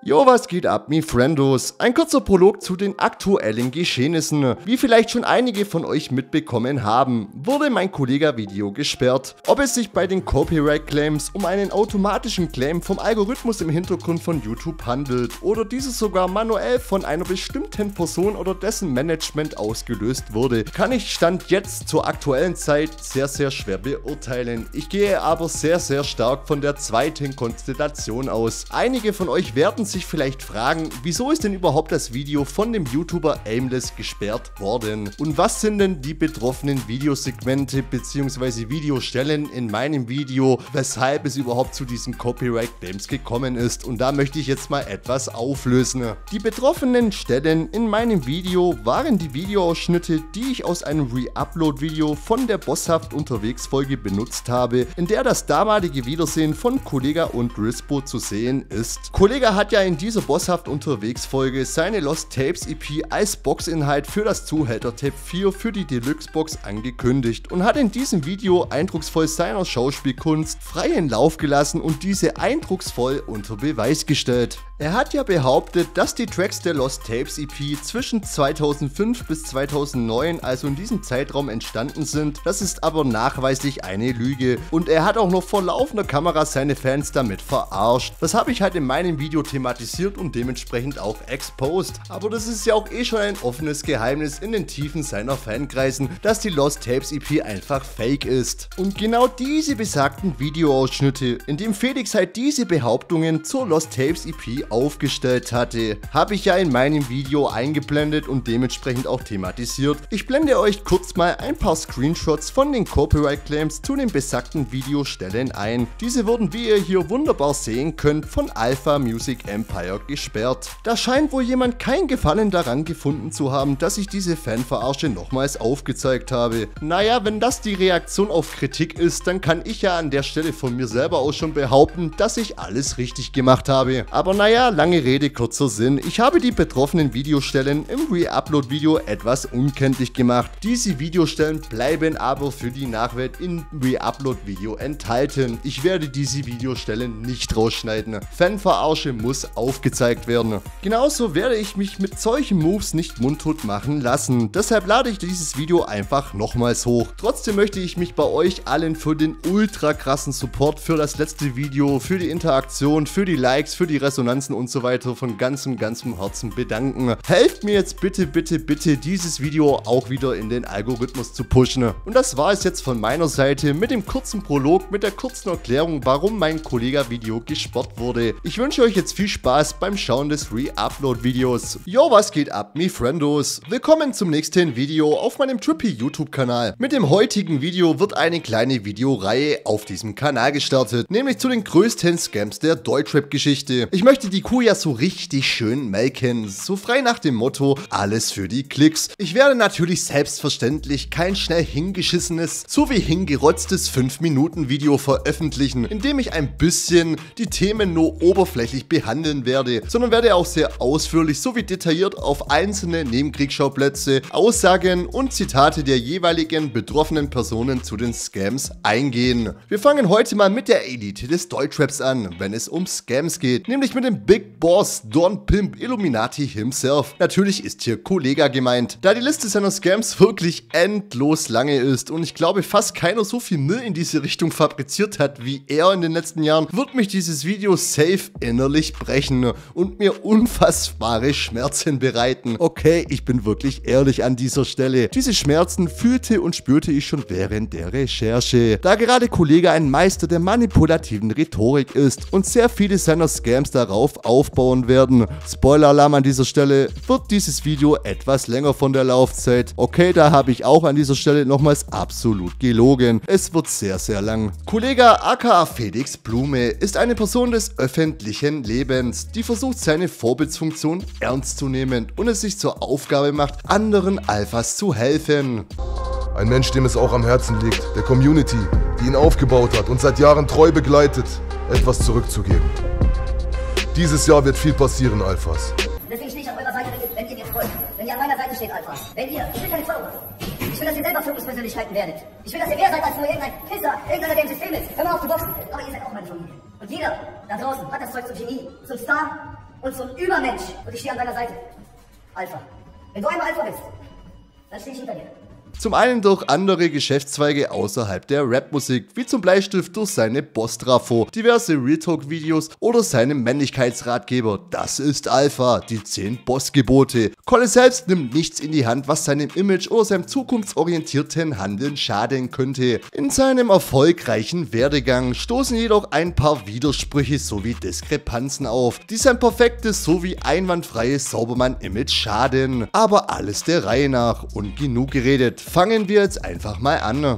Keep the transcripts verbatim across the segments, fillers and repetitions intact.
Jo, was geht ab, mi Friendos? Ein kurzer Prolog zu den aktuellen Geschehnissen. Wie vielleicht schon einige von euch mitbekommen haben, wurde mein Kollega-Video gesperrt. Ob es sich bei den Copyright-Claims um einen automatischen Claim vom Algorithmus im Hintergrund von YouTube handelt oder dieses sogar manuell von einer bestimmten Person oder dessen Management ausgelöst wurde, kann ich Stand jetzt zur aktuellen Zeit sehr sehr schwer beurteilen. Ich gehe aber sehr sehr stark von der zweiten Konstellation aus. Einige von euch werden sich sich vielleicht fragen, wieso ist denn überhaupt das Video von dem YouTuber Aimless gesperrt worden? Und was sind denn die betroffenen Videosegmente bzw. Videostellen in meinem Video, weshalb es überhaupt zu diesen Copyright Claims gekommen ist? Und da möchte ich jetzt mal etwas auflösen. Die betroffenen Stellen in meinem Video waren die Videoausschnitte, die ich aus einem Re-Upload-Video von der Bosshaft unterwegs Folge benutzt habe, in der das damalige Wiedersehen von Kollega und Rispo zu sehen ist. Kollega hat ja in dieser Bosshaft unterwegs Folge seine Lost Tapes E P als Boxinhalt für das Zuhälter Tape vier für die Deluxe Box angekündigt und hat in diesem Video eindrucksvoll seiner Schauspielkunst freien Lauf gelassen und diese eindrucksvoll unter Beweis gestellt. Er hat ja behauptet, dass die Tracks der Lost Tapes E P zwischen zweitausendfünf bis zweitausendneun, also in diesem Zeitraum, entstanden sind. Das ist aber nachweislich eine Lüge und er hat auch noch vor laufender Kamera seine Fans damit verarscht. Das habe ich halt in meinem Video thematisiert und dementsprechend auch exposed. Aber das ist ja auch eh schon ein offenes Geheimnis in den Tiefen seiner Fankreisen, dass die Lost Tapes E P einfach fake ist. Und genau diese besagten Videoausschnitte, in dem Felix halt diese Behauptungen zur Lost Tapes E P aufgestellt hatte, habe ich ja in meinem Video eingeblendet und dementsprechend auch thematisiert. Ich blende euch kurz mal ein paar Screenshots von den Copyright Claims zu den besagten Videostellen ein. Diese wurden, wie ihr hier wunderbar sehen könnt, von Alpha Music Empire gesperrt. Da scheint wohl jemand kein Gefallen daran gefunden zu haben, dass ich diese Fanverarsche nochmals aufgezeigt habe. Naja, wenn das die Reaktion auf Kritik ist, dann kann ich ja an der Stelle von mir selber auch schon behaupten, dass ich alles richtig gemacht habe. Aber naja, lange Rede, kurzer Sinn. Ich habe die betroffenen Videostellen im Re-Upload-Video etwas unkenntlich gemacht. Diese Videostellen bleiben aber für die Nachwelt im Re-Upload-Video enthalten. Ich werde diese Videostellen nicht rausschneiden. Fanverarsche muss aufgezeigt werden. Genauso werde ich mich mit solchen Moves nicht mundtot machen lassen. Deshalb lade ich dieses Video einfach nochmals hoch. Trotzdem möchte ich mich bei euch allen für den ultra krassen Support für das letzte Video, für die Interaktion, für die Likes, für die Resonanzen und so weiter von ganzem, ganzem Herzen bedanken. Helft mir jetzt bitte, bitte, bitte, dieses Video auch wieder in den Algorithmus zu pushen. Und das war es jetzt von meiner Seite mit dem kurzen Prolog, mit der kurzen Erklärung, warum mein Kollega-Video gesperrt wurde. Ich wünsche euch jetzt viel Spaß beim Schauen des Re-Upload-Videos. Jo, was geht ab, mi Friendos? Willkommen zum nächsten Video auf meinem Trippy YouTube-Kanal. Mit dem heutigen Video wird eine kleine Videoreihe auf diesem Kanal gestartet, nämlich zu den größten Scams der Deutschrap-Geschichte. Ich möchte die Kuh ja so richtig schön melken, so frei nach dem Motto, alles für die Klicks. Ich werde natürlich selbstverständlich kein schnell hingeschissenes, sowie hingerotztes fünf Minuten Video veröffentlichen, in dem ich ein bisschen die Themen nur oberflächlich behandeln werde, sondern werde auch sehr ausführlich sowie detailliert auf einzelne Nebenkriegsschauplätze, Aussagen und Zitate der jeweiligen betroffenen Personen zu den Scams eingehen. Wir fangen heute mal mit der Elite des Deutschraps an, wenn es um Scams geht, nämlich mit dem Big Boss Don Pimp Illuminati himself. Natürlich ist hier Kollega gemeint, da die Liste seiner Scams wirklich endlos lange ist und ich glaube fast keiner so viel Müll in diese Richtung fabriziert hat wie er in den letzten Jahren, wird mich dieses Video safe innerlich brechen und mir unfassbare Schmerzen bereiten. Okay, ich bin wirklich ehrlich an dieser Stelle. Diese Schmerzen fühlte und spürte ich schon während der Recherche, da gerade Kollega ein Meister der manipulativen Rhetorik ist und sehr viele seiner Scams darauf aufbauen werden. Spoiler-Alarm an dieser Stelle, wird dieses Video etwas länger von der Laufzeit. Okay, da habe ich auch an dieser Stelle nochmals absolut gelogen. Es wird sehr, sehr lang. Kollega aka Felix Blume ist eine Person des öffentlichen Lebens, die versucht seine Vorbildsfunktion ernst zu nehmen und es sich zur Aufgabe macht, anderen Alphas zu helfen. Ein Mensch, dem es auch am Herzen liegt, der Community, die ihn aufgebaut hat und seit Jahren treu begleitet, etwas zurückzugeben. Dieses Jahr wird viel passieren, Alphas. Deswegen stehe ich auf eurer Seite, wenn ihr mir folgt. Wenn ihr an meiner Seite steht, Alphas. Wenn ihr, ich will keine Vorwürfe. Ich will, dass ihr selber Führungspersönlichkeiten werdet. Ich will, dass ihr mehr seid als nur irgendein Pisser, irgendeiner, der im System ist. Hör mal auf zu boxen. Aber ihr seid auch meine Familie. Und jeder da draußen hat das Zeug zum Genie, zum Star und so ein Übermensch. Und ich stehe an deiner Seite. Alpha. Wenn du einmal Alpha bist, dann stehe ich hinter dir. Zum einen durch andere Geschäftszweige außerhalb der Rapmusik, wie zum Bleistift durch seine Boss-Trafo, diverse Real-Talk-Videos oder seine Männlichkeitsratgeber. Das ist Alpha, die zehn Bossgebote. Kolle selbst nimmt nichts in die Hand, was seinem Image oder seinem zukunftsorientierten Handeln schaden könnte. In seinem erfolgreichen Werdegang stoßen jedoch ein paar Widersprüche sowie Diskrepanzen auf, die sein perfektes sowie einwandfreies Saubermann-Image schaden. Aber alles der Reihe nach und genug geredet. Fangen wir jetzt einfach mal an.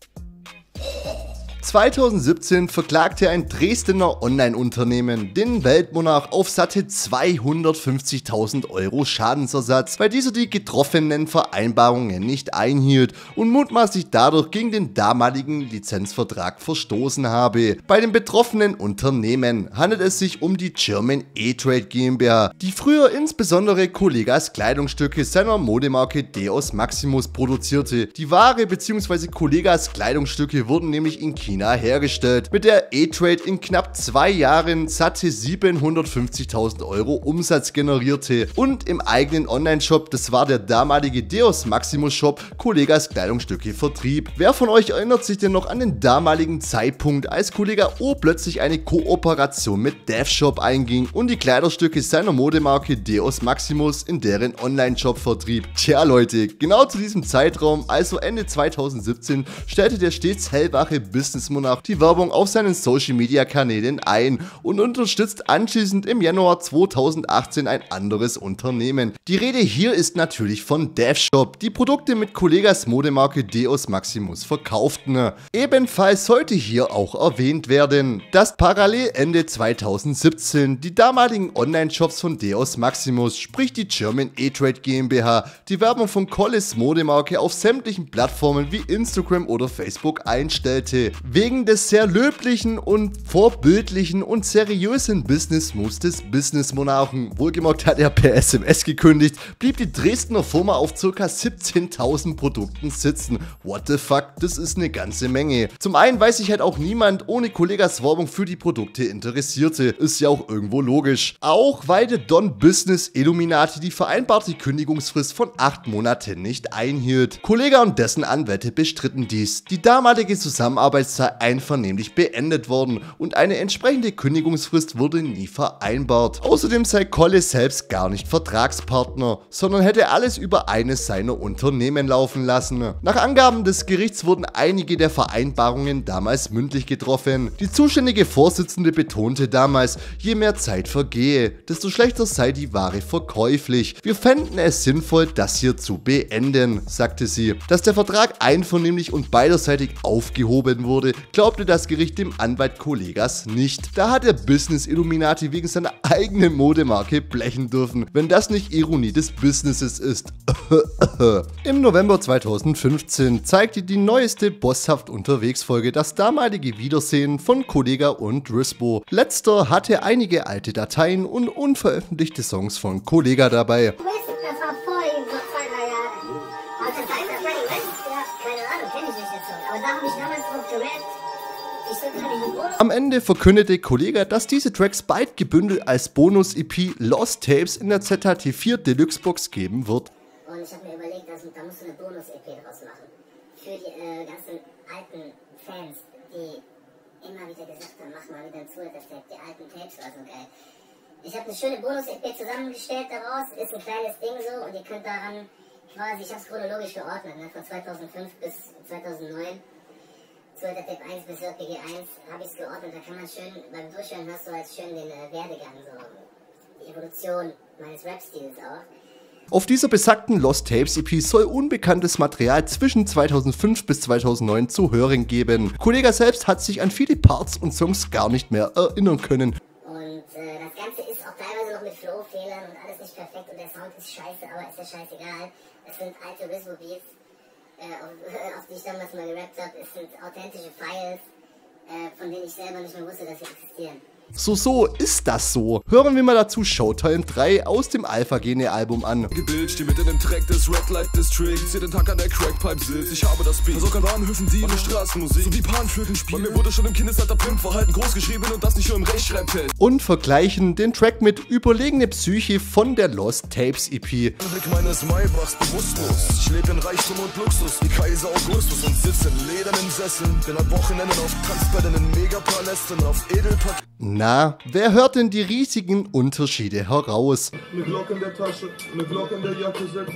zweitausendsiebzehn verklagte ein Dresdner Online-Unternehmen den Weltmonarch auf satte zweihundertfünfzigtausend Euro Schadensersatz, weil dieser die getroffenen Vereinbarungen nicht einhielt und mutmaßlich dadurch gegen den damaligen Lizenzvertrag verstoßen habe. Bei dem betroffenen Unternehmen handelt es sich um die German E-Trade GmbH, die früher insbesondere Kollegas Kleidungsstücke seiner Modemarke Deus Maximus produzierte. Die Ware bzw. Kollegas Kleidungsstücke wurden nämlich in China hergestellt, mit der E-Trade in knapp zwei Jahren satte siebenhundertfünfzigtausend Euro Umsatz generierte und im eigenen Online-Shop, das war der damalige Deus Maximus Shop, Kollegas Kleidungsstücke vertrieb. Wer von euch erinnert sich denn noch an den damaligen Zeitpunkt, als Kollega O plötzlich eine Kooperation mit DevShop einging und die Kleiderstücke seiner Modemarke Deus Maximus in deren Online-Shop vertrieb? Tja Leute, genau zu diesem Zeitraum, also Ende zweitausendsiebzehn, stellte der stets hellwache Business Monarch die Werbung auf seinen Social Media Kanälen ein und unterstützt anschließend im Januar zweitausendachtzehn ein anderes Unternehmen. Die Rede hier ist natürlich von DevShop, die Produkte mit Kollegas Modemarke Deus Maximus verkauften. Ebenfalls sollte hier auch erwähnt werden, dass parallel Ende zweitausendsiebzehn die damaligen Online-Shops von Deus Maximus, sprich die German E-Trade GmbH, die Werbung von Kolles Modemarke auf sämtlichen Plattformen wie Instagram oder Facebook einstellte. Wegen des sehr löblichen und vorbildlichen und seriösen Business-Moves des Business-Monarchen, wohlgemerkt hat er per S M S gekündigt, blieb die Dresdner Firma auf ca. siebzehntausend Produkten sitzen. What the fuck, das ist eine ganze Menge. Zum einen weiß sich halt auch niemand ohne Kollegas Werbung für die Produkte interessierte, ist ja auch irgendwo logisch. Auch weil der Don Business Illuminati die vereinbarte Kündigungsfrist von acht Monaten nicht einhielt. Kollega und dessen Anwälte bestritten dies. Die damalige Zusammenarbeit sei einvernehmlich beendet worden und eine entsprechende Kündigungsfrist wurde nie vereinbart. Außerdem sei Kolle selbst gar nicht Vertragspartner, sondern hätte alles über eines seiner Unternehmen laufen lassen. Nach Angaben des Gerichts wurden einige der Vereinbarungen damals mündlich getroffen. Die zuständige Vorsitzende betonte damals, je mehr Zeit vergehe, desto schlechter sei die Ware verkäuflich. Wir fänden es sinnvoll, das hier zu beenden, sagte sie. Dass der Vertrag einvernehmlich und beiderseitig aufgehoben wurde, glaubte das Gericht dem Anwalt Kollegas nicht. Da hat der Business Illuminati wegen seiner eigenen Modemarke blechen dürfen, wenn das nicht Ironie des Businesses ist. Im November zweitausendfünfzehn zeigte die neueste Bosshaft unterwegs Folge das damalige Wiedersehen von Kollega und Rispo. Letzter hatte einige alte Dateien und unveröffentlichte Songs von Kollega dabei. Das war vorhin vor zwei, drei Jahren. Also das heißt, das meine Rest, ja, keine Ahnung, kenne ich nicht jetzt so. Aber da habe ich damals drauf gerappt. Ich so, kann ich nicht. Am Ende verkündete Kollega, dass diese Tracks bald gebündelt als Bonus-E P Lost Tapes in der Z H T vier Deluxe Box geben wird. Und ich habe mir überlegt, dass, da musst du eine Bonus-E P draus machen. Für die äh, ganzen alten Fans, die immer wieder gesagt haben, mach mal wieder ein Zuhälter-Tape, die alten Tapes war so geil. Ich habe eine schöne Bonus-E P zusammengestellt daraus, ist ein kleines Ding so und ihr könnt daran quasi, ich habe es chronologisch geordnet, ne, von zweitausendfünf bis zweitausendneun. Zuhälter Tape eins bis J P G eins habe ich es geordnet, da kann man schön, beim Durchhören hast du halt schön den äh, Werdegang, so die Evolution meines Rap-Stils auch. Auf dieser besagten Lost Tapes E P soll unbekanntes Material zwischen zweitausendfünf bis zweitausendneun zu hören geben. Kollega selbst hat sich an viele Parts und Songs gar nicht mehr erinnern können. Und äh, das Ganze ist auch teilweise noch mit Flow-Fehlern und alles nicht perfekt und der Sound ist scheiße, aber ist ja scheißegal. Es sind alte Rizzo-Beats, äh, auf, auf die ich damals mal gerappt habe. Es sind authentische Files, äh, von denen ich selber nicht mehr wusste, dass sie existieren. So, so ist das so. Hören wir mal dazu Showtime drei aus dem Alpha-Gene-Album an. Bild, steh mit in dem Track des Red Light District, zieh den Tag an der Crackpipe sitz, ich habe das Beat. Versorg an Bahnhöfen, die eine Straßenmusik, so wie Panflöten spielen. Bei mir wurde schon im Kindesalter Pimpverhalten groß geschrieben und das nicht nur im Rechtschreibfeld. Und vergleichen den Track mit Überlegene Psyche von der Lost Tapes E P. Blick meines Maybachs bewusstlos, ich lebe in Reichtum und Luxus, wie Kaiser Augustus und sitze in ledernen Sesseln. Bin an Wochenenden auf Tanzbällen in Megapalästen, auf Edelpack. Na, wer hört denn die riesigen Unterschiede heraus? Eine Glock in der Tasche, eine Glock in der Jacke, setzt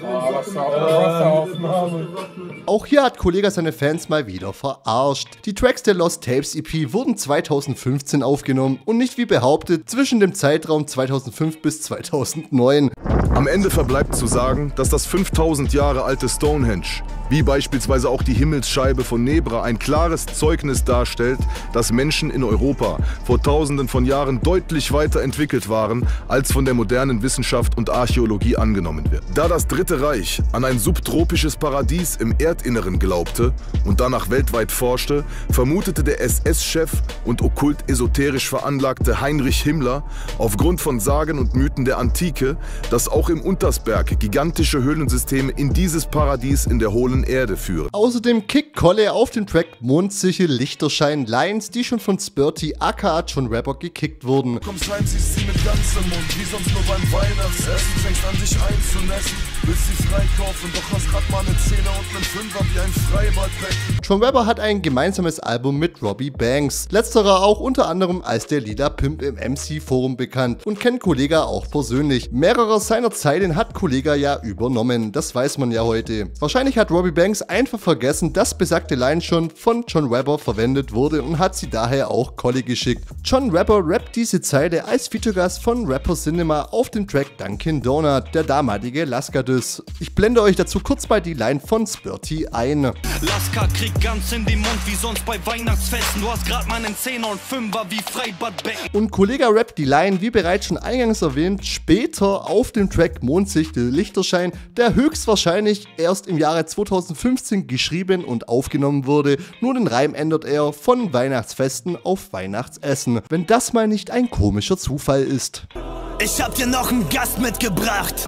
Auch hier hat Kollega seine Fans mal wieder verarscht. Die Tracks der Lost Tapes E P wurden zweitausendfünfzehn aufgenommen und nicht wie behauptet zwischen dem Zeitraum zweitausendfünf bis zweitausendneun. Am Ende verbleibt zu sagen, dass das fünftausend Jahre alte Stonehenge, wie beispielsweise auch die Himmelsscheibe von Nebra, ein klares Zeugnis darstellt, dass Menschen in Europa vor tausenden von Jahren deutlich weiterentwickelt waren, als von der modernen Wissenschaft und Archäologie angenommen wird. Da das Dritte Reich an ein subtropisches Paradies im Erdinneren glaubte und danach weltweit forschte, vermutete der S S-Chef und okkult-esoterisch veranlagte Heinrich Himmler aufgrund von Sagen und Mythen der Antike, dass auch im Untersberg gigantische Höhlensysteme in dieses Paradies in der hohlen Erde führen. Außerdem kickt Kolle auf dem Track Mondsichel Lichterschein Lines, die schon von Spurty aka John Rapper gekickt wurden. Kommst heim, siehst sie mit ganzem Mund, wie sonst nur beim Weihnachtsessen. Fängst an, dich einzunässen, willst sie's reinkaufen, doch hast grad mal eine Zehner und einen Fünfer wie ein Freibadbecken. John Rapper hat ein gemeinsames Album mit Robbie Banks, letzterer auch unter anderem als der Lila Pimp im M C-Forum bekannt und kennt Kollega auch persönlich. Mehrere seiner Zeilen hat Kollega ja übernommen, das weiß man ja heute. Wahrscheinlich hat Robbie Banks einfach vergessen, dass besagte Line schon von John Rapper verwendet wurde und hat sie daher auch Kolle geschickt. John Rapper rappt diese Zeile als Feature-Gast von Rapper Cinema auf dem Track Dunkin' Donut, der damalige Laskadus. Ich blende euch dazu kurz mal die Line von Spurty ein. Laska kriegt ganz in den Mund wie sonst bei Weihnachtsfesten. Du hast grad meinen Zehner und Fünfer wie Freibadbecken. Und Kollega rappt die Line, wie bereits schon eingangs erwähnt, später auf dem Track Mondsichel Lichterschein, der höchstwahrscheinlich erst im Jahre zweitausendfünfzehn geschrieben und aufgenommen wurde. Nur den Reim ändert er von Weihnachtsfesten auf Weihnachtsessen. Wenn das mal nicht ein komischer Zufall ist. Ich hab dir noch einen Gast mitgebracht.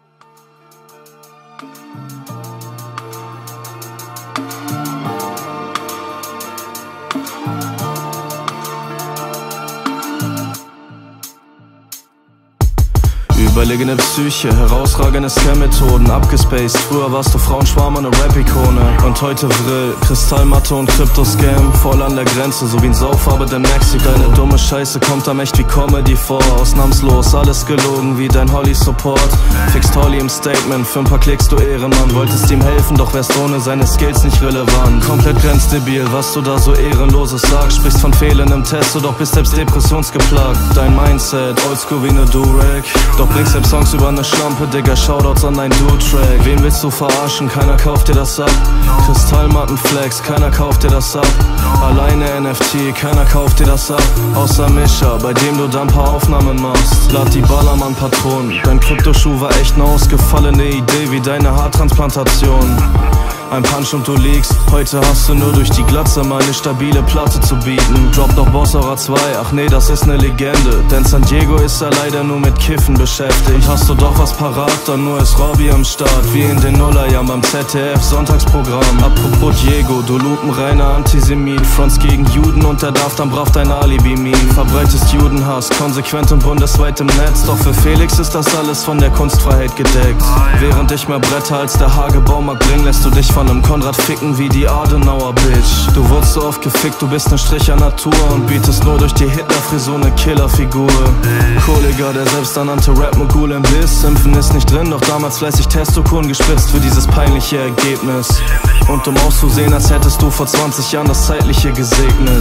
Überlegene Psyche, herausragende Scam-Methoden, abgespaced. Früher warst du Frauenschwarm und eine Rap-Ikone. Und heute Vrill, Kristallmatte und Krypto-Scam. Voll an der Grenze, so wie ein Saufarbeit in Mexiko. Deine dumme Scheiße kommt am echt wie Comedy vor. Ausnahmslos, alles gelogen wie dein Holly-Support. Fixt Holly im Statement, für ein paar Klicks du Ehrenmann. Wolltest ihm helfen, doch wärst ohne seine Skills nicht relevant. Komplett grenzdebil, was du da so Ehrenloses sagst. Sprichst von Fehlern im Test, du doch bist selbst depressionsgeplagt. Dein Mindset, oldschool wie ne Durag. Doch bringst selbst Songs über ne Schlampe, Digga, Shoutouts an dein Duo-Track. Wen willst du verarschen? Keiner kauft dir das ab. Kristallmattenflex, keiner kauft dir das ab. Alleine N F T, keiner kauft dir das ab. Außer Mischa, bei dem du dann paar Aufnahmen machst. Lad die Ballermann-Patronen. Dein Kryptoschuh war echt ne ausgefallene Idee wie deine Haartransplantation. Ein Punch und du liegst. Heute hast du nur durch die Glatze meine stabile Platte zu bieten. Drop noch Bossora zwei, ach nee, das ist ne Legende. Denn San Diego ist ja leider nur mit Kiffen beschäftigt. Hast du doch was parat, dann nur ist Robbie am Start. Wie in den Nullerjahren beim Z D F-Sonntagsprogramm. Apropos Diego, du lupenreiner Antisemit. Fronts gegen Juden und der darf dann brav dein Alibi-Meme. Verbreitest Judenhass, konsequent und bundesweit im Netz. Doch für Felix ist das alles von der Kunstfreiheit gedeckt. Während ich mehr Bretter als der Hagebaumarkt bring, lässt du dich von einem Konrad ficken wie die Adenauer, Bitch. Du wurdest so oft gefickt, du bist ne Strich an Natur und bietest nur durch die Hitler-Frisur ne Killerfigur. Kollega, der selbsternannte Rap-Mogul im Biss. Impfen ist nicht drin, doch damals fleißig Testokuren gespritzt für dieses peinliche Ergebnis. Und um auszusehen, als hättest du vor zwanzig Jahren das Zeitliche gesegnet.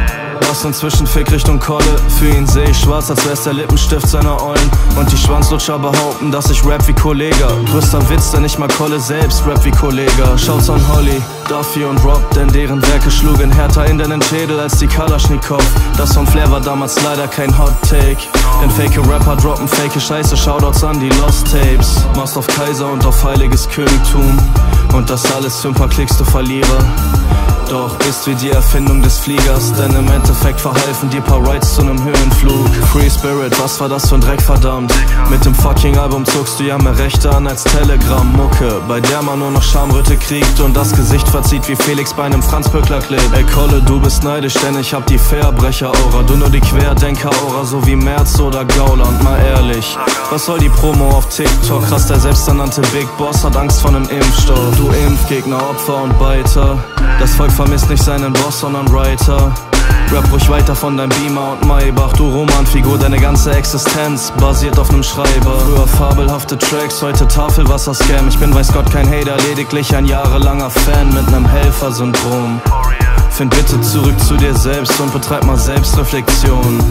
Was inzwischen Fick Richtung Kolle. Für ihn seh ich schwarz, als wär's der Lippenstift seiner Ollen. Und die Schwanzlutscher behaupten, dass ich rap wie Kollega. Größter Witz, denn ich mag Kolle selbst rap wie Kollega. Shouts an Holly, Duffy und Rob, denn deren Werke schlugen härter in deinen Schädel als die Kalaschnikow. Das von Flair war damals leider kein Hot Take. Denn fake Rapper droppen fake Scheiße, Shoutouts an die Lost Tapes. Machst auf Kaiser und auf heiliges Königtum. Und das alles für ein paar Klicks, du Verlierer. Doch bist wie die Erfindung des Fliegers, denn im Endeffekt Endeffekt verhelfen dir paar Rides zu nem Höhenflug. Free Spirit, was war das für ein Dreck, verdammt? Mit dem fucking Album zuckst du ja mehr Rechte an als Telegram-Mucke, bei der man nur noch Schamröte kriegt und das Gesicht verzieht wie Felix bei nem Franz-Böckler-Clip. Ey Kolle, du bist neidisch, denn ich hab die Verbrecher-Aura, du nur die Querdenker-Aura, so wie Merz oder Gauland. Mal ehrlich, was soll die Promo auf TikTok? Krass, der selbsternannte Big Boss hat Angst vor nem Impfstoff. Du Impfgegner, Opfer und Beiter, das Volk vermisst nicht seinen Boss, sondern Writer. Rap ruhig weiter von deinem Beamer und Maybach, du Romanfigur, deine ganze Existenz basiert auf nem Schreiber. Früher fabelhafte Tracks, heute Tafelwasser-Scam. Ich bin weiß Gott kein Hater, lediglich ein jahrelanger Fan mit nem Helfersyndrom. Find bitte zurück zu dir selbst und betreib mal Selbstreflexion.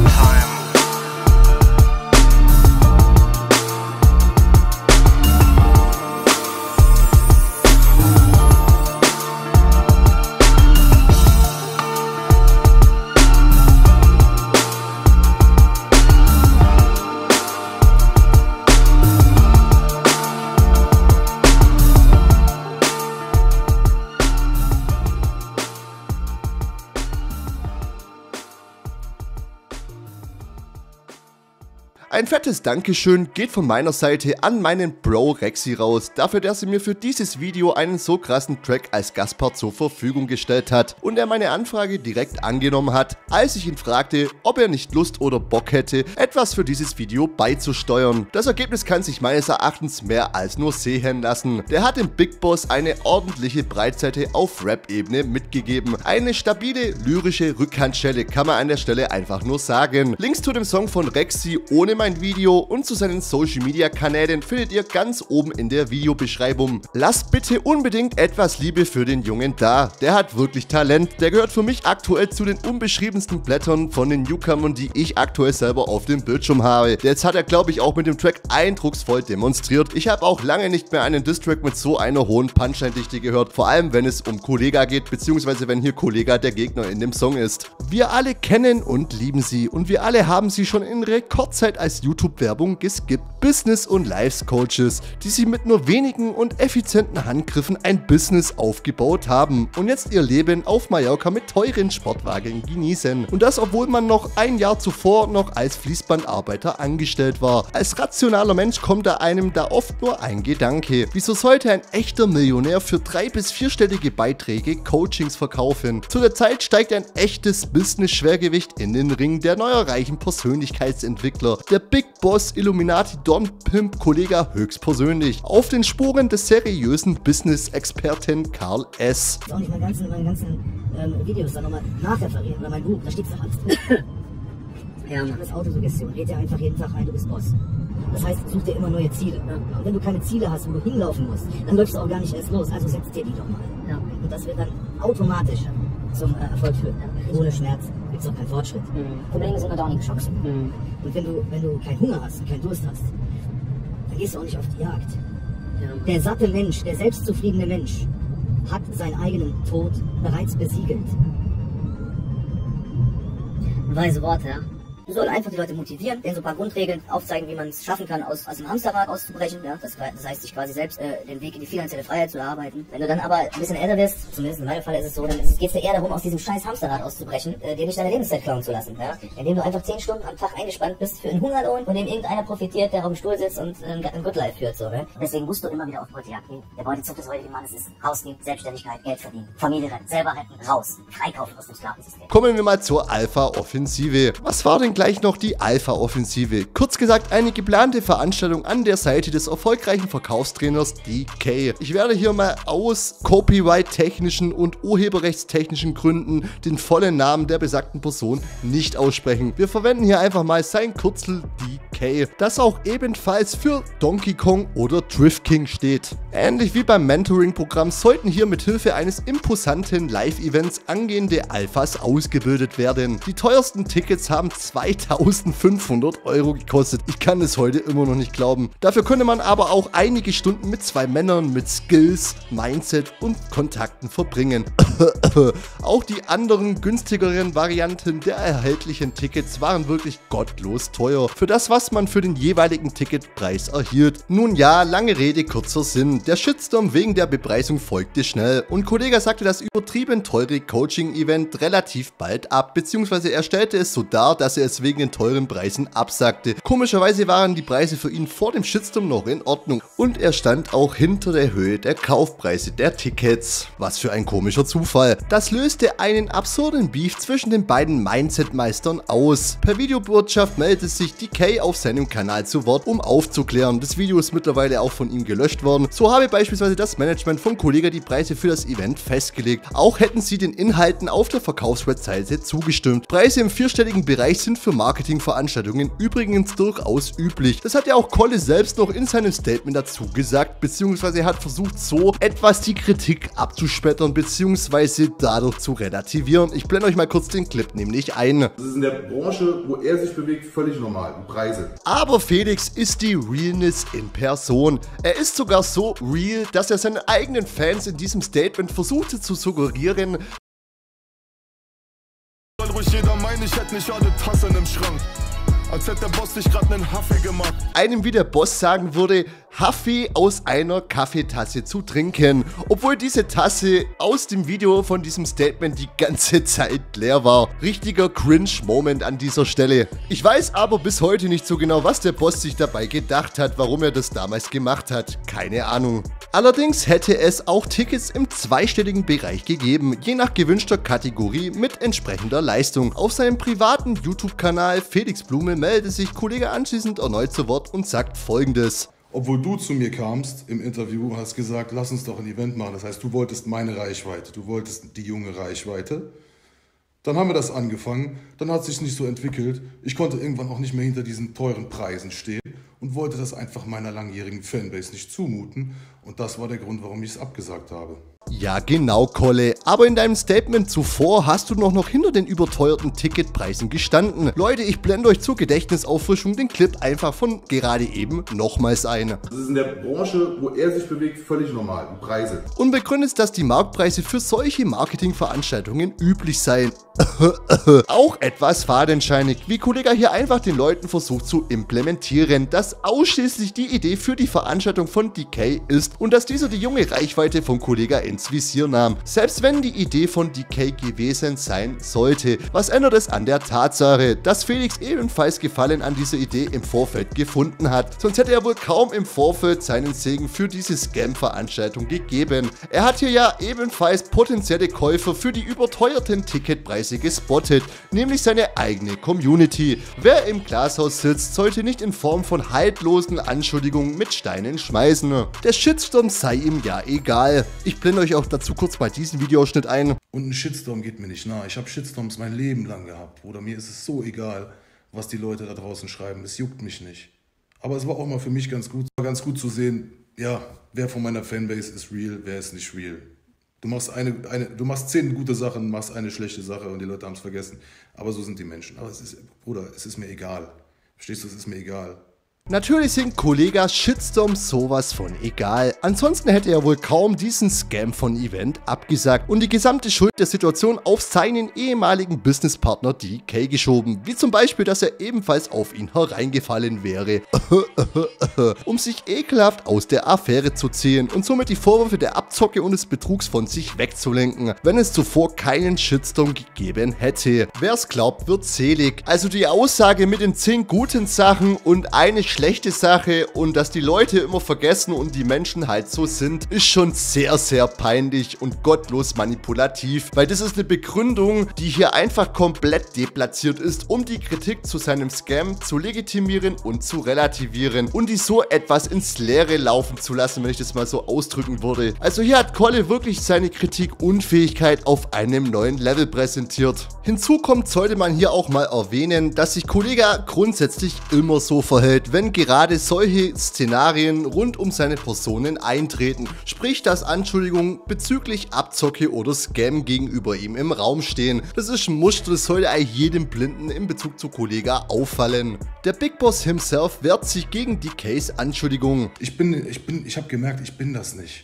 Ein fettes Dankeschön geht von meiner Seite an meinen Bro Rexy raus, dafür, dass er mir für dieses Video einen so krassen Track als Gastpart zur Verfügung gestellt hat und er meine Anfrage direkt angenommen hat, als ich ihn fragte, ob er nicht Lust oder Bock hätte, etwas für dieses Video beizusteuern. Das Ergebnis kann sich meines Erachtens mehr als nur sehen lassen. Der hat dem Big Boss eine ordentliche Breitseite auf Rap-Ebene mitgegeben. Eine stabile, lyrische Rückhandschelle kann man an der Stelle einfach nur sagen. Links zu dem Song von Rexy ohne mein Video und zu seinen Social Media Kanälen findet ihr ganz oben in der Videobeschreibung. Lasst bitte unbedingt etwas Liebe für den Jungen da. Der hat wirklich Talent. Der gehört für mich aktuell zu den unbeschriebensten Blättern von den Newcomern, die ich aktuell selber auf dem Bildschirm habe. Jetzt hat er, glaube ich, auch mit dem Track eindrucksvoll demonstriert. Ich habe auch lange nicht mehr einen Diss-Track mit so einer hohen Punchline-Dichte gehört. Vor allem, wenn es um Kollega geht, beziehungsweise wenn hier Kollega der Gegner in dem Song ist. Wir alle kennen und lieben sie und wir alle haben sie schon in Rekordzeit als YouTube-Werbung geskippt. Business- und Lives-Coaches, die sie mit nur wenigen und effizienten Handgriffen ein Business aufgebaut haben und jetzt ihr Leben auf Mallorca mit teuren Sportwagen genießen. Und das, obwohl man noch ein Jahr zuvor noch als Fließbandarbeiter angestellt war. Als rationaler Mensch kommt da einem da oft nur ein Gedanke. Wieso sollte ein echter Millionär für drei- bis vierstellige Beiträge Coachings verkaufen? Zu der Zeit steigt ein echtes Business-Schwergewicht in den Ring der neuerreichen Persönlichkeitsentwickler. Der Big Boss Illuminati Don Pimp Kollega höchstpersönlich. Auf den Spuren des seriösen Business-Experten Karl S. Auch nicht meine ganzen, meine ganzen ähm, Videos dann nochmal nachreferieren oder mein Buch, da steht doch alles drin. Ja, das ist Autosuggestion. Red dir einfach jeden Tag ein, du bist Boss. Das heißt, such dir immer neue Ziele. Ja. Und wenn du keine Ziele hast, wo du hinlaufen musst, dann läufst du auch gar nicht erst los. Also setz dir die doch mal. Ja. Und das wird dann automatisch zum äh, Erfolg führen. Ja. Ohne Schmerz gibt es auch keinen Fortschritt. Mhm. Probleme sind da auch nicht Chancen. Mhm. Und wenn du, wenn du keinen Hunger hast und keinen Durst hast, dann gehst du auch nicht auf die Jagd. Ja. Der satte Mensch, der selbstzufriedene Mensch, hat seinen eigenen Tod bereits besiegelt. Weise Worte, ja. Wir sollen einfach die Leute motivieren, denen so ein paar Grundregeln aufzeigen, wie man es schaffen kann, aus, aus dem Hamsterrad auszubrechen. Ja? Das, das heißt, sich quasi selbst äh, den Weg in die finanzielle Freiheit zu erarbeiten. Wenn du dann aber ein bisschen älter bist, zumindest in meinem Fall ist es so, dann geht es dir eher darum, aus diesem scheiß Hamsterrad auszubrechen, äh, dir nicht deine Lebenszeit klauen zu lassen. Ja? Indem du einfach zehn Stunden am Tag eingespannt bist für einen Hungerlohn, von dem irgendeiner profitiert, der auf dem Stuhl sitzt und äh, ein Good Life führt. So, ne? Deswegen musst du immer wieder auf Beutejagd gehen. Der Beutezug des heutigen Mannes ist rausgehen, Selbstständigkeit, Geld verdienen, Familie retten, selber retten, raus, freikaufen aus dem Sklavensystem. Kommen wir mal zur Alpha-Offensive. Was war denn gleich noch die Alpha Offensive. Kurz gesagt, eine geplante Veranstaltung an der Seite des erfolgreichen Verkaufstrainers D K. Ich werde hier mal aus copyright-technischen und urheberrechtstechnischen Gründen den vollen Namen der besagten Person nicht aussprechen. Wir verwenden hier einfach mal sein Kürzel D K, das auch ebenfalls für Donkey Kong oder Drift King steht. Ähnlich wie beim Mentoring-Programm sollten hier mit Hilfe eines imposanten Live-Events angehende Alphas ausgebildet werden. Die teuersten Tickets haben zweitausendfünfhundert Euro gekostet. Ich kann es heute immer noch nicht glauben. Dafür könnte man aber auch einige Stunden mit zwei Männern mit Skills, Mindset und Kontakten verbringen. Auch die anderen günstigeren Varianten der erhältlichen Tickets waren wirklich gottlos teuer für das, was man für den jeweiligen Ticketpreis erhielt. Nun ja, lange Rede, kurzer Sinn. Der Shitstorm wegen der Bepreisung folgte schnell und Kollega sagte das übertrieben teure Coaching-Event relativ bald ab, beziehungsweise er stellte es so dar, dass er es wegen den teuren Preisen absagte. Komischerweise waren die Preise für ihn vor dem Shitstorm noch in Ordnung und er stand auch hinter der Höhe der Kaufpreise der Tickets. Was für ein komischer Zufall. Das löste einen absurden Beef zwischen den beiden Mindset-Meistern aus. Per Videobotschaft meldete sich D K auf seinem Kanal zu Wort, um aufzuklären. Das Video ist mittlerweile auch von ihm gelöscht worden. So habe beispielsweise das Management von Kollega die Preise für das Event festgelegt. Auch hätten sie den Inhalten auf der Verkaufswebseite zugestimmt. Preise im vierstelligen Bereich sind für Marketingveranstaltungen übrigens durchaus üblich. Das hat ja auch Kolle selbst noch in seinem Statement dazu gesagt, beziehungsweise er hat versucht, so etwas die Kritik abzuspettern, beziehungsweise dadurch zu relativieren. Ich blende euch mal kurz den Clip nämlich ein. Das ist in der Branche, wo er sich bewegt, völlig normal. Die Preise. Aber Felix ist die Realness in Person. Er ist sogar so real, dass er seinen eigenen Fans in diesem Statement versuchte zu suggerieren, soll ruhig jeder meinen, ich hätte nicht alle Tassen im Schrank. Als hätte der Boss sich gerade einen Haffee gemacht. Einem, wie der Boss sagen würde, Haffee aus einer Kaffeetasse zu trinken. Obwohl diese Tasse aus dem Video von diesem Statement die ganze Zeit leer war. Richtiger Cringe-Moment an dieser Stelle. Ich weiß aber bis heute nicht so genau, was der Boss sich dabei gedacht hat, warum er das damals gemacht hat. Keine Ahnung. Allerdings hätte es auch Tickets im zweistelligen Bereich gegeben, je nach gewünschter Kategorie mit entsprechender Leistung. Auf seinem privaten YouTube-Kanal Felix Blume meldete sich Kollega anschließend erneut zu Wort und sagt Folgendes. Obwohl du zu mir kamst im Interview, hast gesagt, lass uns doch ein Event machen. Das heißt, du wolltest meine Reichweite, du wolltest die junge Reichweite. Dann haben wir das angefangen, dann hat es sich nicht so entwickelt. Ich konnte irgendwann auch nicht mehr hinter diesen teuren Preisen stehen und wollte das einfach meiner langjährigen Fanbase nicht zumuten. Und das war der Grund, warum ich es abgesagt habe. Ja genau, Kolle, aber in deinem Statement zuvor hast du noch, noch hinter den überteuerten Ticketpreisen gestanden. Leute, ich blende euch zur Gedächtnisauffrischung den Clip einfach von gerade eben nochmals ein. Das ist in der Branche, wo er sich bewegt, völlig normal. Die Preise. Und begründet, dass die Marktpreise für solche Marketingveranstaltungen üblich seien. Auch etwas fadenscheinig, wie Kollega hier einfach den Leuten versucht zu implementieren, dass ausschließlich die Idee für die Veranstaltung von D K ist und dass dieser die junge Reichweite von Kollega ins Visier nahm. Selbst wenn die Idee von D K gewesen sein sollte, was ändert es an der Tatsache, dass Felix ebenfalls Gefallen an dieser Idee im Vorfeld gefunden hat. Sonst hätte er wohl kaum im Vorfeld seinen Segen für diese Scam-Veranstaltung gegeben. Er hat hier ja ebenfalls potenzielle Käufer für die überteuerten Ticketpreise gespottet, nämlich seine eigene Community. Wer im Glashaus sitzt, sollte nicht in Form von haltlosen Anschuldigungen mit Steinen schmeißen. Der Shitstorm sei ihm ja egal. Ich blende euch auch dazu kurz mal diesen Videoausschnitt ein. Und ein Shitstorm geht mir nicht nahe. Ich habe Shitstorms mein Leben lang gehabt, Bruder. Mir ist es so egal, was die Leute da draußen schreiben. Es juckt mich nicht. Aber es war auch mal für mich ganz gut, ganz gut zu sehen, ja, wer von meiner Fanbase ist real, wer ist nicht real. Du machst, eine, eine, du machst zehn gute Sachen, machst eine schlechte Sache und die Leute haben es vergessen. Aber so sind die Menschen. Aber es ist, Bruder, es ist mir egal. Verstehst du, es ist mir egal. Natürlich sind Kollegas Shitstorms sowas von egal. Ansonsten hätte er wohl kaum diesen Scam von Event abgesagt und die gesamte Schuld der Situation auf seinen ehemaligen Businesspartner D K geschoben. Wie zum Beispiel, dass er ebenfalls auf ihn hereingefallen wäre. Um sich ekelhaft aus der Affäre zu ziehen und somit die Vorwürfe der Abzocke und des Betrugs von sich wegzulenken, wenn es zuvor keinen Shitstorm gegeben hätte. Wer es glaubt, wird selig. Also die Aussage mit den zehn guten Sachen und eine schlechte Sache und dass die Leute immer vergessen und die Menschen halt so sind, ist schon sehr, sehr peinlich und gottlos manipulativ, weil das ist eine Begründung, die hier einfach komplett deplatziert ist, um die Kritik zu seinem Scam zu legitimieren und zu relativieren und die so etwas ins Leere laufen zu lassen, wenn ich das mal so ausdrücken würde. Also hier hat Kolle wirklich seine Kritikunfähigkeit auf einem neuen Level präsentiert. Hinzu kommt, sollte man hier auch mal erwähnen, dass sich Kollega grundsätzlich immer so verhält, wenn gerade solche Szenarien rund um seine Personen eintreten. Sprich, dass Anschuldigungen bezüglich Abzocke oder Scam gegenüber ihm im Raum stehen. Das ist ein Muster, das sollte eigentlich jedem Blinden in Bezug zu Kollega auffallen. Der Big Boss himself wehrt sich gegen D Ks Anschuldigungen. Ich bin, ich bin, ich habe gemerkt, ich bin das nicht.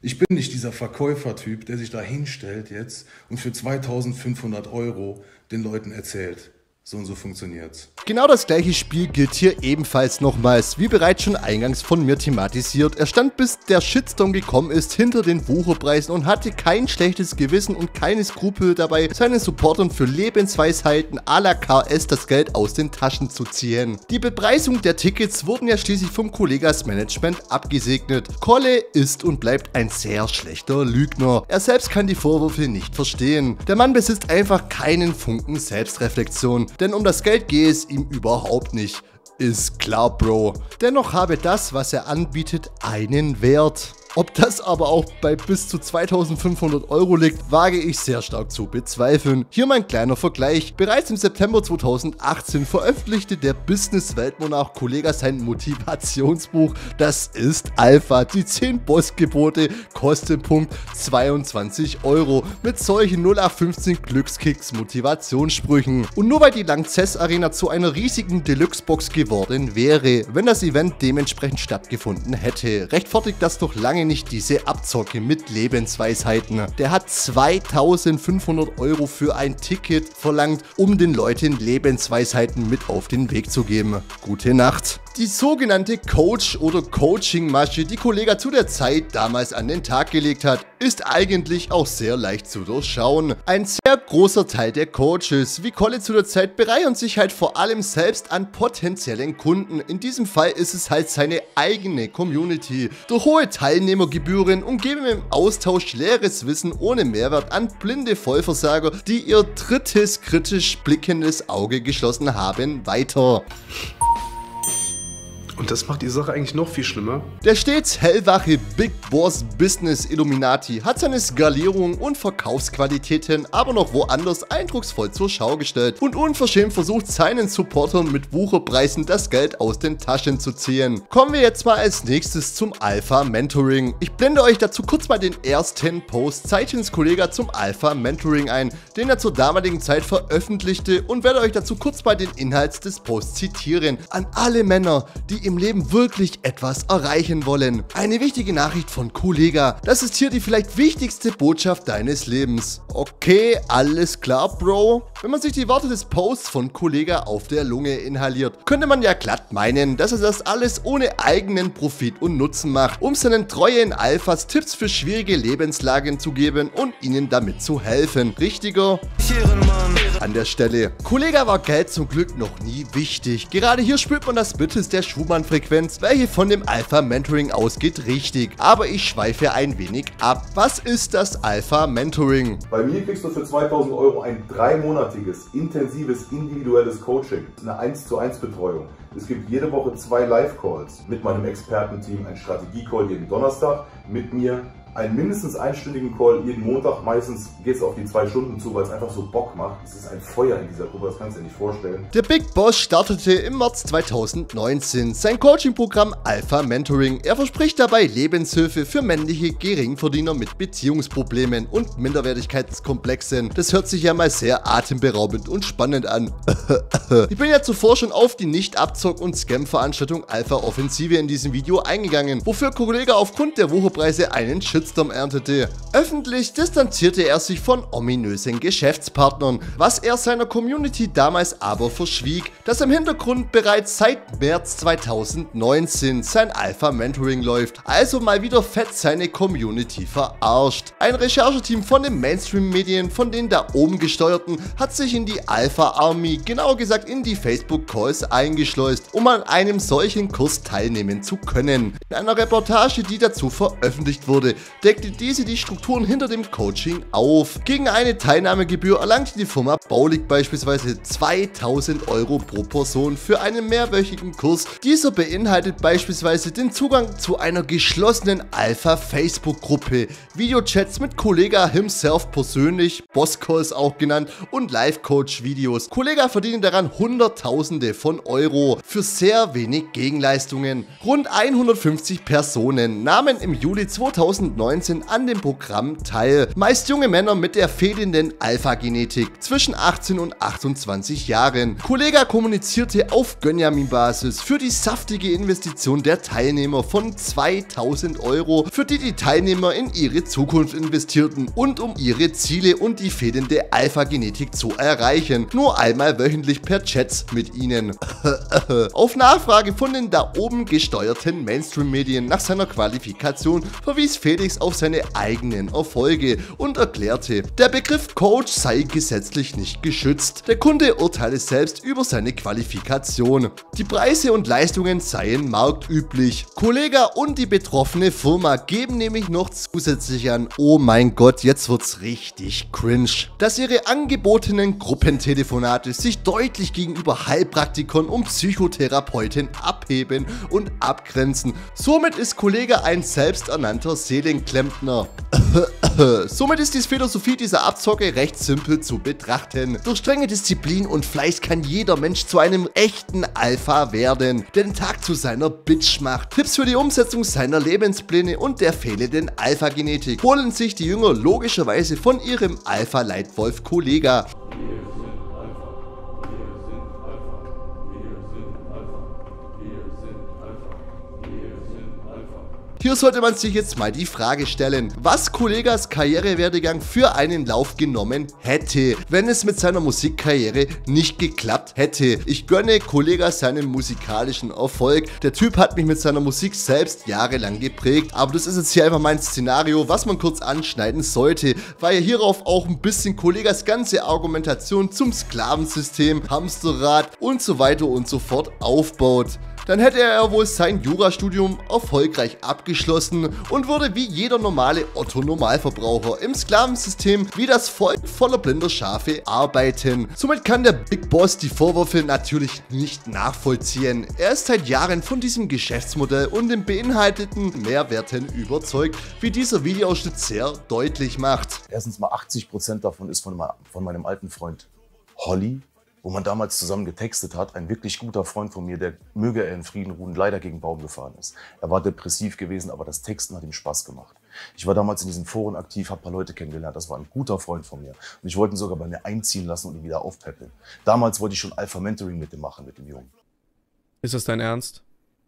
Ich bin nicht dieser Verkäufertyp, der sich da hinstellt jetzt und für zweitausendfünfhundert Euro den Leuten erzählt. So und so funktioniert's. Genau das gleiche Spiel gilt hier ebenfalls nochmals, wie bereits schon eingangs von mir thematisiert. Er stand, bis der Shitstorm gekommen ist, hinter den Wucherpreisen und hatte kein schlechtes Gewissen und keine Skrupel dabei, seinen Supportern für Lebensweisheiten à la K S das Geld aus den Taschen zu ziehen. Die Bepreisung der Tickets wurden ja schließlich vom Kollegas Management abgesegnet. Kolle ist und bleibt ein sehr schlechter Lügner. Er selbst kann die Vorwürfe nicht verstehen. Der Mann besitzt einfach keinen Funken Selbstreflexion. Denn um das Geld gehe es ihm überhaupt nicht. Ist klar, Bro. Dennoch habe das, was er anbietet, einen Wert. Ob das aber auch bei bis zu zweitausendfünfhundert Euro liegt, wage ich sehr stark zu bezweifeln. Hier mein kleiner Vergleich. Bereits im September zweitausendachtzehn veröffentlichte der Business-Weltmonarch Kollega sein Motivationsbuch Das ist Alpha. Die zehn Bossgebote kosten Punkt zweiundzwanzig Euro mit solchen null acht fünfzehn Glückskicks Motivationssprüchen. Und nur weil die Lanxess Arena zu einer riesigen Deluxe-Box geworden wäre, wenn das Event dementsprechend stattgefunden hätte, rechtfertigt das doch lange nicht diese Abzocke mit Lebensweisheiten. Der hat zweitausendfünfhundert Euro für ein Ticket verlangt, um den Leuten Lebensweisheiten mit auf den Weg zu geben. Gute Nacht. Die sogenannte Coach- oder Coaching-Masche, die Kollega zu der Zeit damals an den Tag gelegt hat, ist eigentlich auch sehr leicht zu durchschauen. Ein sehr großer Teil der Coaches, wie Kolle zu der Zeit, bereichern sich halt vor allem selbst an potenziellen Kunden. In diesem Fall ist es halt seine eigene Community. Durch hohe Teilnehmergebühren und geben im Austausch leeres Wissen ohne Mehrwert an blinde Vollversager, die ihr drittes kritisch blickendes Auge geschlossen haben, weiter. Und das macht die Sache eigentlich noch viel schlimmer. Der stets hellwache Big Boss Business Illuminati hat seine Skalierung und Verkaufsqualitäten aber noch woanders eindrucksvoll zur Schau gestellt und unverschämt versucht, seinen Supportern mit Wucherpreisen das Geld aus den Taschen zu ziehen. Kommen wir jetzt mal als nächstes zum Alpha Mentoring. Ich blende euch dazu kurz mal den ersten Post seitens Kollega zum Alpha Mentoring ein, den er zur damaligen Zeit veröffentlichte, und werde euch dazu kurz mal den Inhalt des Posts zitieren. An alle Männer, die im Leben wirklich etwas erreichen wollen. Eine wichtige Nachricht von Kollega. Das ist hier die vielleicht wichtigste Botschaft deines Lebens. Okay, alles klar, Bro. Wenn man sich die Worte des Posts von Kollega auf der Lunge inhaliert, könnte man ja glatt meinen, dass er das alles ohne eigenen Profit und Nutzen macht, um seinen treuen Alphas Tipps für schwierige Lebenslagen zu geben und ihnen damit zu helfen. Richtiger? An der Stelle. Kollega war Geld zum Glück noch nie wichtig. Gerade hier spürt man das Bittes der Schumann-Frequenz, welche von dem Alpha Mentoring ausgeht, richtig. Aber ich schweife ein wenig ab. Was ist das Alpha Mentoring? Bei mir kriegst du für zweitausend Euro ein dreimonatiges, intensives, individuelles Coaching. Eine eins zu eins Betreuung. Es gibt jede Woche zwei Live-Calls mit meinem Expertenteam, ein Strategie-Call jeden Donnerstag, mit mir einen mindestens einstündigen Call jeden Montag. Meistens geht es auf die zwei Stunden zu, weil es einfach so Bock macht. Es ist ein Feuer in dieser Gruppe, das kannst du dir nicht vorstellen. Der Big Boss startete im März zweitausendneunzehn sein Coaching-Programm Alpha Mentoring. Er verspricht dabei Lebenshilfe für männliche Geringverdiener mit Beziehungsproblemen und Minderwertigkeitskomplexen. Das hört sich ja mal sehr atemberaubend und spannend an. Ich bin ja zuvor schon auf die Nicht-Abzock- und Scam-Veranstaltung Alpha Offensive in diesem Video eingegangen, wofür Kollege aufgrund der Wucherpreise einen Shitstorm erntete. Öffentlich distanzierte er sich von ominösen Geschäftspartnern, was er seiner Community damals aber verschwieg, dass im Hintergrund bereits seit März zweitausendneunzehn sein Alpha Mentoring läuft, also mal wieder fett seine Community verarscht. Ein Rechercheteam von den Mainstream-Medien, von den da oben gesteuerten, hat sich in die Alpha Army, genauer gesagt in die Facebook-Calls eingeschleust, um an einem solchen Kurs teilnehmen zu können. In einer Reportage, die dazu veröffentlicht wurde, deckte diese die Strukturen hinter dem Coaching auf. Gegen eine Teilnahmegebühr erlangte die Firma Baulig beispielsweise zweitausend Euro pro Person für einen mehrwöchigen Kurs. Dieser beinhaltet beispielsweise den Zugang zu einer geschlossenen Alpha-Facebook-Gruppe, Videochats mit Kollega himself persönlich, Boss-Calls auch genannt, und Live-Coach-Videos. Kollega verdienen daran Hunderttausende von Euro für sehr wenig Gegenleistungen. Rund hundertfünfzig hundertfünfzig Personen nahmen im Juli zweitausendneunzehn an dem Programm teil. Meist junge Männer mit der fehlenden Alpha-Genetik zwischen achtzehn und achtundzwanzig Jahren. Kollega kommunizierte auf Gönjamin-Basis für die saftige Investition der Teilnehmer von zweitausend Euro, für die die Teilnehmer in ihre Zukunft investierten und um ihre Ziele und die fehlende Alpha-Genetik zu erreichen. Nur einmal wöchentlich per Chats mit ihnen. Auf Nachfrage von den da oben gesteuerten Mainstream-Medien nach seiner Qualifikation verwies Felix auf seine eigenen Erfolge und erklärte, der Begriff Coach sei gesetzlich nicht geschützt. Der Kunde urteile selbst über seine Qualifikation. Die Preise und Leistungen seien marktüblich. Kollega und die betroffene Firma geben nämlich noch zusätzlich an, oh mein Gott, jetzt wird's richtig cringe, dass ihre angebotenen Gruppentelefonate sich deutlich gegenüber Heilpraktikern und Psychotherapeuten abheben und abgrenzen. Somit ist Kollega ein selbsternannter Seelenklempner. Somit ist die Philosophie dieser Abzocke recht simpel zu betrachten. Durch strenge Disziplin und Fleiß kann jeder Mensch zu einem echten Alpha werden, der den Tag zu seiner Bitch macht. Tipps für die Umsetzung seiner Lebenspläne und der fehlenden Alpha-Genetik holen sich die Jünger logischerweise von ihrem Alpha-Leitwolf Kollega. Hier sollte man sich jetzt mal die Frage stellen, was Kollegas Karrierewerdegang für einen Lauf genommen hätte, wenn es mit seiner Musikkarriere nicht geklappt hätte. Ich gönne Kollega seinen musikalischen Erfolg. Der Typ hat mich mit seiner Musik selbst jahrelang geprägt, aber das ist jetzt hier einfach mein Szenario, was man kurz anschneiden sollte, weil er hierauf auch ein bisschen Kollegas ganze Argumentation zum Sklavensystem, Hamsterrad und so weiter und so fort aufbaut. Dann hätte er wohl sein Jurastudium erfolgreich abgeschlossen und würde wie jeder normale Otto-Normalverbraucher im Sklavensystem wie das Volk voller blinder Schafe arbeiten. Somit kann der Big Boss die Vorwürfe natürlich nicht nachvollziehen. Er ist seit Jahren von diesem Geschäftsmodell und den beinhalteten Mehrwerten überzeugt, wie dieser Videoausschnitt sehr deutlich macht. Erstens mal achtzig Prozent davon ist von, von meinem alten Freund Holly, wo man damals zusammen getextet hat, ein wirklich guter Freund von mir, der, möge er in Frieden ruhen, leider gegen Baum gefahren ist. Er war depressiv gewesen, aber das Texten hat ihm Spaß gemacht. Ich war damals in diesen Foren aktiv, habe ein paar Leute kennengelernt, das war ein guter Freund von mir. Und ich wollte ihn sogar bei mir einziehen lassen und ihn wieder aufpäppeln. Damals wollte ich schon Alpha-Mentoring mit ihm machen, mit dem Jungen. Ist das dein Ernst?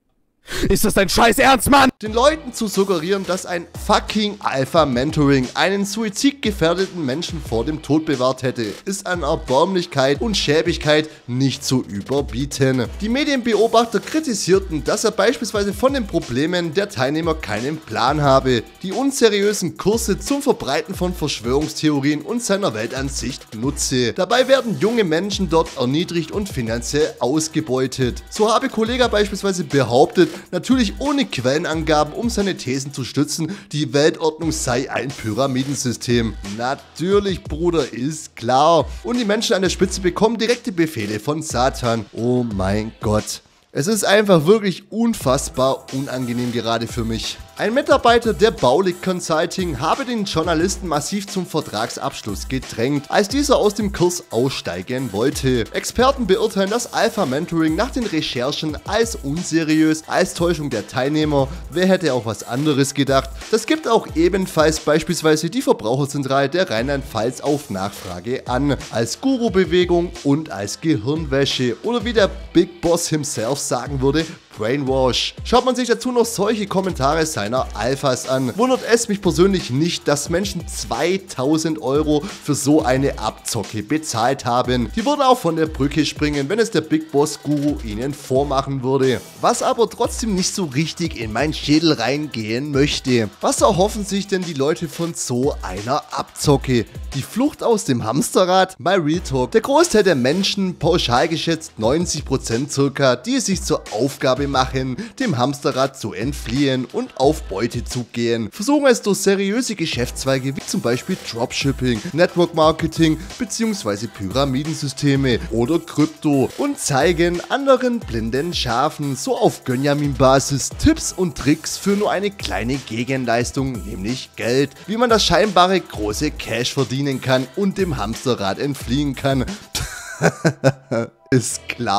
Ist das dein scheiß Ernst, Mann? Den Leuten zu suggerieren, dass ein fucking Alpha-Mentoring einen suizidgefährdeten Menschen vor dem Tod bewahrt hätte, ist an Erbärmlichkeit und Schäbigkeit nicht zu überbieten. Die Medienbeobachter kritisierten, dass er beispielsweise von den Problemen der Teilnehmer keinen Plan habe, die unseriösen Kurse zum Verbreiten von Verschwörungstheorien und seiner Weltansicht nutze. Dabei werden junge Menschen dort erniedrigt und finanziell ausgebeutet. So habe Kollega beispielsweise behauptet, natürlich ohne Quellenangaben, um seine Thesen zu stützen, die Weltordnung sei ein Pyramidensystem. Natürlich, Bruder, ist klar. Und die Menschen an der Spitze bekommen direkte Befehle von Satan. Oh mein Gott. Es ist einfach wirklich unfassbar unangenehm gerade für mich. Ein Mitarbeiter der Baulig Consulting habe den Journalisten massiv zum Vertragsabschluss gedrängt, als dieser aus dem Kurs aussteigen wollte. Experten beurteilen das Alpha-Mentoring nach den Recherchen als unseriös, als Täuschung der Teilnehmer. Wer hätte auch was anderes gedacht? Das gibt auch ebenfalls beispielsweise die Verbraucherzentrale der Rheinland-Pfalz auf Nachfrage an, als Guru-Bewegung und als Gehirnwäsche oder wie der Big Boss himself sagen würde, Brainwash. Schaut man sich dazu noch solche Kommentare seiner Alphas an, wundert es mich persönlich nicht, dass Menschen zweitausend Euro für so eine Abzocke bezahlt haben. Die würden auch von der Brücke springen, wenn es der Big Boss Guru ihnen vormachen würde. Was aber trotzdem nicht so richtig in meinen Schädel reingehen möchte. Was erhoffen sich denn die Leute von so einer Abzocke? Die Flucht aus dem Hamsterrad? My Real Talk. Der Großteil der Menschen, pauschal geschätzt neunzig Prozent circa, die es sich zur Aufgabe machen, dem Hamsterrad zu entfliehen und auf Beute zu gehen, versuchen es durch seriöse Geschäftszweige wie zum Beispiel Dropshipping, Network Marketing bzw. Pyramidensysteme oder Krypto und zeigen anderen blinden Schafen so auf Gönjamin-Basis Tipps und Tricks für nur eine kleine Gegenleistung, nämlich Geld, wie man das scheinbare große Cash verdienen kann und dem Hamsterrad entfliehen kann. Ist klar.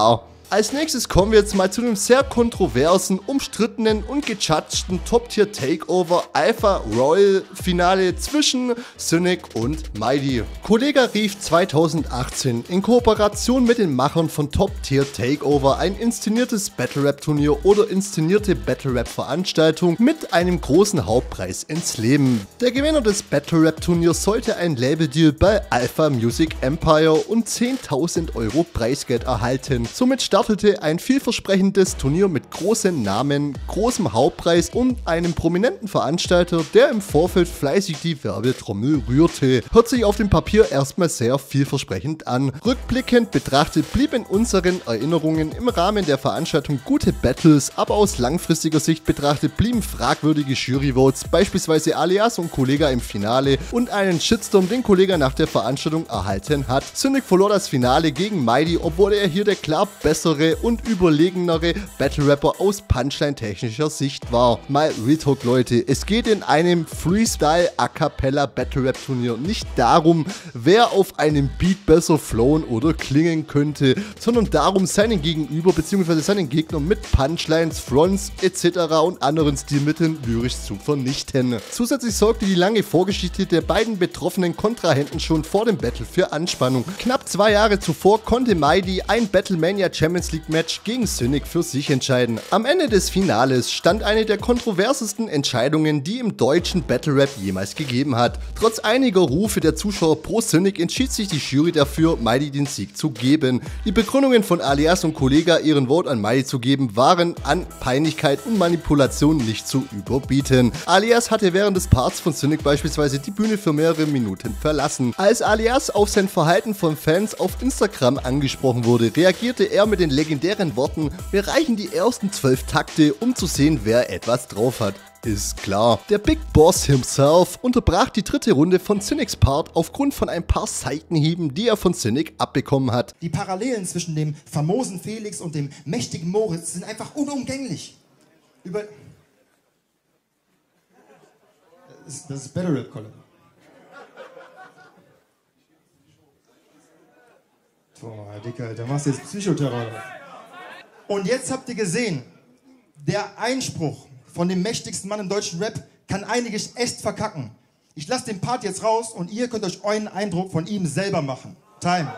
Als nächstes kommen wir jetzt mal zu einem sehr kontroversen, umstrittenen und gejudgten Top-Tier-Takeover Alpha Royal Finale zwischen Cynic und Mighty. Kollega rief zweitausendachtzehn in Kooperation mit den Machern von Top-Tier Takeover ein inszeniertes Battle-Rap-Turnier oder inszenierte Battle-Rap-Veranstaltung mit einem großen Hauptpreis ins Leben. Der Gewinner des Battle-Rap-Turniers sollte ein Label-Deal bei Alpha Music Empire und zehntausend Euro Preisgeld erhalten. Somit startete ein vielversprechendes Turnier mit großen Namen, großem Hauptpreis und einem prominenten Veranstalter, der im Vorfeld fleißig die Werbetrommel rührte. Hört sich auf dem Papier erstmal sehr vielversprechend an. Rückblickend betrachtet blieb in unseren Erinnerungen im Rahmen der Veranstaltung gute Battles, aber aus langfristiger Sicht betrachtet blieben fragwürdige Juryvotes, beispielsweise Alias und Kollega im Finale und einen Shitstorm, den Kollega nach der Veranstaltung erhalten hat. Cynic verlor das Finale gegen Mighty, obwohl er hier der klar bessere und überlegenere Battle-Rapper aus Punchline-technischer Sicht war. Mal Real-Talk, Leute, es geht in einem Freestyle-A-Cappella-Battle-Rap-Turnier nicht darum, wer auf einem Beat besser flowen oder klingen könnte, sondern darum, seinen Gegenüber bzw. seinen Gegner mit Punchlines, Fronts et cetera und anderen Stilmitteln lyrisch zu vernichten. Zusätzlich sorgte die lange Vorgeschichte der beiden betroffenen Kontrahenten schon vor dem Battle für Anspannung. Knapp zwei Jahre zuvor konnte Mighty ein Battlemania Champions League Match gegen Cynic für sich entscheiden. Am Ende des Finales stand eine der kontroversesten Entscheidungen, die im deutschen Battle Rap jemals gegeben hat. Trotz einiger Rufe der Zuschauer pro Cynic entschied sich die Jury dafür, Mighty den Sieg zu geben. Die Begründungen von Alias und Kollega, ihren Vote an Mighty zu geben, waren an Peinlichkeit und Manipulation nicht zu überbieten. Alias hatte während des Parts von Cynic beispielsweise die Bühne für mehrere Minuten verlassen. Als Alias auf sein Verhalten von Fans auf Instagram angesprochen wurde, reagierte er mit den legendären Worten: "Wir reichen die ersten zwölf Takte, um zu sehen, wer etwas drauf hat." Ist klar. Der Big Boss himself unterbrach die dritte Runde von Cynics Part aufgrund von ein paar Seitenhieben, die er von Cynic abbekommen hat. Die Parallelen zwischen dem famosen Felix und dem mächtigen Moritz sind einfach unumgänglich. Über... Das ist, das ist Battle Rap, Colin. Boah, Dicker, da machst du jetzt Psychoterror. Und jetzt habt ihr gesehen, der Einspruch von dem mächtigsten Mann im deutschen Rap kann einiges echt verkacken. Ich lasse den Part jetzt raus und ihr könnt euch euren Eindruck von ihm selber machen. Time.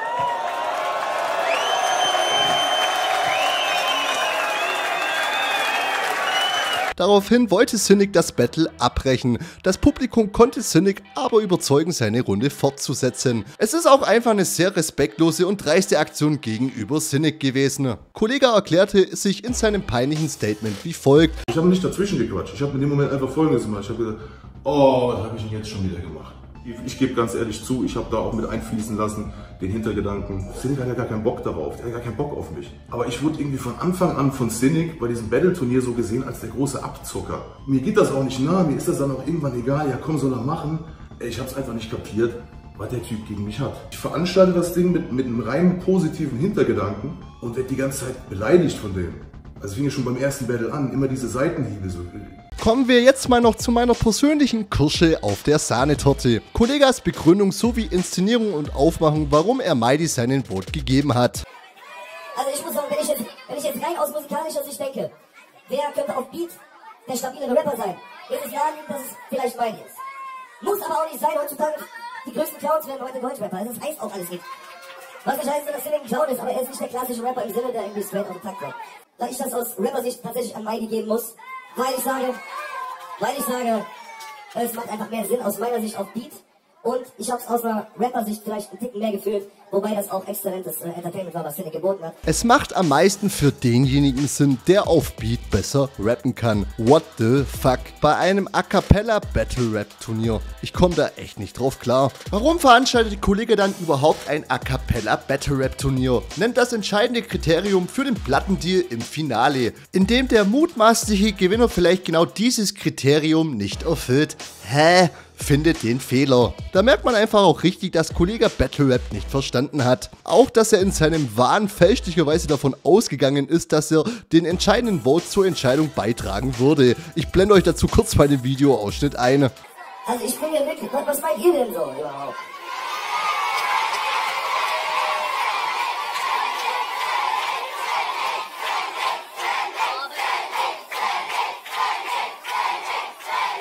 Daraufhin wollte Cynic das Battle abbrechen. Das Publikum konnte Cynic aber überzeugen, seine Runde fortzusetzen. Es ist auch einfach eine sehr respektlose und dreiste Aktion gegenüber Cynic gewesen. Kollega erklärte sich in seinem peinlichen Statement wie folgt: Ich habe nicht dazwischen gequatscht. Ich habe in dem Moment einfach Folgendes gemacht. Ich habe gesagt, oh, was habe ich denn jetzt schon wieder gemacht? Ich, ich gebe ganz ehrlich zu, ich habe da auch mit einfließen lassen, den Hintergedanken, Cynic hat ja gar keinen Bock darauf, der hat gar keinen Bock auf mich. Aber ich wurde irgendwie von Anfang an von Cynic bei diesem Battle-Turnier so gesehen als der große Abzocker. Mir geht das auch nicht nahe, mir ist das dann auch irgendwann egal, ja komm, soll er machen. Ich habe es einfach nicht kapiert, was der Typ gegen mich hat. Ich veranstalte das Ding mit, mit einem reinen positiven Hintergedanken und werde die ganze Zeit beleidigt von dem. Also fing ja schon beim ersten Battle an, immer diese Seitenhiebe so. Kommen wir jetzt mal noch zu meiner persönlichen Kirsche auf der Sahnetorte. Kollegas Begründung sowie Inszenierung und Aufmachung, warum er Mighty seinen Vote gegeben hat. Also ich muss sagen, wenn ich jetzt, wenn ich jetzt rein aus musikalischer Sicht denke, wer könnte auf Beat der stabilere Rapper sein? Ist es naheliegend, dass es vielleicht Mighty ist. Muss aber auch nicht sein, heutzutage, die größten Clowns werden heute Deutschrapper, also das heißt auch alles nicht. Was nicht heißt, dass Cynic ein Clown ist, aber er ist nicht der klassische Rapper im Sinne, der irgendwie straight auf den Takt kommt. Da ich das aus Rapper-Sicht tatsächlich an Mighty geben muss, weil ich sage, weil ich sage, es macht einfach mehr Sinn aus meiner Sicht auf Beat und ich habe es aus einer Rapper-Sicht vielleicht einen Ticken mehr gefühlt, wobei das auch exzellentes äh, Entertainment war, was Cynic geboten hat. Es macht am meisten für denjenigen Sinn, der auf Beat besser rappen kann. What the fuck? Bei einem A Cappella Battle Rap Turnier. Ich komme da echt nicht drauf klar. Warum veranstaltet die Kollege dann überhaupt ein A Cappella Battle Rap Turnier? Nennt das entscheidende Kriterium für den Plattendeal im Finale, in dem der mutmaßliche Gewinner vielleicht genau dieses Kriterium nicht erfüllt. Hä? Findet den Fehler. Da merkt man einfach auch richtig, dass Kollega Battle Rap nicht verstanden hat. Auch, dass er in seinem Wahn fälschlicherweise davon ausgegangen ist, dass er den entscheidenden Vote zur Entscheidung beitragen würde. Ich blende euch dazu kurz mal den Videoausschnitt ein. Also ich bin hier wirklich, was meint ihr denn so überhaupt?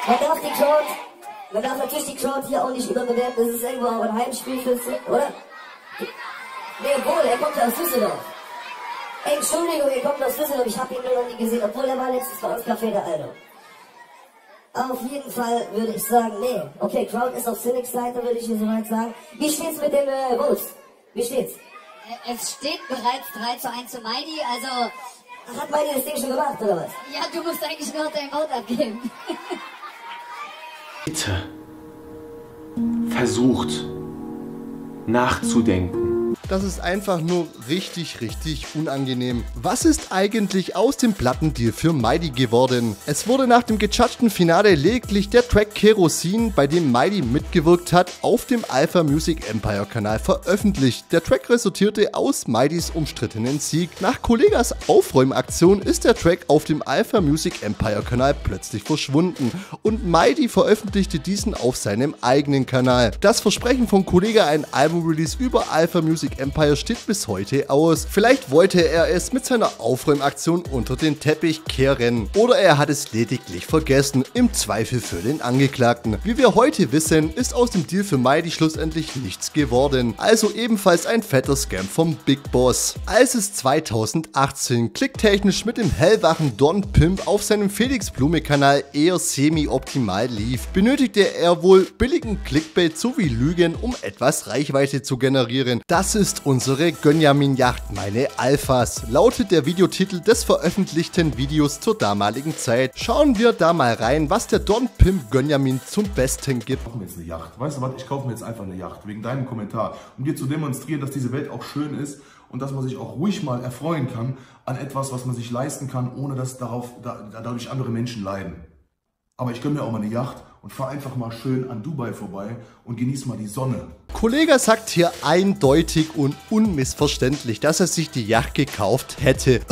Man darf die Crowd, man darf natürlich die Crowd hier auch nicht überbewerten, das ist irgendwo auch ein Heimspiel für Sie, oder? Nee, wohl, er kommt ja aus Düsseldorf. Ey, Entschuldigung, er kommt aus Düsseldorf, ich habe ihn nur noch nie gesehen, obwohl er war letztens bei uns Café der Aldo. Auf jeden Fall würde ich sagen, nee. Okay, Crowd ist auf Cynic-Seite, würde ich hier soweit sagen. Wie steht's mit den äh, Votes? Wie steht's? Es steht bereits drei zu eins zu Mighty, also... Ach, hat Mighty das Ding schon gemacht, oder was? Ja, du musst eigentlich nur dein Vote abgeben. Bitte. Versucht nachzudenken. Das ist einfach nur richtig, richtig unangenehm. Was ist eigentlich aus dem Plattendeal für Mighty geworden? Es wurde nach dem gejudgten Finale lediglich der Track Kerosin, bei dem Mighty mitgewirkt hat, auf dem Alpha Music Empire Kanal veröffentlicht. Der Track resultierte aus Mightys umstrittenen Sieg. Nach Kollegas Aufräumaktion ist der Track auf dem Alpha Music Empire Kanal plötzlich verschwunden und Mighty veröffentlichte diesen auf seinem eigenen Kanal. Das Versprechen von Kollega, ein Album-Release über Alpha Music Empire, steht bis heute aus. Vielleicht wollte er es mit seiner Aufräumaktion unter den Teppich kehren. Oder er hat es lediglich vergessen, im Zweifel für den Angeklagten. Wie wir heute wissen, ist aus dem Deal für Mighty schlussendlich nichts geworden. Also ebenfalls ein fetter Scam vom Big Boss. Als es zweitausendachtzehn klicktechnisch mit dem hellwachen Don Pimp auf seinem Felix Blume Kanal eher semi-optimal lief, benötigte er wohl billigen Clickbait sowie Lügen, um etwas Reichweite zu generieren. Das ist unsere Gönjamin-Yacht, meine Alphas, lautet der Videotitel des veröffentlichten Videos zur damaligen Zeit. Schauen wir da mal rein, was der Don Pimp Gönjamin zum Besten gibt. Ich kaufe mir jetzt eine Yacht. Weißt du was? Ich kaufe mir jetzt einfach eine Yacht, wegen deinem Kommentar, um dir zu demonstrieren, dass diese Welt auch schön ist und dass man sich auch ruhig mal erfreuen kann an etwas, was man sich leisten kann, ohne dass darauf, da, dadurch andere Menschen leiden. Aber ich gönne mir auch mal eine Yacht und fahre einfach mal schön an Dubai vorbei und genieße mal die Sonne. Kollega sagt hier eindeutig und unmissverständlich, dass er sich die Yacht gekauft hätte.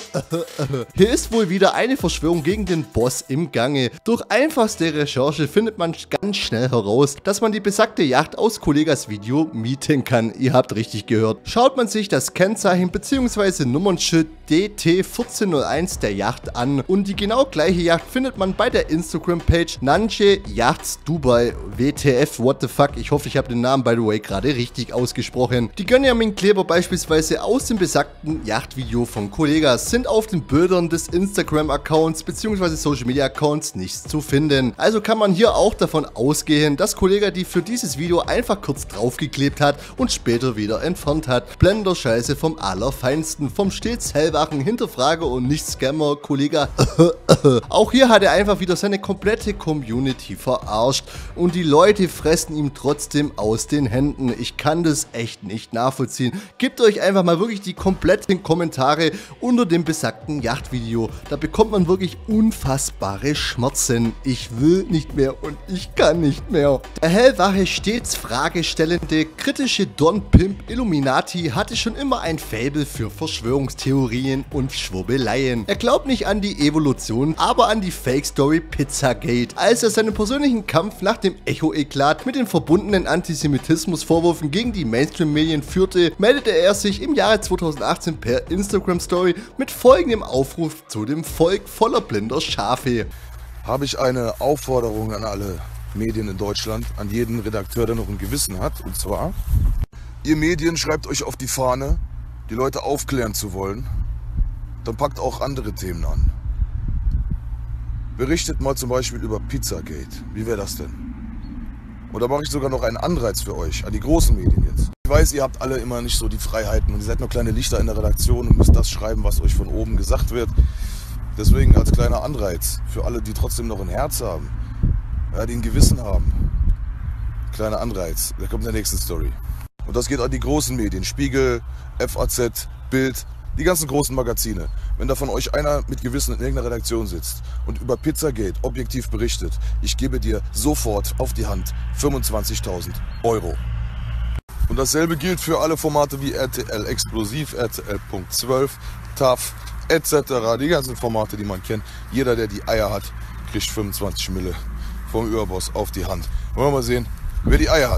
Hier ist wohl wieder eine Verschwörung gegen den Boss im Gange. Durch einfachste Recherche findet man ganz schnell heraus, dass man die besagte Yacht aus Kollegas Video mieten kann. Ihr habt richtig gehört. Schaut man sich das Kennzeichen bzw. Nummernschild D T vierzehn null eins der Yacht an und die genau gleiche Yacht findet man bei der Instagram-Page Nanje Yachts Dubai. W T F, what the fuck, ich hoffe, ich habe den Namen by the way gerade richtig ausgesprochen. Die Gönjamin-Kleber beispielsweise aus dem besagten Yachtvideo von Kollegas sind auf den Bildern des Instagram-Accounts bzw. Social-Media-Accounts nichts zu finden. Also kann man hier auch davon ausgehen, dass Kollega die für dieses Video einfach kurz draufgeklebt hat und später wieder entfernt hat. Blender-Scheiße vom Allerfeinsten, vom stets hellwachen Hinterfrager und nicht Scammer Kollega. Auch hier hat er einfach wieder seine komplette Community verarscht und die Leute fressen ihm trotzdem aus den Händen. Ich kann das echt nicht nachvollziehen. Gebt euch einfach mal wirklich die kompletten Kommentare unter dem besagten Yachtvideo. Da bekommt man wirklich unfassbare Schmerzen. Ich will nicht mehr und ich kann nicht mehr. Der hellwache, stets fragestellende, kritische Don Pimp Illuminati hatte schon immer ein Faible für Verschwörungstheorien und Schwurbeleien. Er glaubt nicht an die Evolution, aber an die Fake-Story Pizzagate. Als er seinen persönlichen Kampf nach dem Echo-Eklat mit den verbundenen Antisemitismusvorwürfen gegen die Mainstream-Medien führte, meldete er sich im Jahre zweitausendachtzehn per Instagram-Story mit folgendem Aufruf zu dem Volk voller blinder Schafe. Habe ich eine Aufforderung an alle Medien in Deutschland, an jeden Redakteur, der noch ein Gewissen hat, und zwar: Ihr Medien schreibt euch auf die Fahne, die Leute aufklären zu wollen, dann packt auch andere Themen an. Berichtet mal zum Beispiel über Pizzagate. Wie wäre das denn? Und da mache ich sogar noch einen Anreiz für euch, an die großen Medien jetzt. Ich weiß, ihr habt alle immer nicht so die Freiheiten und ihr seid nur kleine Lichter in der Redaktion und müsst das schreiben, was euch von oben gesagt wird. Deswegen als kleiner Anreiz für alle, die trotzdem noch ein Herz haben, ja, die ein Gewissen haben. Kleiner Anreiz, da kommt in der nächsten Story. Und das geht an die großen Medien, Spiegel, F A Z, Bild, die ganzen großen Magazine. Wenn da von euch einer mit Gewissen in irgendeiner Redaktion sitzt und über Pizzagate objektiv berichtet, ich gebe dir sofort auf die Hand fünfundzwanzigtausend Euro. Und dasselbe gilt für alle Formate wie R T L Explosiv, R T L Punkt zwölf, T A F et cetera. Die ganzen Formate, die man kennt. Jeder, der die Eier hat, kriegt fünfundzwanzig Mille vom Überboss auf die Hand. Wollen wir mal sehen, wer die Eier hat.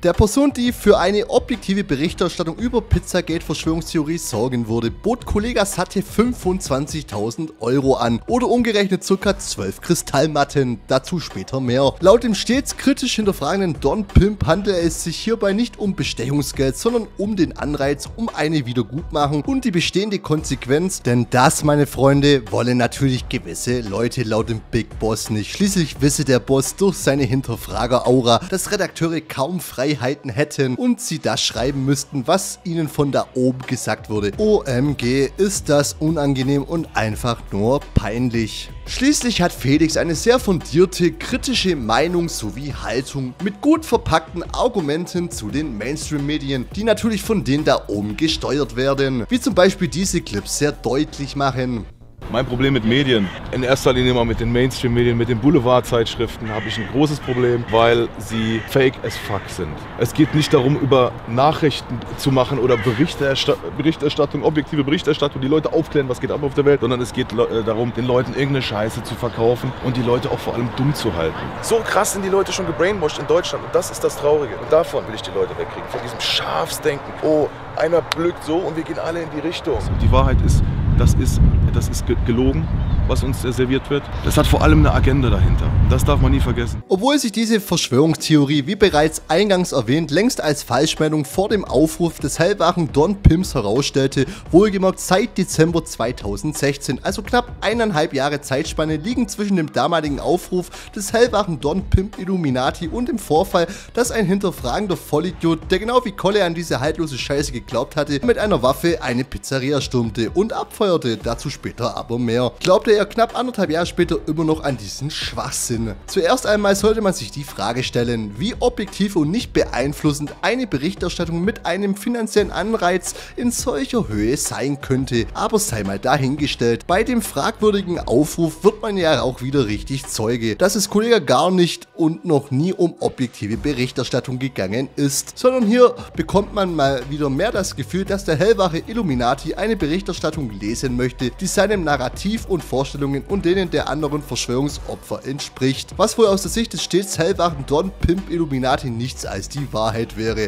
Der Person, die für eine objektive Berichterstattung über Pizzagate-Verschwörungstheorie sorgen würde, bot Kollega satte fünfundzwanzigtausend Euro an oder umgerechnet ca. zwölf Kristallmatten, dazu später mehr. Laut dem stets kritisch hinterfragenden Don Pimp handelt es sich hierbei nicht um Bestechungsgeld, sondern um den Anreiz, um eine Wiedergutmachung und die bestehende Konsequenz, denn das, meine Freunde, wollen natürlich gewisse Leute laut dem Big Boss nicht. Schließlich wisse der Boss durch seine Hinterfrager-Aura, dass Redakteure kaum Freiheiten hätten und sie das schreiben müssten, was ihnen von da oben gesagt wurde. O M G, ist das unangenehm und einfach nur peinlich. Schließlich hat Felix eine sehr fundierte, kritische Meinung sowie Haltung mit gut verpackten Argumenten zu den Mainstream-Medien, die natürlich von denen da oben gesteuert werden, wie zum Beispiel diese Clips sehr deutlich machen. Mein Problem mit Medien, in erster Linie mal mit den Mainstream-Medien, mit den Boulevardzeitschriften, habe ich ein großes Problem, weil sie fake as fuck sind. Es geht nicht darum, über Nachrichten zu machen oder Berichterstatt Berichterstattung, objektive Berichterstattung, die Leute aufklären, was geht ab auf der Welt, sondern es geht äh, darum, den Leuten irgendeine Scheiße zu verkaufen und die Leute auch vor allem dumm zu halten. So krass sind die Leute schon gebrainwashed in Deutschland und das ist das Traurige. Und davon will ich die Leute wegkriegen, von diesem Schafsdenken. Oh, einer blökt so und wir gehen alle in die Richtung. Die Wahrheit ist, das ist, das ist gelogen, was uns serviert wird. Das hat vor allem eine Agenda dahinter. Das darf man nie vergessen. Obwohl sich diese Verschwörungstheorie, wie bereits eingangs erwähnt, längst als Falschmeldung vor dem Aufruf des hellwachen Don Pimps herausstellte, wohlgemerkt seit Dezember zweitausendsechzehn, also knapp eineinhalb Jahre Zeitspanne liegen zwischen dem damaligen Aufruf des hellwachen Don Pimp Illuminati und dem Vorfall, dass ein hinterfragender Vollidiot, der genau wie Kolle an diese haltlose Scheiße geglaubt hatte, mit einer Waffe eine Pizzeria stürmte und abfeuerte. Dazu später aber mehr. Glaubte er knapp anderthalb Jahre später immer noch an diesen Schwachsinn. Zuerst einmal sollte man sich die Frage stellen, wie objektiv und nicht beeinflussend eine Berichterstattung mit einem finanziellen Anreiz in solcher Höhe sein könnte. Aber sei mal dahingestellt, bei dem fragwürdigen Aufruf wird man ja auch wieder richtig Zeuge, dass es Kollega gar nicht und noch nie um objektive Berichterstattung gegangen ist, sondern hier bekommt man mal wieder mehr das Gefühl, dass der hellwache Illuminati eine Berichterstattung lesen möchte, die seinem Narrativ und Vorstellungen und denen der anderen Verschwörungsopfer entspricht, was wohl aus der Sicht des stets hellwachen Don Pimp Illuminati nichts als die Wahrheit wäre.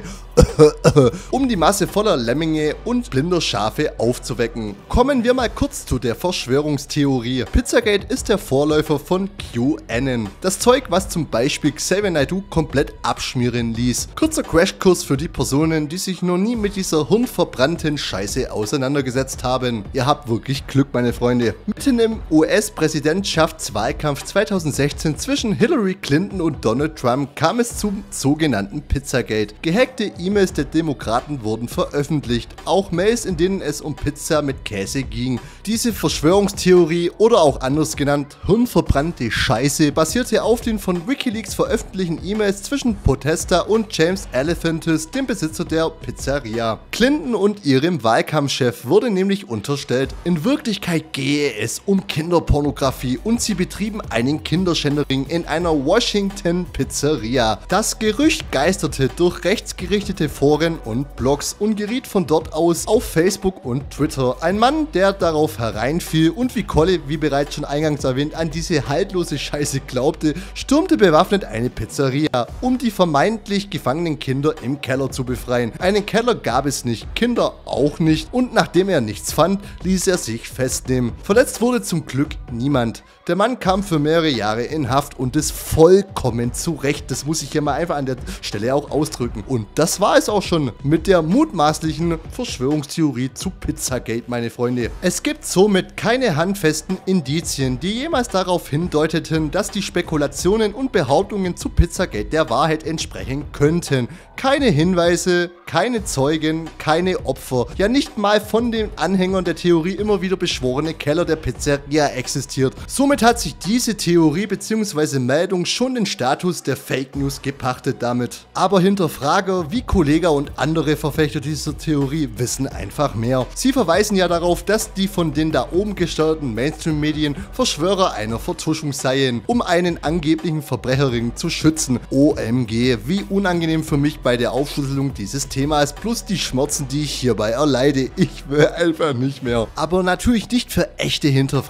Um die Masse voller Lemminge und blinder Schafe aufzuwecken. Kommen wir mal kurz zu der Verschwörungstheorie. Pizzagate ist der Vorläufer von QAnon. Das Zeug, was zum Beispiel Xavier Naidoo komplett abschmieren ließ. Kurzer Crashkurs für die Personen, die sich noch nie mit dieser hirnverbrannten Scheiße auseinandergesetzt haben. Ihr habt wirklich Glück, meine Freunde. Mitten im U S-Präsidentschaftswahlkampf zweitausendsechzehn zwischen Hillary Clinton und Donald Trump kam es zum sogenannten Pizzagate. Gehackte E-Mails der Demokraten wurden veröffentlicht, auch Mails, in denen es um Pizza mit Käse ging. Diese Verschwörungstheorie oder auch anders genannt hirnverbrannte Scheiße basierte auf den von Wikileaks veröffentlichten E-Mails zwischen Podesta und James Alefantis, dem Besitzer der Pizzeria. Clinton und ihrem Wahlkampfchef wurde nämlich unterstellt, in Wirklichkeit gehe es um Kinderpornografie und sie betrieben einen Kinderschändering in einer Washington Pizzeria. Das Gerücht geisterte durch rechtsgerichtete Foren und Blogs und geriet von dort aus auf Facebook und Twitter. Ein Mann, der darauf hereinfiel und wie Kolle, wie bereits schon eingangs erwähnt, an diese haltlose Scheiße glaubte, stürmte bewaffnet eine Pizzeria, um die vermeintlich gefangenen Kinder im Keller zu befreien. Einen Keller gab es nicht, Kinder auch nicht und nachdem er nichts fand, ließ er sich festnehmen. Verletzt wurde zum Glück niemand. Der Mann kam für mehrere Jahre in Haft und ist vollkommen zurecht. Das muss ich hier mal einfach an der Stelle auch ausdrücken. Und das war es auch schon mit der mutmaßlichen Verschwörungstheorie zu Pizzagate, meine Freunde. Es gibt somit keine handfesten Indizien, die jemals darauf hindeuteten, dass die Spekulationen und Behauptungen zu Pizzagate der Wahrheit entsprechen könnten. Keine Hinweise, keine Zeugen, keine Opfer. Ja, nicht mal von den Anhängern der Theorie immer wieder beschworene Keller der Pizzeria existiert. Somit hat sich diese Theorie bzw. Meldung schon den Status der Fake News gepachtet damit. Aber Hinterfrager wie Kollega und andere Verfechter dieser Theorie wissen einfach mehr. Sie verweisen ja darauf, dass die von den da oben gesteuerten Mainstream-Medien Verschwörer einer Vertuschung seien, um einen angeblichen Verbrecherring zu schützen. O M G, wie unangenehm für mich bei der Aufschlüsselung dieses Themas plus die Schmerzen, die ich hierbei erleide. Ich will einfach nicht mehr. Aber natürlich nicht für echte Hinterfrager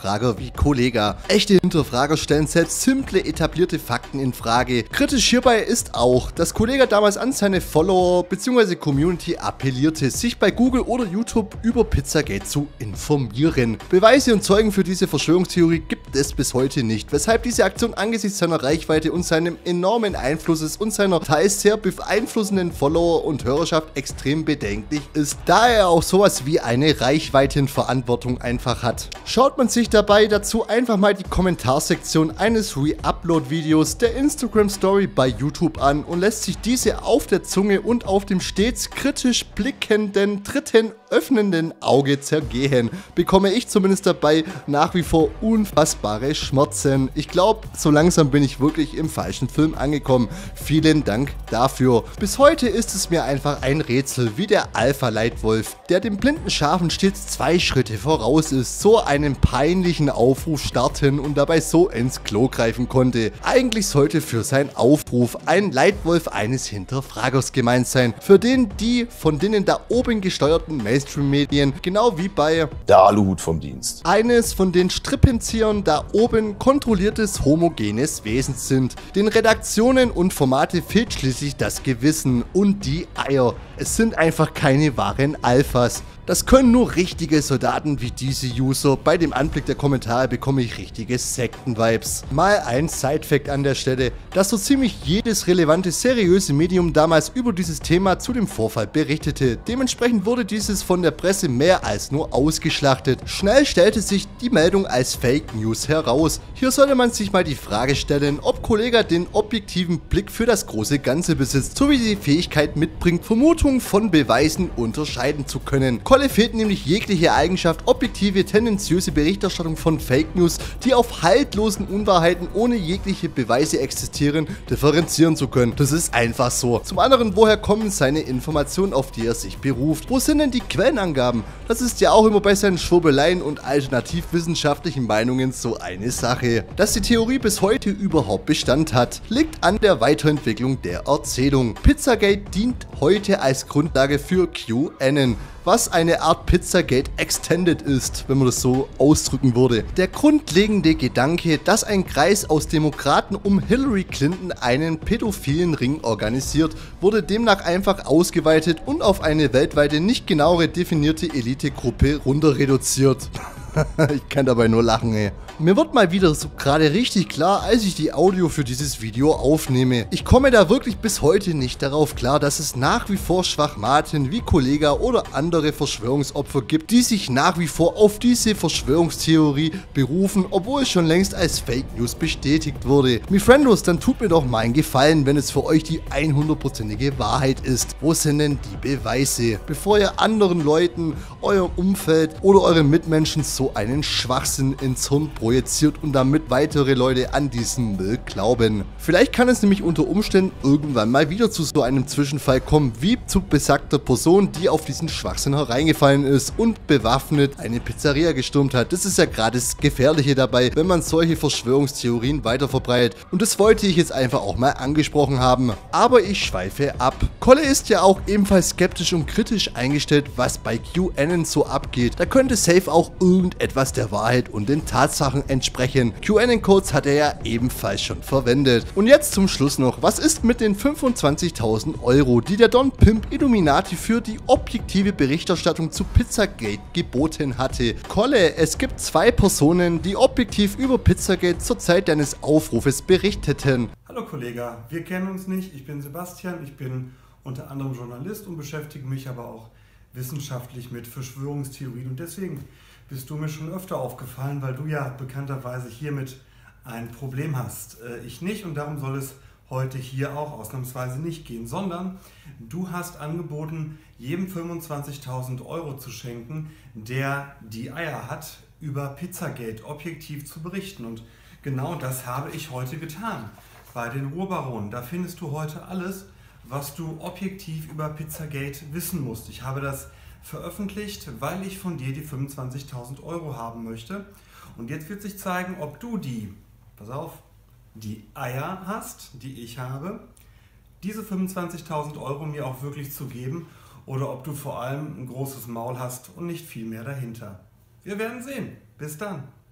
Hinterfrager wie Kollega. Echte Hinterfrager stellen selbst simple etablierte Fakten in Frage. Kritisch hierbei ist auch, dass Kollega damals an seine Follower bzw. Community appellierte, sich bei Google oder YouTube über Pizzagate zu informieren. Beweise und Zeugen für diese Verschwörungstheorie gibt es bis heute nicht, weshalb diese Aktion angesichts seiner Reichweite und seinem enormen Einflusses und seiner teils sehr beeinflussenden Follower und Hörerschaft extrem bedenklich ist, da er auch sowas wie eine Reichweitenverantwortung einfach hat. Schaut man sich dabei dazu einfach mal die Kommentarsektion eines Re-Upload-Videos der Instagram-Story bei YouTube an und lässt sich diese auf der Zunge und auf dem stets kritisch blickenden dritten öffnenden Auge zergehen, bekomme ich zumindest dabei nach wie vor unfassbare Schmerzen. Ich glaube, so langsam bin ich wirklich im falschen Film angekommen. Vielen Dank dafür. Bis heute ist es mir einfach ein Rätsel, wie der Alpha-Leitwolf, der dem blinden Schafen stets zwei Schritte voraus ist, so einen peinlichen Aufruf starten und dabei so ins Klo greifen konnte. Eigentlich sollte für seinen Aufruf ein Leitwolf eines Hinterfragers gemeint sein, für den die von denen da oben gesteuerten Mainstream-Medien, genau wie bei der Aluhut vom Dienst, eines von den Strippenziehern da oben kontrolliertes homogenes Wesen sind. Den Redaktionen und Formate fehlt schließlich das Gewissen und die Eier. Es sind einfach keine wahren Alphas. Das können nur richtige Soldaten wie diese User. Bei dem Anblick der Kommentare bekomme ich richtige Sekten-Vibes. Mal ein Side-Fact an der Stelle, dass so ziemlich jedes relevante, seriöse Medium damals über dieses Thema zu dem Vorfall berichtete. Dementsprechend wurde dieses von der Presse mehr als nur ausgeschlachtet. Schnell stellte sich die Meldung als Fake News heraus. Hier sollte man sich mal die Frage stellen, ob Kollega den objektiven Blick für das große Ganze besitzt, sowie die Fähigkeit mitbringt, Vermutungen von Beweisen unterscheiden zu können. Kolle fehlt nämlich jegliche Eigenschaft, objektive, tendenziöse Berichterstattung von Fake News, die auf haltlosen Unwahrheiten ohne jegliche Beweise existieren, differenzieren zu können. Das ist einfach so. Zum anderen, woher kommen seine Informationen, auf die er sich beruft? Wo sind denn die Quellenangaben? Das ist ja auch immer bei seinen Schwurbeleien und alternativwissenschaftlichen Meinungen so eine Sache. Dass die Theorie bis heute überhaupt Bestand hat, liegt an der Weiterentwicklung der Erzählung. Pizzagate dient heute als Grundlage für QAnon, was eine Art Pizzagate Extended ist, wenn man das so ausdrücken würde. Der grundlegende Gedanke, dass ein Kreis aus Demokraten um Hillary Clinton einen pädophilen Ring organisiert, wurde demnach einfach ausgeweitet und auf eine weltweite nicht genauere definierte Elitegruppe runter reduziert. Ich kann dabei nur lachen, ey. Mir wird mal wieder so gerade richtig klar, als ich die Audio für dieses Video aufnehme. Ich komme da wirklich bis heute nicht darauf klar, dass es nach wie vor Schwachmaten wie Kollega oder andere Verschwörungsopfer gibt, die sich nach wie vor auf diese Verschwörungstheorie berufen, obwohl es schon längst als Fake News bestätigt wurde. Mi Friendos, dann tut mir doch mal einen Gefallen, wenn es für euch die hundertprozentige Wahrheit ist. Wo sind denn die Beweise? Bevor ihr anderen Leuten, eurem Umfeld oder euren Mitmenschen so einen Schwachsinn ins Hirn projiziert und damit weitere Leute an diesen Müll glauben. Vielleicht kann es nämlich unter Umständen irgendwann mal wieder zu so einem Zwischenfall kommen, wie zu besagter Person, die auf diesen Schwachsinn hereingefallen ist und bewaffnet eine Pizzeria gestürmt hat. Das ist ja gerade das Gefährliche dabei, wenn man solche Verschwörungstheorien weiterverbreitet. Und das wollte ich jetzt einfach auch mal angesprochen haben. Aber ich schweife ab. Kolle ist ja auch ebenfalls skeptisch und kritisch eingestellt, was bei QAnon so abgeht. Da könnte safe auch irgendetwas der Wahrheit und den Tatsachen entsprechen. QAnon-Codes hat er ja ebenfalls schon verwendet. Und jetzt zum Schluss noch, was ist mit den fünfundzwanzigtausend Euro, die der Don Pimp Illuminati für die objektive Berichterstattung zu Pizzagate geboten hatte? Kolle, es gibt zwei Personen, die objektiv über Pizzagate zur Zeit deines Aufrufes berichteten. Hallo Kollega, wir kennen uns nicht, ich bin Sebastian, ich bin unter anderem Journalist und beschäftige mich aber auch wissenschaftlich mit Verschwörungstheorien und deswegen bist du mir schon öfter aufgefallen, weil du ja bekannterweise hiermit ein Problem hast. Ich nicht und darum soll es heute hier auch ausnahmsweise nicht gehen, sondern du hast angeboten, jedem fünfundzwanzigtausend Euro zu schenken, der die Eier hat, über Pizzagate objektiv zu berichten. Und genau das habe ich heute getan bei den Ruhrbaronen. Da findest du heute alles, was du objektiv über Pizzagate wissen musst. Ich habe das veröffentlicht, weil ich von dir die fünfundzwanzigtausend Euro haben möchte. Und jetzt wird sich zeigen, ob du die, pass auf, die Eier hast, die ich habe, diese fünfundzwanzigtausend Euro mir auch wirklich zu geben oder ob du vor allem ein großes Maul hast und nicht viel mehr dahinter. Wir werden sehen. Bis dann.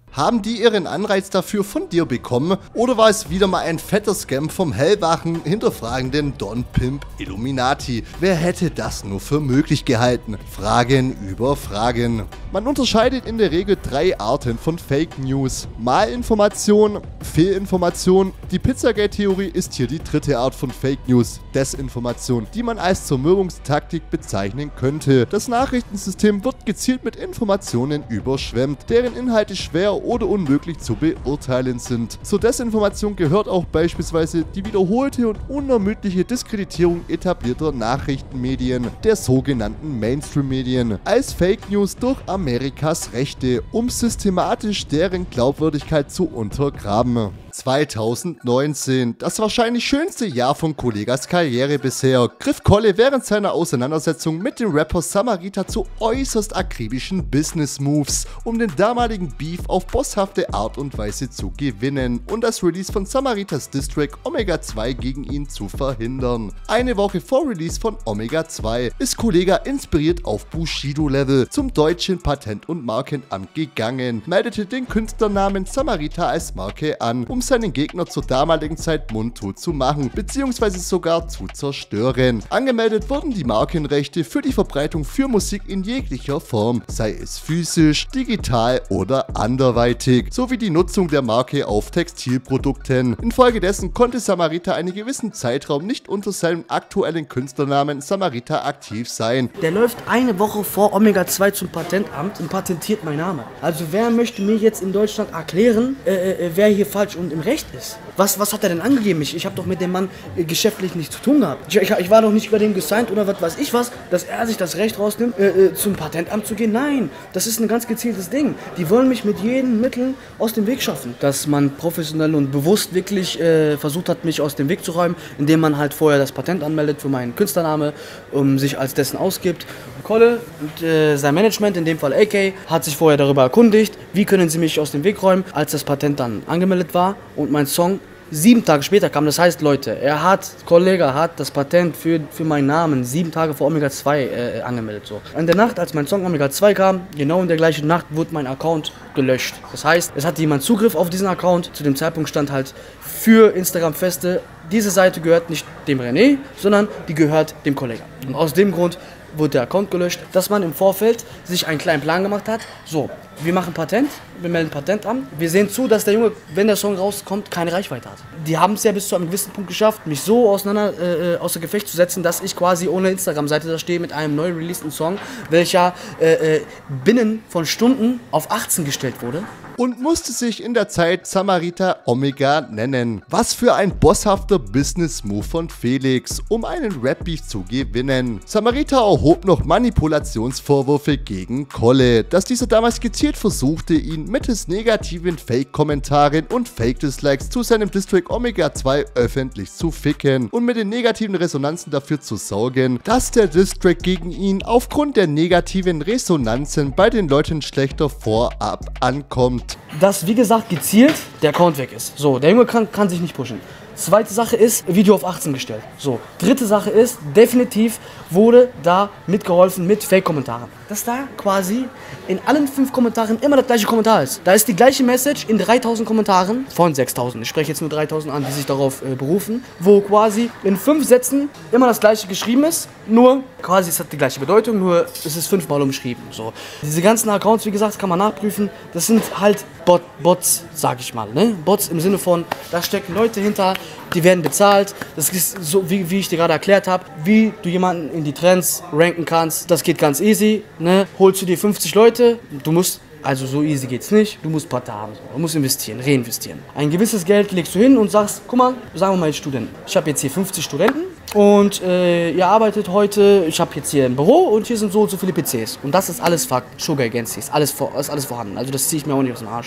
Haben die ihren Anreiz dafür von dir bekommen oder war es wieder mal ein fetter Scam vom hellwachen, hinterfragenden Don Pimp Illuminati? Wer hätte das nur für möglich gehalten? Fragen über Fragen. Man unterscheidet in der Regel drei Arten von Fake News. Malinformation, Fehlinformation. Die Pizzagate-Theorie ist hier die dritte Art von Fake News, Desinformation, die man als Zermürbungstaktik bezeichnen könnte. Das Nachrichtensystem wird gezielt mit Informationen überschwemmt, deren Inhalte schwer oder unmöglich zu beurteilen sind. Zur Desinformation gehört auch beispielsweise die wiederholte und unermüdliche Diskreditierung etablierter Nachrichtenmedien, der sogenannten Mainstream-Medien, als Fake News durch Amerikas Rechte, um systematisch deren Glaubwürdigkeit zu untergraben. zweitausendneunzehn, das wahrscheinlich schönste Jahr von Kollegas Karriere bisher, griff Kolle während seiner Auseinandersetzung mit dem Rapper Samarita zu äußerst akribischen Business-Moves, um den damaligen Beef auf bosshafte Art und Weise zu gewinnen und das Release von Samaritas Diss-Track Omega zwei gegen ihn zu verhindern. Eine Woche vor Release von Omega zwei ist Kollega inspiriert auf Bushido-Level zum deutschen Patent- und Markenamt gegangen, meldete den Künstlernamen Samarita als Marke an, um seinen Gegner zur damaligen Zeit mundtot zu machen, beziehungsweise sogar zu zerstören. Angemeldet wurden die Markenrechte für die Verbreitung für Musik in jeglicher Form, sei es physisch, digital oder anderweitig, sowie die Nutzung der Marke auf Textilprodukten. Infolgedessen konnte Samarita einen gewissen Zeitraum nicht unter seinem aktuellen Künstlernamen Samarita aktiv sein. Der läuft eine Woche vor Omega zwei zum Patentamt und patentiert meinen Namen. Also wer möchte mir jetzt in Deutschland erklären, äh, äh, wer hier falsch und im Recht ist? Was, was hat er denn angegeben? Ich, ich habe doch mit dem Mann äh, geschäftlich nichts zu tun gehabt. Ich, ich, ich war doch nicht über dem gesigned oder was weiß ich was, dass er sich das Recht rausnimmt, äh, äh, zum Patentamt zu gehen. Nein, das ist ein ganz gezieltes Ding. Die wollen mich mit jedem Mittel aus dem Weg schaffen. Dass man professionell und bewusst wirklich äh, versucht hat, mich aus dem Weg zu räumen, indem man halt vorher das Patent anmeldet für meinen Künstlername, um sich als dessen ausgibt. Kolle und äh, sein Management, in dem Fall A K, hat sich vorher darüber erkundigt, wie können sie mich aus dem Weg räumen, als das Patent dann angemeldet war und mein Song sieben Tage später kam. Das heißt, Leute, er hat, Kollege hat das Patent für, für meinen Namen sieben Tage vor Omega zwei äh, angemeldet. So. In der Nacht, als mein Song Omega zwei kam, genau in der gleichen Nacht, wurde mein Account gelöscht. Das heißt, es hatte jemand Zugriff auf diesen Account. Zu dem Zeitpunkt stand halt für Instagram-Feste, diese Seite gehört nicht dem René, sondern die gehört dem Kollegen. Und aus dem Grund wurde der Account gelöscht, dass man im Vorfeld sich einen kleinen Plan gemacht hat. So, wir machen Patent, wir melden Patent an. Wir sehen zu, dass der Junge, wenn der Song rauskommt, keine Reichweite hat. Die haben es ja bis zu einem gewissen Punkt geschafft, mich so auseinander, äh, außer Gefecht zu setzen, dass ich quasi ohne Instagram-Seite da stehe mit einem neu releaseden Song, welcher äh, äh, binnen von Stunden auf achtzehn gestellt wurde. Und musste sich in der Zeit Samarita Omega nennen. Was für ein bosshafter Business-Move von Felix, um einen Rap-Beef zu gewinnen. Samarita erhob noch Manipulationsvorwürfe gegen Kolle, dass dieser damals gezielt versuchte, ihn mittels negativen Fake-Kommentaren und Fake-Dislikes zu seinem Distrack Omega zwei öffentlich zu ficken und mit den negativen Resonanzen dafür zu sorgen, dass der Distrack gegen ihn aufgrund der negativen Resonanzen bei den Leuten schlechter vorab ankommt. Dass, wie gesagt, gezielt der Account weg ist. So, der Junge kann, kann sich nicht pushen. Zweite Sache ist, Video auf achtzehn gestellt. So, dritte Sache ist, definitiv wurde da mitgeholfen mit Fake-Kommentaren. Dass da quasi in allen fünf Kommentaren immer das gleiche Kommentar ist. Da ist die gleiche Message in dreitausend Kommentaren von sechstausend. Ich spreche jetzt nur dreitausend an, die sich darauf äh, berufen. Wo quasi in fünf Sätzen immer das gleiche geschrieben ist. Nur quasi es hat die gleiche Bedeutung, nur es ist fünfmal umschrieben. So. Diese ganzen Accounts, wie gesagt, kann man nachprüfen. Das sind halt Bot, Bots, sag ich mal. Ne? Bots im Sinne von, da stecken Leute hinter, die werden bezahlt. Das ist so, wie, wie ich dir gerade erklärt habe, wie du jemanden in die Trends ranken kannst. Das geht ganz easy. Ne? Holst du dir fünfzig Leute, du musst, also so easy geht's nicht, du musst Partei haben, du musst investieren, reinvestieren. Ein gewisses Geld legst du hin und sagst, guck mal, sagen wir mal jetzt Studenten. Ich habe jetzt hier fünfzig Studenten und äh, ihr arbeitet heute, ich habe jetzt hier ein Büro und hier sind so und so viele P Cs. Und das ist alles Fakt, Sugar Agency, ist alles, vor, ist alles vorhanden, also das ziehe ich mir auch nicht aus dem Arsch.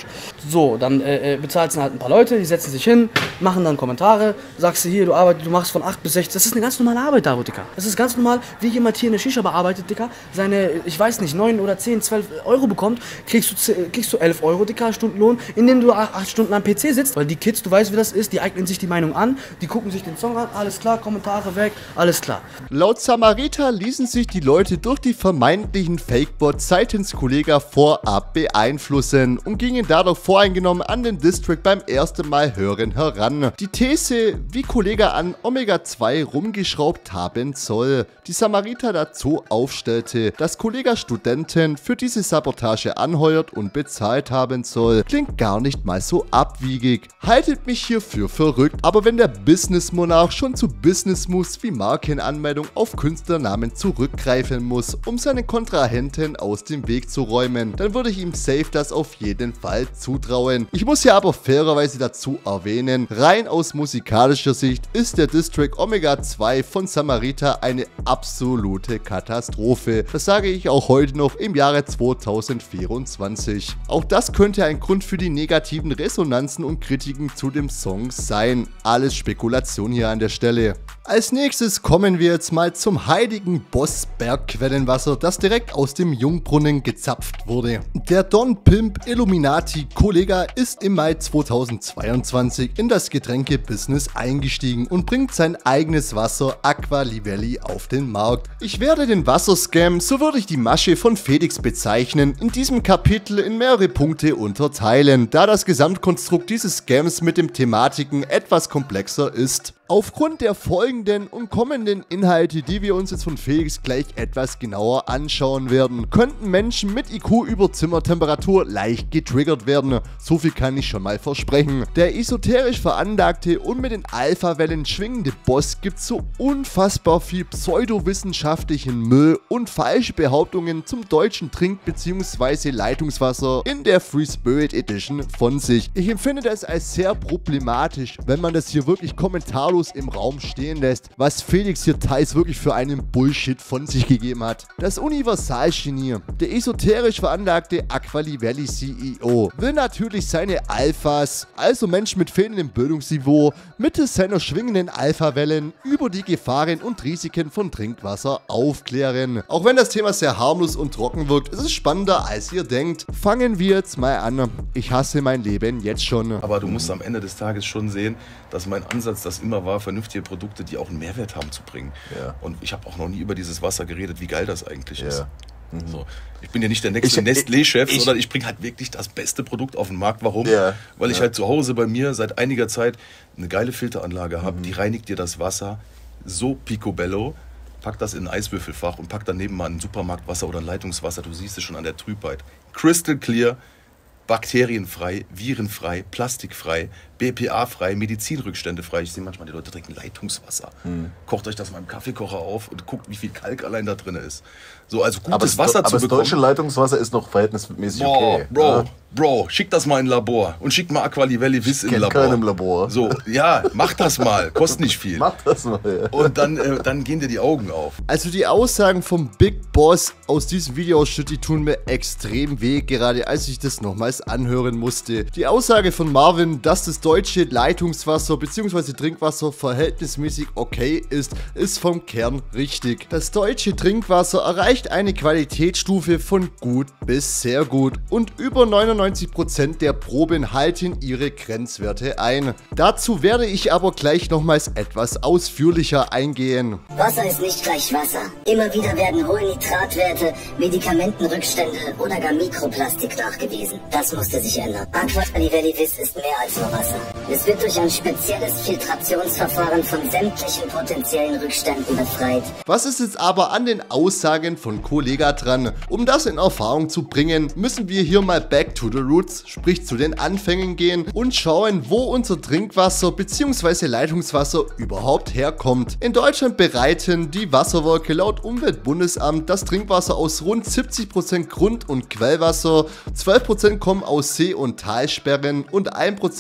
So, dann äh, bezahlst du halt ein paar Leute, die setzen sich hin, machen dann Kommentare, sagst du hier, du arbeitest, du machst von acht bis sechzehn, das ist eine ganz normale Arbeit, Daro, Dicker. Das ist ganz normal, wie jemand hier in der Shisha bearbeitet, Dicker, seine, ich weiß nicht, neun oder zehn, zwölf Euro bekommt, kriegst du, kriegst du elf Euro, Dicker, Stundenlohn, indem du acht Stunden am P C sitzt, weil die Kids, du weißt, wie das ist, die eignen sich die Meinung an, die gucken sich den Song an, alles klar, Kommentare weg, alles klar. Laut Samariter ließen sich die Leute durch die vermeintlichen Fake-Bots seitens Kollega vorab beeinflussen und gingen dadurch voreingenommen an den Distrack beim ersten Mal hören heran. Die These, wie Kollega an Omega zwei rumgeschraubt haben soll, die Samariter dazu aufstellte, dass Kollega Studenten für diese Sabotage anheuert und bezahlt haben soll, klingt gar nicht mal so abwiegig. Haltet mich hier für verrückt, aber wenn der Business-Monarch schon zu Business muss, wie Markenanmeldung auf Künstlernamen zurückgreifen muss, um seinen Kontrahenten aus dem Weg zu räumen, dann würde ich ihm safe das auf jeden Fall zutrauen. Ich muss ja aber fairerweise dazu erwähnen, rein aus musikalischer Sicht ist der Distrack Omega zwei von Samariter eine absolute Katastrophe. Das sage ich auch heute noch im Jahre zweitausendvierundzwanzig. Auch das könnte ein Grund für die negativen Resonanzen und Kritiken zu dem Song sein. Alles Spekulation hier an der Stelle. Als nächstes kommen wir jetzt mal zum heiligen Boss Bergquellenwasser, das direkt aus dem Jungbrunnen gezapft wurde. Der Don Pimp Illuminati Kollega ist im Mai zweitausendzweiundzwanzig in das Getränke-Business eingestiegen und bringt sein eigenes Wasser Aqua Livelli auf den Markt. Ich werde den Wasserscam, so würde ich die Masche von Felix bezeichnen, in diesem Kapitel in mehrere Punkte unterteilen, da das Gesamtkonstrukt dieses Scams mit den Thematiken etwas komplexer ist. Aufgrund der folgenden und kommenden Inhalte, die wir uns jetzt von Felix gleich etwas genauer anschauen werden, könnten Menschen mit I Q über Zimmertemperatur leicht getriggert werden. So viel kann ich schon mal versprechen. Der esoterisch veranlagte und mit den Alpha-Wellen schwingende Boss gibt so unfassbar viel pseudowissenschaftlichen Müll und falsche Behauptungen zum deutschen Trink- bzw. Leitungswasser in der Free Spirit Edition von sich. Ich empfinde das als sehr problematisch, wenn man das hier wirklich kommentarlos im Raum stehen lässt, was Felix hier teils wirklich für einen Bullshit von sich gegeben hat. Das Universalgenie, der esoterisch veranlagte Aqua Livelli C E O, will natürlich seine Alphas, also Menschen mit fehlendem Bildungsniveau, mittels seiner schwingenden Alpha-Wellen über die Gefahren und Risiken von Trinkwasser aufklären. Auch wenn das Thema sehr harmlos und trocken wirkt, ist es spannender als ihr denkt. Fangen wir jetzt mal an. Ich hasse mein Leben jetzt schon. Aber du musst am Ende des Tages schon sehen, dass mein Ansatz das immer war, vernünftige Produkte, die auch einen Mehrwert haben, zu bringen. Ja. Und ich habe auch noch nie über dieses Wasser geredet, wie geil das eigentlich ist. Ja. Mhm. So. Ich bin ja nicht der nächste Nestlé-Chef, sondern ich bringe halt wirklich das beste Produkt auf den Markt. Warum? Ja. Weil ich ja. halt zu Hause bei mir seit einiger Zeit eine geile Filteranlage habe, mhm. die reinigt dir das Wasser so picobello. Pack das in ein Eiswürfelfach und pack daneben mal ein Supermarktwasser oder ein Leitungswasser. Du siehst es schon an der Trübheit. Crystal clear, bakterienfrei, virenfrei, plastikfrei, B P A-frei, Medizinrückstände-frei. Ich sehe manchmal, die Leute trinken Leitungswasser. Hm. Kocht euch das mal im Kaffeekocher auf und guckt, wie viel Kalk allein da drin ist. So, also gutes aber das, Wasser aber zu bekommen. Aber das deutsche Leitungswasser ist noch verhältnismäßig Boah, okay. Bro, ja? Bro, schick das mal in ein Labor und schick mal Aqua Livelli Wiss in ein Labor. Keinen im Labor. So, ja, mach das mal, kostet nicht viel. Mach das mal, ja. Und dann, äh, dann gehen dir die Augen auf. Also die Aussagen vom Big Boss aus diesem Videoausschnitt, die tun mir extrem weh, gerade als ich das nochmals anhören musste. Die Aussage von Marvin, dass das deutsche Leitungswasser bzw. Trinkwasser verhältnismäßig okay ist, ist vom Kern richtig. Das deutsche Trinkwasser erreicht eine Qualitätsstufe von gut bis sehr gut und über neunundneunzig Prozent der Proben halten ihre Grenzwerte ein. Dazu werde ich aber gleich nochmals etwas ausführlicher eingehen. Wasser ist nicht gleich Wasser. Immer wieder werden hohe Nitratwerte, Medikamentenrückstände oder gar Mikroplastik nachgewiesen. Das musste sich ändern. Aqua Livelli Wiss ist mehr als nur Wasser. Es wird durch ein spezielles Filtrationsverfahren von sämtlichen potenziellen Rückständen befreit. Was ist jetzt aber an den Aussagen von Kollega dran? Um das in Erfahrung zu bringen, müssen wir hier mal back to the roots, sprich zu den Anfängen gehen und schauen, wo unser Trinkwasser bzw. Leitungswasser überhaupt herkommt. In Deutschland bereiten die Wasserwerke laut Umweltbundesamt das Trinkwasser aus rund siebzig Prozent Grund- und Quellwasser, zwölf Prozent kommen aus See- und Talsperren und ein Prozent aus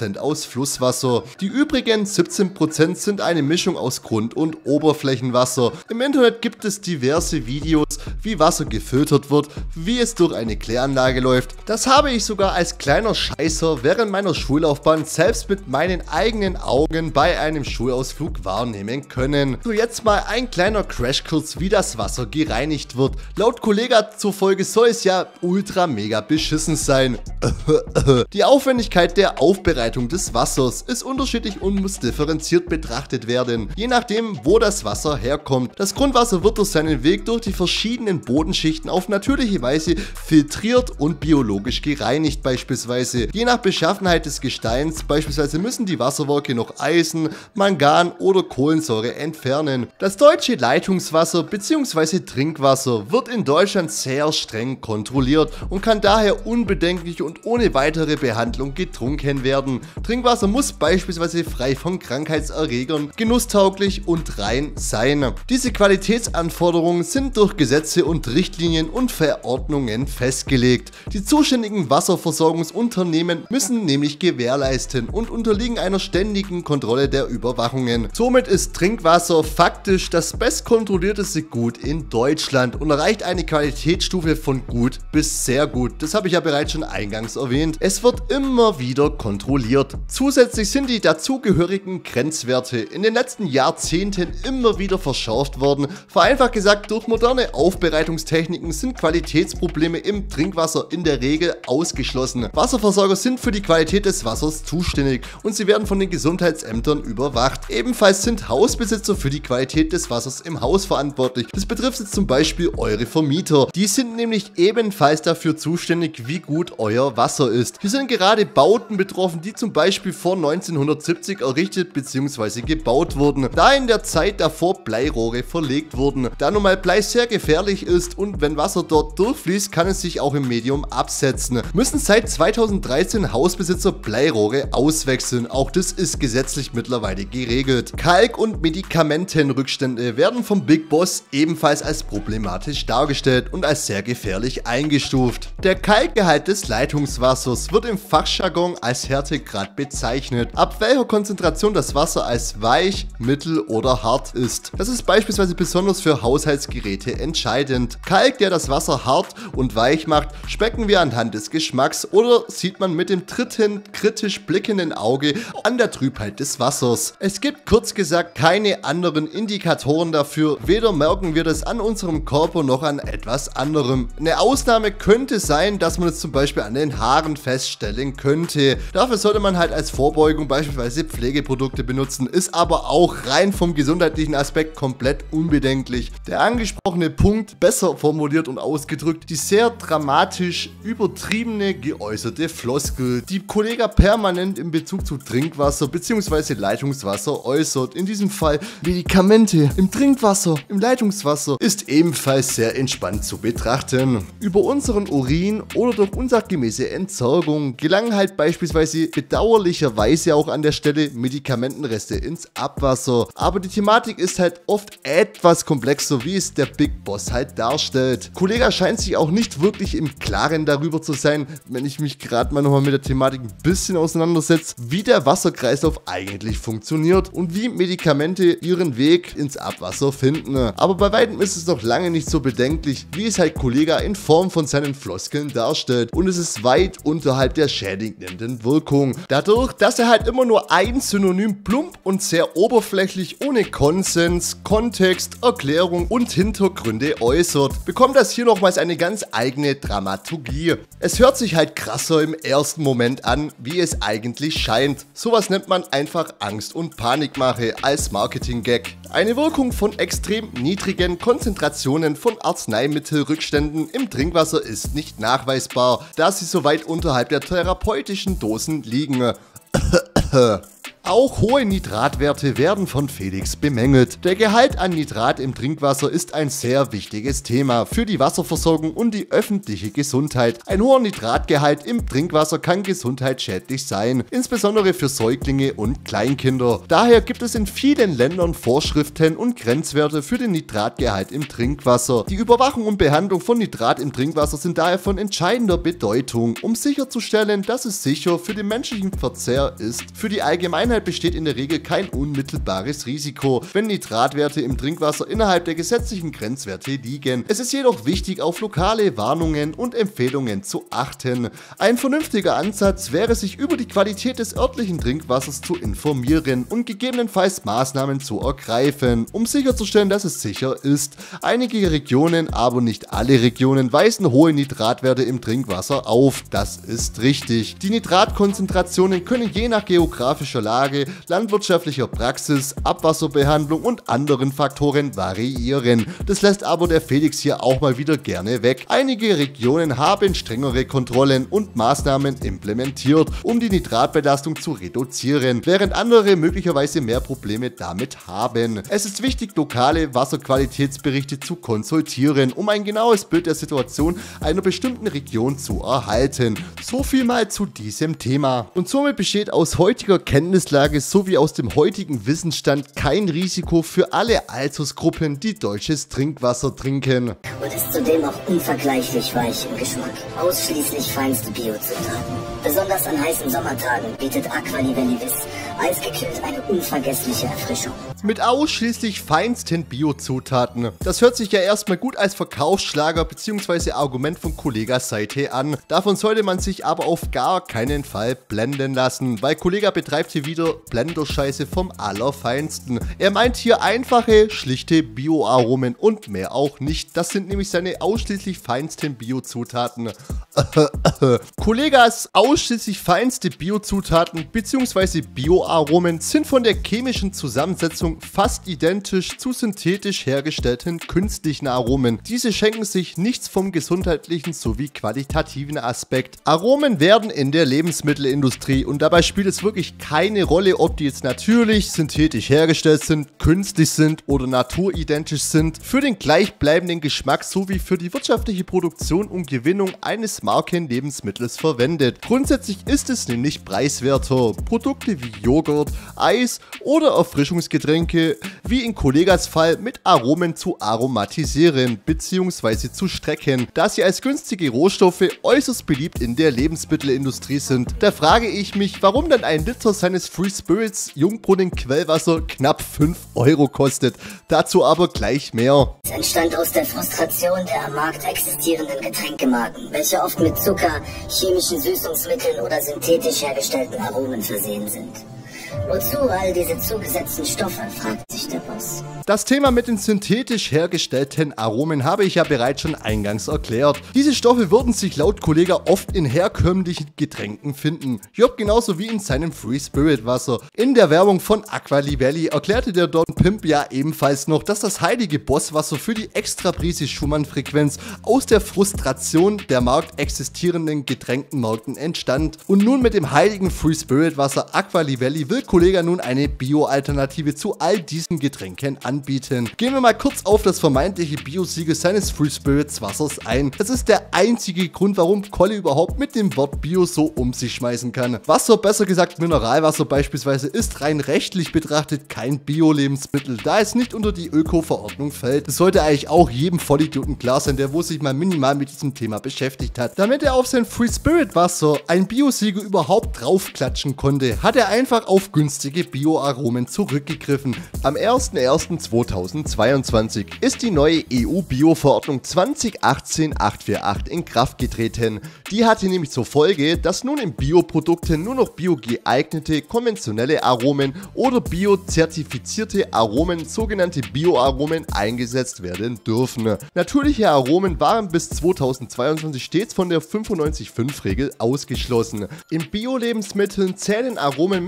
Flusswasser. Die übrigen siebzehn Prozent sind eine Mischung aus Grund- und Oberflächenwasser. Im Internet gibt es diverse Videos, wie Wasser gefiltert wird, wie es durch eine Kläranlage läuft. Das habe ich sogar als kleiner Scheißer während meiner Schullaufbahn selbst mit meinen eigenen Augen bei einem Schulausflug wahrnehmen können. So, jetzt mal ein kleiner Crashkurs, wie das Wasser gereinigt wird. Laut Kollega zufolge soll es ja ultra mega beschissen sein. Die Aufwendigkeit der Aufbereitung des Wassers ist unterschiedlich und muss differenziert betrachtet werden, je nachdem, wo das Wasser herkommt. Das Grundwasser wird durch seinen Weg durch die verschiedenen Bodenschichten auf natürliche Weise filtriert und biologisch gereinigt beispielsweise. Je nach Beschaffenheit des Gesteins beispielsweise müssen die Wasserwerke noch Eisen, Mangan oder Kohlensäure entfernen. Das deutsche Leitungswasser bzw. Trinkwasser wird in Deutschland sehr streng kontrolliert und kann daher unbedenklich und ohne weitere Behandlung getrunken werden. Trinkwasser muss beispielsweise frei von Krankheitserregern, genusstauglich und rein sein. Diese Qualitätsanforderungen sind durch Gesetze und Richtlinien und Verordnungen festgelegt. Die zuständigen Wasserversorgungsunternehmen müssen nämlich gewährleisten und unterliegen einer ständigen Kontrolle der Überwachungen. Somit ist Trinkwasser faktisch das bestkontrollierteste Gut in Deutschland und erreicht eine Qualitätsstufe von gut bis sehr gut. Das habe ich ja bereits schon eingangs erwähnt. Es wird immer wieder kontrolliert. Zusätzlich sind die dazugehörigen Grenzwerte in den letzten Jahrzehnten immer wieder verschärft worden. Vereinfacht gesagt, durch moderne Aufbereitungstechniken sind Qualitätsprobleme im Trinkwasser in der Regel ausgeschlossen. Wasserversorger sind für die Qualität des Wassers zuständig und sie werden von den Gesundheitsämtern überwacht. Ebenfalls sind Hausbesitzer für die Qualität des Wassers im Haus verantwortlich. Das betrifft jetzt zum Beispiel eure Vermieter. Die sind nämlich ebenfalls dafür zuständig, wie gut euer Wasser ist. Hier sind gerade Bauten betroffen, die zum Beispiel vor neunzehnhundertsiebzig errichtet bzw. gebaut wurden, da in der Zeit davor Bleirohre verlegt wurden. Da nun mal Blei sehr gefährlich ist und wenn Wasser dort durchfließt, kann es sich auch im Medium absetzen. Müssen seit zweitausenddreizehn Hausbesitzer Bleirohre auswechseln. Auch das ist gesetzlich mittlerweile geregelt. Kalk- und Medikamentenrückstände werden vom Big Boss ebenfalls als problematisch dargestellt und als sehr gefährlich eingestuft. Der Kalkgehalt des Leitungswassers wird im Fachjargon als Härtegrad bezeichnet, ab welcher Konzentration das Wasser als weich, mittel oder hart ist. Das ist beispielsweise besonders für Haushaltsgeräte entscheidend. Kalk, der das Wasser hart und weich macht, schmecken wir anhand des Geschmacks oder sieht man mit dem dritten kritisch blickenden Auge an der Trübheit des Wassers. Es gibt kurz gesagt keine anderen Indikatoren dafür, weder merken wir das an unserem Körper noch an etwas anderem. Eine Ausnahme könnte sein, dass man es zum Beispiel an den Haaren feststellen könnte. Dafür sollte man halt als Vorbeugung beispielsweise Pflegeprodukte benutzen, ist aber auch rein vom gesundheitlichen Aspekt komplett unbedenklich. Der angesprochene Punkt, besser formuliert und ausgedrückt, die sehr dramatisch übertriebene geäußerte Floskel, die Kollega permanent in Bezug zu Trinkwasser bzw. Leitungswasser äußert, in diesem Fall Medikamente im Trinkwasser, im Leitungswasser, ist ebenfalls sehr entspannt zu betrachten. Über unseren Urin oder durch unsachgemäße Entsorgung gelangen halt beispielsweise bedauerlicherweise auch an der Stelle Medikamentenreste ins Abwasser. Aber die Thematik ist halt oft etwas komplexer, wie es der Big Boss halt darstellt. Kollega scheint sich auch nicht wirklich im Klaren darüber zu sein, wenn ich mich gerade mal nochmal mit der Thematik ein bisschen auseinandersetze, wie der Wasserkreislauf eigentlich funktioniert und wie Medikamente ihren Weg ins Abwasser finden. Aber bei weitem ist es noch lange nicht so bedenklich, wie es halt Kollega in Form von seinen Floskeln darstellt, und es ist weit unterhalb der schädigenden Wirkung. Dadurch, dass er halt immer nur ein Synonym plump und sehr oberflächlich ohne Konsens, Kontext, Erklärung und Hintergründe äußert, bekommt das hier nochmals eine ganz eigene Dramaturgie. Es hört sich halt krasser im ersten Moment an, wie es eigentlich scheint. Sowas nennt man einfach Angst- und Panikmache als Marketing-Gag. Eine Wirkung von extrem niedrigen Konzentrationen von Arzneimittelrückständen im Trinkwasser ist nicht nachweisbar, da sie so weit unterhalb der therapeutischen Dosen liegen. Auch hohe Nitratwerte werden von Felix bemängelt. Der Gehalt an Nitrat im Trinkwasser ist ein sehr wichtiges Thema für die Wasserversorgung und die öffentliche Gesundheit. Ein hoher Nitratgehalt im Trinkwasser kann gesundheitsschädlich sein, insbesondere für Säuglinge und Kleinkinder. Daher gibt es in vielen Ländern Vorschriften und Grenzwerte für den Nitratgehalt im Trinkwasser. Die Überwachung und Behandlung von Nitrat im Trinkwasser sind daher von entscheidender Bedeutung, um sicherzustellen, dass es sicher für den menschlichen Verzehr ist. Für die Allgemeinheit besteht in der Regel kein unmittelbares Risiko, wenn Nitratwerte im Trinkwasser innerhalb der gesetzlichen Grenzwerte liegen. Es ist jedoch wichtig, auf lokale Warnungen und Empfehlungen zu achten. Ein vernünftiger Ansatz wäre, sich über die Qualität des örtlichen Trinkwassers zu informieren und gegebenenfalls Maßnahmen zu ergreifen, um sicherzustellen, dass es sicher ist. Einige Regionen, aber nicht alle Regionen, weisen hohe Nitratwerte im Trinkwasser auf. Das ist richtig. Die Nitratkonzentrationen können je nach geografischer Lage, landwirtschaftlicher Praxis, Abwasserbehandlung und anderen Faktoren variieren. Das lässt aber der Felix hier auch mal wieder gerne weg. Einige Regionen haben strengere Kontrollen und Maßnahmen implementiert, um die Nitratbelastung zu reduzieren, während andere möglicherweise mehr Probleme damit haben. Es ist wichtig, lokale Wasserqualitätsberichte zu konsultieren, um ein genaues Bild der Situation einer bestimmten Region zu erhalten. So viel mal zu diesem Thema. Und somit besteht aus heutiger Kenntnislage sowie aus dem heutigen Wissensstand kein Risiko für alle Altersgruppen, die deutsches Trinkwasser trinken. Und ist zudem auch unvergleichlich weich im Geschmack. Ausschließlich feinste Biozutaten. Besonders an heißen Sommertagen bietet Aqua Livelli-Vis eisgekühlt eine unvergessliche Erfrischung. Mit ausschließlich feinsten Biozutaten. Das hört sich ja erstmal gut als Verkaufsschlager bzw. Argument von Kollegas Seite an. Davon sollte man sich aber auf gar keinen Fall blenden lassen, weil Kollega betreibt hier wieder Blenderscheiße vom Allerfeinsten. Er meint hier einfache, schlichte Bioaromen und mehr auch nicht. Das sind nämlich seine ausschließlich feinsten Biozutaten. Kollegas ausschließlich feinste Biozutaten bzw. Bioaromen sind von der chemischen Zusammensetzung fast identisch zu synthetisch hergestellten künstlichen Aromen. Diese schenken sich nichts vom gesundheitlichen sowie qualitativen Aspekt. Aromen werden in der Lebensmittelindustrie, und dabei spielt es wirklich keine Rolle, ob die jetzt natürlich, synthetisch hergestellt sind, künstlich sind oder naturidentisch sind, für den gleichbleibenden Geschmack sowie für die wirtschaftliche Produktion und Gewinnung eines Markenlebensmittels verwendet. Grundsätzlich ist es nämlich preiswerter. Produkte wie Joghurt, Eis oder Erfrischungsgetränke, wie in Kollegas Fall, mit Aromen zu aromatisieren bzw. zu strecken, da sie als günstige Rohstoffe äußerst beliebt in der Lebensmittelindustrie sind. Da frage ich mich, warum dann ein Liter seines Free Spirits Jungbrunnen Quellwasser knapp fünf Euro kostet. Dazu aber gleich mehr. Es entstand aus der Frustration der am Markt existierenden Getränkemarken, welche oft mit Zucker, chemischen Süßungsmitteln oder synthetisch hergestellten Aromen versehen sind. Wozu all diese zugesetzten Stoffe, fragt sich der Boss. Das Thema mit den synthetisch hergestellten Aromen habe ich ja bereits schon eingangs erklärt. Diese Stoffe würden sich laut Kollega oft in herkömmlichen Getränken finden. Job genauso wie in seinem Free Spirit Wasser. In der Werbung von Aqua Livelli erklärte der Don Pimp ja ebenfalls noch, dass das heilige Bosswasser für die Extraprise Schumann-Frequenz aus der Frustration der marktexistierenden Getränkenmarken entstand. Und nun mit dem heiligen Free Spirit Wasser Aqua Livelli will Kollega nun eine Bio-Alternative zu all diesen Getränken anbieten. Gehen wir mal kurz auf das vermeintliche Bio-Siegel seines Free Spirits Wassers ein. Das ist der einzige Grund, warum Kolle überhaupt mit dem Wort Bio so um sich schmeißen kann. Wasser, besser gesagt Mineralwasser beispielsweise, ist rein rechtlich betrachtet kein Bio-Lebensmittel, da es nicht unter die Öko-Verordnung fällt. Das sollte eigentlich auch jedem Vollidioten klar sein, der wo sich mal minimal mit diesem Thema beschäftigt hat. Damit er auf sein Free Spirit Wasser ein Bio-Siegel überhaupt draufklatschen konnte, hat er einfach auf günstige Bioaromen zurückgegriffen. Am ersten ersten zweitausendzweiundzwanzig ist die neue E U-Bio-Verordnung zwanzig achtzehn achthundertachtzig in Kraft getreten. Die hatte nämlich zur Folge, dass nun in Bioprodukten nur noch biogeeignete konventionelle Aromen oder biozertifizierte Aromen, sogenannte Bioaromen, eingesetzt werden dürfen. Natürliche Aromen waren bis zweitausendzweiundzwanzig stets von der fünfundneunzig Komma fünf Regel ausgeschlossen. In Bio-Lebensmitteln zählen Aromen mit in Kraft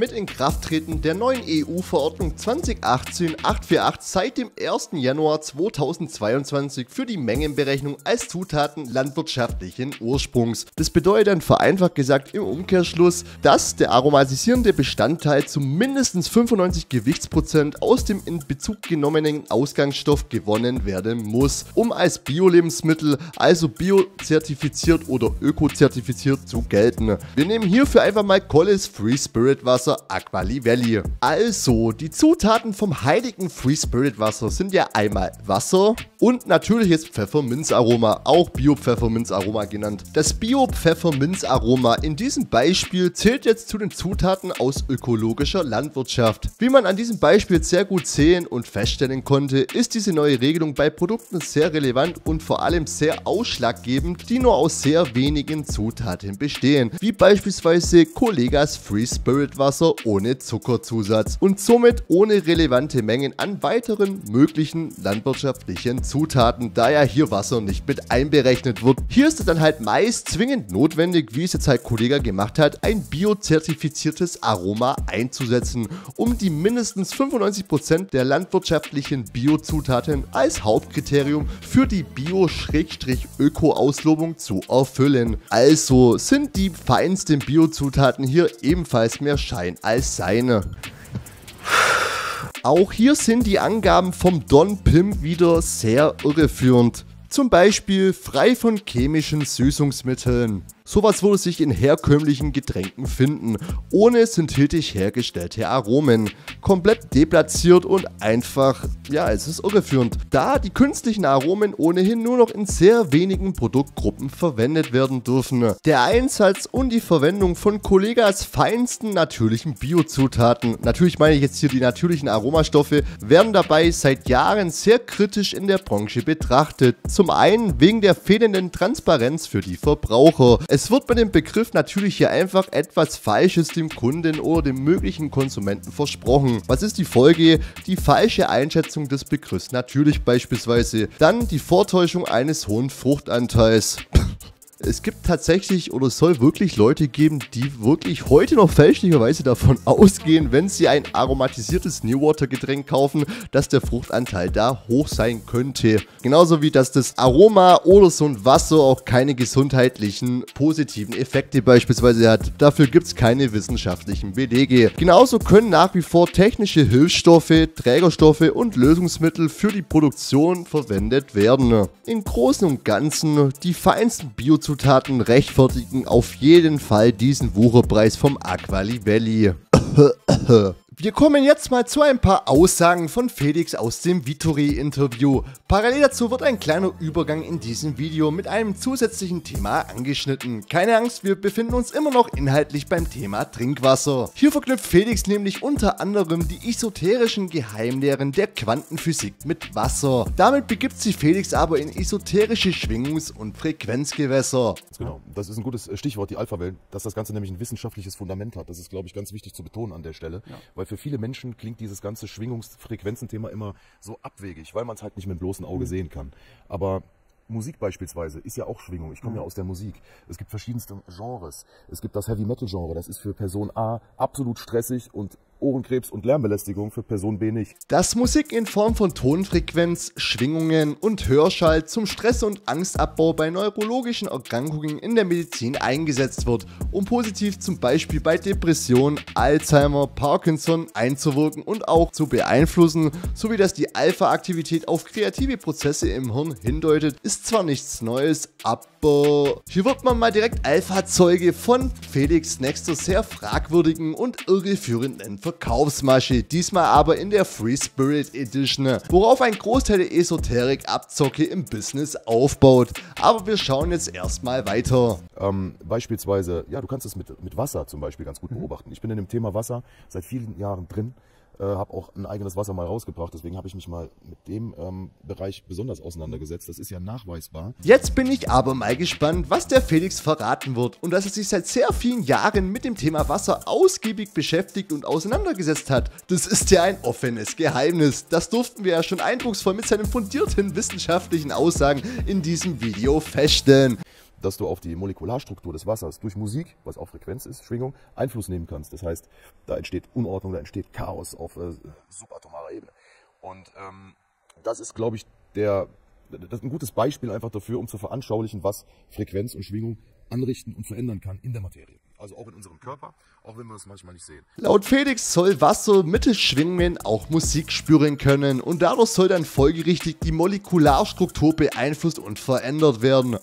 Inkrafttreten der neuen E U-Verordnung zwanzig achtzehn achthundertachtzig seit dem ersten Januar zweitausendzweiundzwanzig für die Mengenberechnung als Zutaten landwirtschaftlichen Ursprungs. Das bedeutet dann vereinfacht gesagt im Umkehrschluss, dass der aromatisierende Bestandteil zu mindestens fünfundneunzig Gewichtsprozent aus dem in Bezug genommenen Ausgangsstoff gewonnen werden muss, um als Bio-Lebensmittel, also biozertifiziert oder ökozertifiziert zu gelten. Wir nehmen hierfür einfach mal Collis Free Spirit Wasser Aqua Livelli. Also, die Zutaten vom heiligen Free Spirit Wasser sind ja einmal Wasser und natürliches Pfefferminzaroma, auch Bio-Pfefferminzaroma genannt. Das Bio-Pfefferminzaroma in diesem Beispiel zählt jetzt zu den Zutaten aus ökologischer Landwirtschaft. Wie man an diesem Beispiel sehr gut sehen und feststellen konnte, ist diese neue Regelung bei Produkten sehr relevant und vor allem sehr ausschlaggebend, die nur aus sehr wenigen Zutaten bestehen, wie beispielsweise Collegas Free Spirit Wasser ohne Zuckerzusatz und somit ohne relevante Mengen an weiteren möglichen landwirtschaftlichen Zutaten, da ja hier Wasser nicht mit einberechnet wird. Hier ist es dann halt meist zwingend notwendig, wie es jetzt halt Collega gemacht hat, ein biozertifiziertes Aroma einzusetzen, um die mindestens fünfundneunzig Prozent der landwirtschaftlichen Biozutaten als Hauptkriterium für die Bio-Öko-Auslobung zu erfüllen. Also sind die feinsten Biozutaten hier ebenfalls mehr Schein als Seine. Auch hier sind die Angaben vom Don Pim wieder sehr irreführend. Zum Beispiel frei von chemischen Süßungsmitteln. Sowas würde sich in herkömmlichen Getränken finden, ohne synthetisch hergestellte Aromen. Komplett deplatziert und einfach, ja, es ist irreführend, da die künstlichen Aromen ohnehin nur noch in sehr wenigen Produktgruppen verwendet werden dürfen. Der Einsatz und die Verwendung von Collegas feinsten natürlichen Biozutaten, natürlich meine ich jetzt hier die natürlichen Aromastoffe, werden dabei seit Jahren sehr kritisch in der Branche betrachtet. Zum einen wegen der fehlenden Transparenz für die Verbraucher. Es wird bei dem Begriff natürlich hier einfach etwas Falsches dem Kunden oder dem möglichen Konsumenten versprochen. Was ist die Folge? Die falsche Einschätzung des Begriffs natürlich beispielsweise. Dann die Vortäuschung eines hohen Fruchtanteils. Es gibt tatsächlich oder soll wirklich Leute geben, die wirklich heute noch fälschlicherweise davon ausgehen, wenn sie ein aromatisiertes Newater Getränk kaufen, dass der Fruchtanteil da hoch sein könnte. Genauso wie dass das Aroma oder so ein Wasser auch keine gesundheitlichen positiven Effekte beispielsweise hat. Dafür gibt es keine wissenschaftlichen Belege. Genauso können nach wie vor technische Hilfsstoffe, Trägerstoffe und Lösungsmittel für die Produktion verwendet werden. Im Großen und Ganzen die feinsten Biozutaten Zutaten rechtfertigen auf jeden Fall diesen Wucherpreis vom Aqua Livelli. Wir kommen jetzt mal zu ein paar Aussagen von Felix aus dem Vittori-Interview. Parallel dazu wird ein kleiner Übergang in diesem Video mit einem zusätzlichen Thema angeschnitten. Keine Angst, wir befinden uns immer noch inhaltlich beim Thema Trinkwasser. Hier verknüpft Felix nämlich unter anderem die esoterischen Geheimlehren der Quantenphysik mit Wasser. Damit begibt sich Felix aber in esoterische Schwingungs- und Frequenzgewässer. Genau, das ist ein gutes Stichwort, die Alpha-Wellen, dass das Ganze nämlich ein wissenschaftliches Fundament hat. Das ist, glaube ich, ganz wichtig zu betonen an der Stelle, ja. Weil für viele Menschen klingt dieses ganze Schwingungs-Frequenzen-Thema immer so abwegig, weil man es halt nicht mit dem bloßen Auge mhm. sehen kann. Aber Musik beispielsweise ist ja auch Schwingung. Ich komme ja aus der Musik. Es gibt verschiedenste Genres. Es gibt das Heavy-Metal-Genre, das ist für Person A absolut stressig und Ohrenkrebs und Lärmbelästigung für Person B nicht. Dass Musik in Form von Tonfrequenz, Schwingungen und Hörschall zum Stress- und Angstabbau bei neurologischen Erkrankungen in der Medizin eingesetzt wird, um positiv zum Beispiel bei Depression, Alzheimer, Parkinson einzuwirken und auch zu beeinflussen, sowie dass die Alpha-Aktivität auf kreative Prozesse im Hirn hindeutet, ist zwar nichts Neues, aber hier wird man mal direkt Alpha-Zeuge von Felix nächster sehr fragwürdigen und irreführenden Verkaufsmasche, diesmal aber in der Free Spirit Edition, worauf ein Großteil der Esoterik-Abzocke im Business aufbaut. Aber wir schauen jetzt erstmal weiter. Ähm, beispielsweise, ja, du kannst es mit, mit Wasser zum Beispiel ganz gut beobachten. Ich bin in dem Thema Wasser seit vielen Jahren drin. Äh, habe auch ein eigenes Wasser mal rausgebracht, deswegen habe ich mich mal mit dem ähm, Bereich besonders auseinandergesetzt. Das ist ja nachweisbar. Jetzt bin ich aber mal gespannt, was der Felix verraten wird und dass er sich seit sehr vielen Jahren mit dem Thema Wasser ausgiebig beschäftigt und auseinandergesetzt hat. Das ist ja ein offenes Geheimnis. Das durften wir ja schon eindrucksvoll mit seinen fundierten wissenschaftlichen Aussagen in diesem Video feststellen. dass du auf die Molekularstruktur des Wassers durch Musik, was auch Frequenz ist, Schwingung, Einfluss nehmen kannst. Das heißt, da entsteht Unordnung, da entsteht Chaos auf äh, subatomarer Ebene. Und ähm, das ist, glaube ich, der, das ist ein gutes Beispiel einfach dafür, um zu veranschaulichen, was Frequenz und Schwingung anrichten und verändern kann in der Materie. Also auch in unserem Körper, auch wenn wir das manchmal nicht sehen. Laut Felix soll Wasser mittels Schwingungen auch Musik spüren können und dadurch soll dann folgerichtig die Molekularstruktur beeinflusst und verändert werden.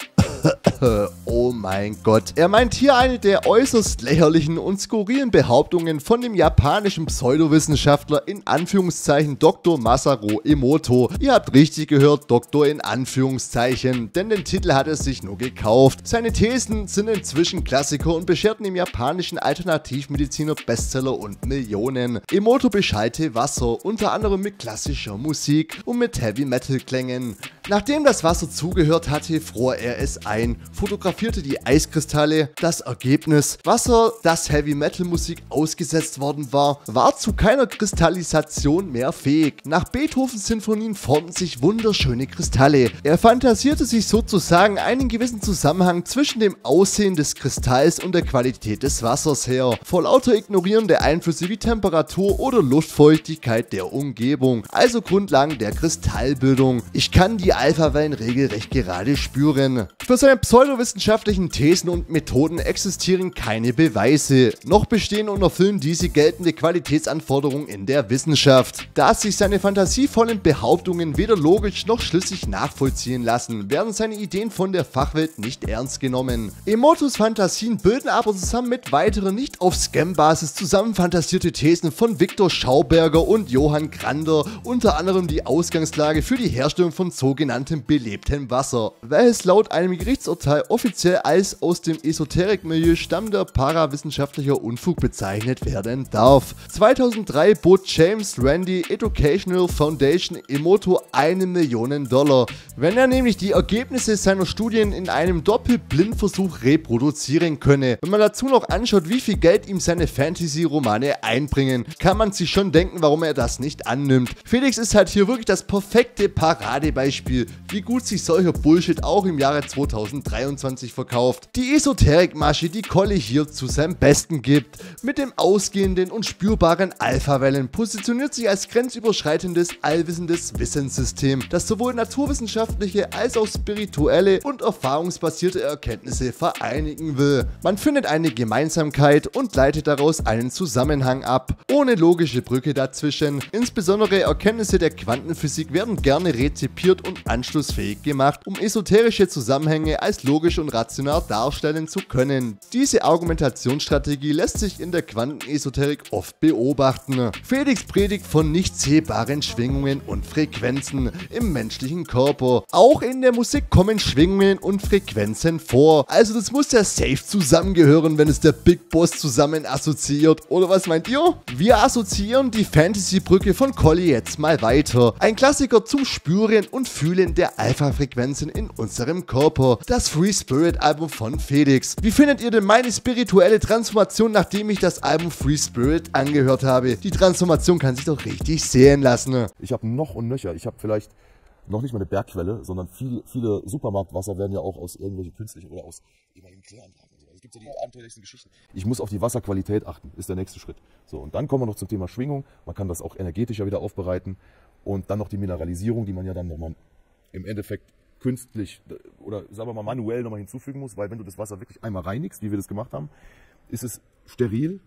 Oh mein Gott. Er meint hier eine der äußerst lächerlichen und skurrilen Behauptungen von dem japanischen Pseudowissenschaftler in Anführungszeichen Doktor Masaru Emoto. Ihr habt richtig gehört, Doktor in Anführungszeichen, denn den Titel hat er sich nur gekauft. Seine Thesen sind inzwischen Klassiker und bescherten dem japanischen Alternativmediziner Bestseller und Millionen. Emoto beschallte Wasser, unter anderem mit klassischer Musik und mit Heavy-Metal-Klängen. Nachdem das Wasser zugehört hatte, fror er es ein, fotografierte die Eiskristalle. Das Ergebnis: Wasser, das Heavy-Metal-Musik ausgesetzt worden war, war zu keiner Kristallisation mehr fähig. Nach Beethovens Sinfonien formten sich wunderschöne Kristalle. Er fantasierte sich sozusagen einen gewissen Zusammenhang zwischen dem Aussehen des Kristalls und der Qualität des Wassers her, vor lauter Ignorieren der Einflüsse wie Temperatur oder Luftfeuchtigkeit der Umgebung, also Grundlagen der Kristallbildung. Ich kann die Alpha-Wellen regelrecht gerade spüren. Für seine pseudowissenschaftlichen Thesen und Methoden existieren keine Beweise, noch bestehen und erfüllen diese geltende Qualitätsanforderungen in der Wissenschaft. Da sich seine fantasievollen Behauptungen weder logisch noch schlüssig nachvollziehen lassen, werden seine Ideen von der Fachwelt nicht ernst genommen. Emotos Fantasien bilden aber zusammen mit weiteren nicht auf Scam-Basis zusammenfantasierte Thesen von Viktor Schauberger und Johann Grander unter anderem die Ausgangslage für die Herstellung von sogenannten belebtem Wasser, welches laut einem Gerichtsurteil offiziell als aus dem Esoterikmilieu stammender parawissenschaftlicher Unfug bezeichnet werden darf. zweitausenddrei bot James Randi Educational Foundation Emoto eine Million Dollar, wenn er nämlich die Ergebnisse seiner Studien in einem Doppelblindversuch reproduzieren könne. Wenn man dazu noch anschaut, wie viel Geld ihm seine Fantasy-Romane einbringen, kann man sich schon denken, warum er das nicht annimmt. Felix ist halt hier wirklich das perfekte Paradebeispiel, wie gut sich solcher Bullshit auch im Jahre zweitausenddreiundzwanzig verkauft. Die Esoterikmasche, die Colli hier zu seinem Besten gibt. Mit dem ausgehenden und spürbaren Alpha-Wellen positioniert sich als grenzüberschreitendes, allwissendes Wissenssystem, das sowohl naturwissenschaftliche als auch spirituelle und erfahrungsbasierte Erkenntnisse vereinigen will. Man findet eine Gemeinsamkeit und leitet daraus einen Zusammenhang ab, ohne logische Brücke dazwischen. Insbesondere Erkenntnisse der Quantenphysik werden gerne rezipiert und anschlussfähig gemacht, um esoterische Zusammenhänge als logisch und rational darstellen zu können. Diese Argumentationsstrategie lässt sich in der Quantenesoterik oft beobachten. Felix predigt von nicht sehbaren Schwingungen und Frequenzen im menschlichen Körper. Auch in der Musik kommen Schwingungen und Frequenzen vor. Also das muss ja safe zusammengehören, wenn es der Big Boss zusammen assoziiert. Oder was meint ihr? Wir assoziieren die Fantasy-Brücke von Colli jetzt mal weiter. Ein Klassiker zum Spüren und Fühlen der Alpha-Frequenzen in unserem Körper. Das Free Spirit Album von Felix. Wie findet ihr denn meine spirituelle Transformation, nachdem ich das Album Free Spirit angehört habe? Die Transformation kann sich doch richtig sehen lassen. Ich habe noch und nöcher. Ich habe vielleicht noch nicht mal eine Bergquelle, sondern viel, viele Supermarktwasser werden ja auch aus irgendwelchen künstlichen oder aus ehemaligen Kläranlagen. Es gibt ja die abenteuerlichsten Geschichten. Ich muss auf die Wasserqualität achten, ist der nächste Schritt. So, und dann kommen wir noch zum Thema Schwingung. Man kann das auch energetischer wieder aufbereiten. Und dann noch die Mineralisierung, die man ja dann nochmal im Endeffekt künstlich oder sagen wir mal manuell nochmal hinzufügen muss, weil wenn du das Wasser wirklich einmal reinigst, wie wir das gemacht haben, ist es steril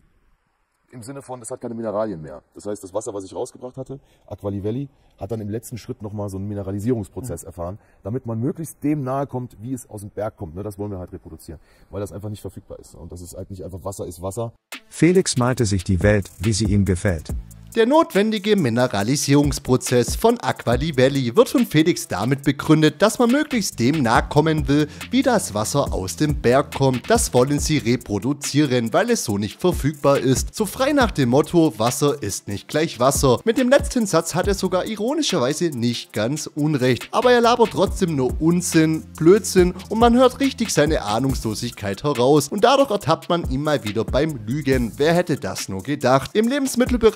im Sinne von, es hat keine Mineralien mehr. Das heißt, das Wasser, was ich rausgebracht hatte, Aqualivelli, hat dann im letzten Schritt nochmal so einen Mineralisierungsprozess mhm. erfahren, damit man möglichst dem nahe kommt, wie es aus dem Berg kommt. Das wollen wir halt reproduzieren, weil das einfach nicht verfügbar ist. Und das ist halt nicht einfach Wasser ist Wasser. Felix malte sich die Welt, wie sie ihm gefällt. Der notwendige Mineralisierungsprozess von Aqualivelli wird von Felix damit begründet, dass man möglichst dem nahe kommen will, wie das Wasser aus dem Berg kommt. Das wollen sie reproduzieren, weil es so nicht verfügbar ist. So frei nach dem Motto, Wasser ist nicht gleich Wasser. Mit dem letzten Satz hat er sogar ironischerweise nicht ganz unrecht. Aber er labert trotzdem nur Unsinn, Blödsinn und man hört richtig seine Ahnungslosigkeit heraus. Und dadurch ertappt man ihn mal wieder beim Lügen. Wer hätte das nur gedacht? Im Lebensmittelbereich wird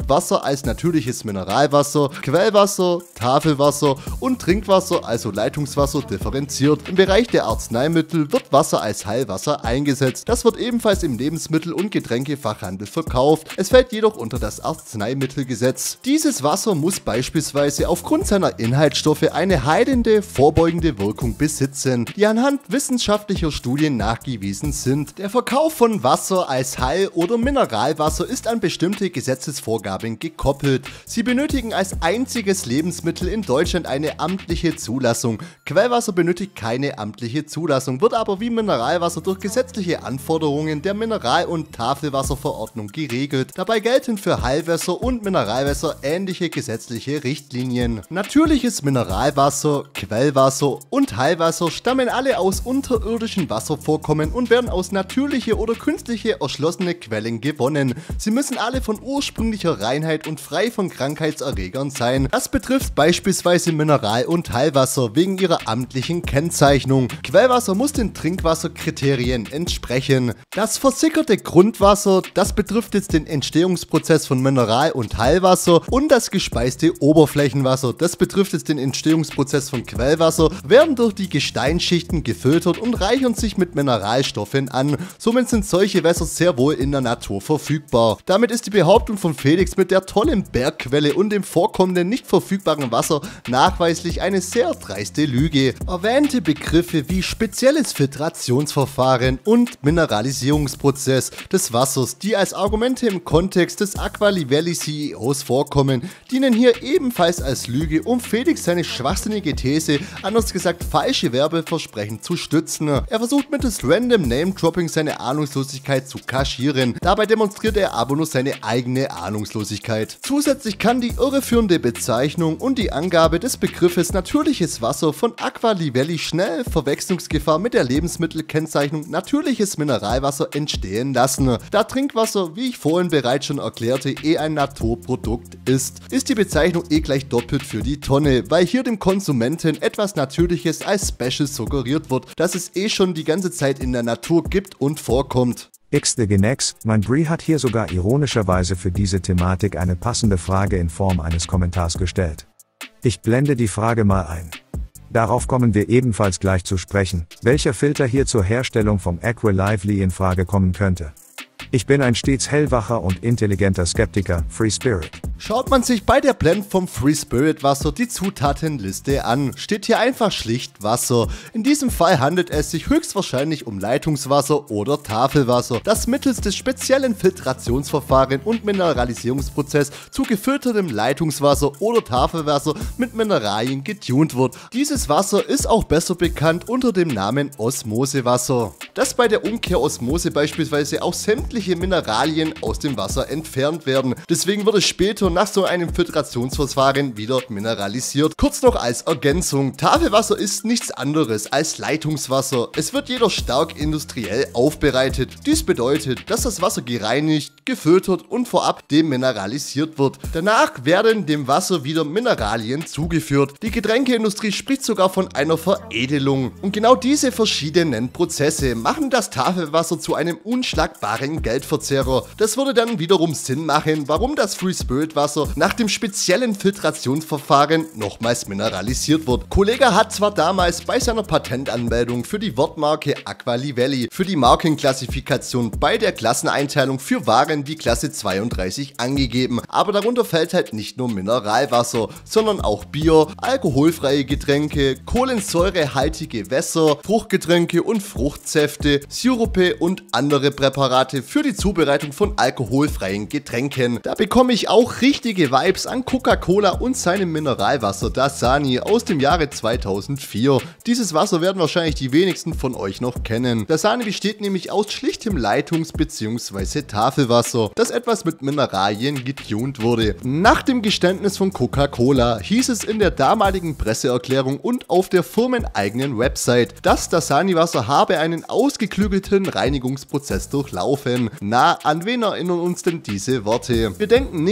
Wasser als natürliches Mineralwasser, Quellwasser, Tafelwasser und Trinkwasser, also Leitungswasser, differenziert. Im Bereich der Arzneimittel wird Wasser als Heilwasser eingesetzt. Das wird ebenfalls im Lebensmittel- und Getränkefachhandel verkauft. Es fällt jedoch unter das Arzneimittelgesetz. Dieses Wasser muss beispielsweise aufgrund seiner Inhaltsstoffe eine heilende, vorbeugende Wirkung besitzen, die anhand wissenschaftlicher Studien nachgewiesen sind. Der Verkauf von Wasser als Heil- oder Mineralwasser ist an bestimmte Gesetzesvorgaben gekoppelt. Sie benötigen als einziges Lebensmittel in Deutschland eine amtliche Zulassung. Quellwasser benötigt keine amtliche Zulassung, wird aber wie Mineralwasser durch gesetzliche Anforderungen der Mineral- und Tafelwasserverordnung geregelt. Dabei gelten für Heilwässer und Mineralwässer ähnliche gesetzliche Richtlinien. Natürliches Mineralwasser, Quellwasser und Heilwasser stammen alle aus unterirdischen Wasservorkommen und werden aus natürliche oder künstliche erschlossene Quellen gewonnen. Sie müssen alle von ursprünglicher Reinheit und frei von Krankheitserregern sein. Das betrifft beispielsweise Mineral- und Heilwasser wegen ihrer amtlichen Kennzeichnung. Quellwasser muss den Trinkwasserkriterien entsprechen. Das versickerte Grundwasser, das betrifft jetzt den Entstehungsprozess von Mineral- und Heilwasser, und das gespeiste Oberflächenwasser, das betrifft jetzt den Entstehungsprozess von Quellwasser, werden durch die Gesteinsschichten gefiltert und reichern sich mit Mineralstoffen an. Somit sind solche Wässer sehr wohl in der Natur verfügbar. Damit ist die Behauptung von Felix mit der tollen Bergquelle und dem vorkommenden nicht verfügbaren Wasser nachweislich eine sehr dreiste Lüge. Erwähnte Begriffe wie spezielles Filtrationsverfahren und Mineralisierungsprozess des Wassers, die als Argumente im Kontext des Aqualivelli C E Os vorkommen, dienen hier ebenfalls als Lüge, um Felix seine schwachsinnige These, anders gesagt falsche Werbeversprechen, zu stützen. Er versucht mittels random Name-Dropping seine Ahnungslosigkeit zu kaschieren. Dabei demonstriert er aber nur seine eigene Ahnungslosigkeit. Zusätzlich kann die irreführende Bezeichnung und die Angabe des Begriffes natürliches Wasser von Aqualivelli schnell Verwechslungsgefahr mit der Lebensmittelkennzeichnung natürliches Mineralwasser entstehen lassen. Da Trinkwasser, wie ich vorhin bereits schon erklärte, eh ein Naturprodukt ist, ist die Bezeichnung eh gleich doppelt für die Tonne, weil hier dem Konsumenten etwas Natürliches als Special suggeriert wird, das es eh schon die ganze Zeit in der Natur gibt und vorkommt. X the Genex, mein Brie hat hier sogar ironischerweise für diese Thematik eine passende Frage in Form eines Kommentars gestellt. Ich blende die Frage mal ein. Darauf kommen wir ebenfalls gleich zu sprechen, welcher Filter hier zur Herstellung vom Aqualively in Frage kommen könnte. Ich bin ein stets hellwacher und intelligenter Skeptiker, Free Spirit. Schaut man sich bei der Blend vom Free Spirit Wasser die Zutatenliste an, steht hier einfach schlicht Wasser. In diesem Fall handelt es sich höchstwahrscheinlich um Leitungswasser oder Tafelwasser, das mittels des speziellen Filtrationsverfahrens und Mineralisierungsprozess zu gefiltertem Leitungswasser oder Tafelwasser mit Mineralien getunt wird. Dieses Wasser ist auch besser bekannt unter dem Namen Osmosewasser, das bei der Umkehrosmose beispielsweise auch sämtliche Mineralien aus dem Wasser entfernt werden. Deswegen wird es später nach so einem Filtrationsverfahren wieder mineralisiert. Kurz noch als Ergänzung: Tafelwasser ist nichts anderes als Leitungswasser. Es wird jedoch stark industriell aufbereitet. Dies bedeutet, dass das Wasser gereinigt, gefiltert und vorab demineralisiert wird. Danach werden dem Wasser wieder Mineralien zugeführt. Die Getränkeindustrie spricht sogar von einer Veredelung. Und genau diese verschiedenen Prozesse machen das Tafelwasser zu einem unschlagbaren Geldverzehrer. Das würde dann wiederum Sinn machen, warum das Free Spirit Wasser nach dem speziellen Filtrationsverfahren nochmals mineralisiert wird. Kollega hat zwar damals bei seiner Patentanmeldung für die Wortmarke Aqualivelli für die Markenklassifikation bei der Klasseneinteilung für Waren die Klasse zweiunddreißig angegeben, aber darunter fällt halt nicht nur Mineralwasser, sondern auch Bier, alkoholfreie Getränke, kohlensäurehaltige Wässer, Fruchtgetränke und Fruchtsäfte, Sirupe und andere Präparate für die Zubereitung von alkoholfreien Getränken. Da bekomme ich auch richtige Vibes an Coca-Cola und seinem Mineralwasser Dasani aus dem Jahre zweitausendvier. Dieses Wasser werden wahrscheinlich die wenigsten von euch noch kennen. Dasani besteht nämlich aus schlichtem Leitungs- bzw. Tafelwasser, das etwas mit Mineralien getunt wurde. Nach dem Geständnis von Coca-Cola hieß es in der damaligen Presseerklärung und auf der firmeneigenen Website, das Dasani-Wasser habe einen ausgeklügelten Reinigungsprozess durchlaufen. Na, an wen erinnern uns denn diese Worte? Wir denken nicht, dass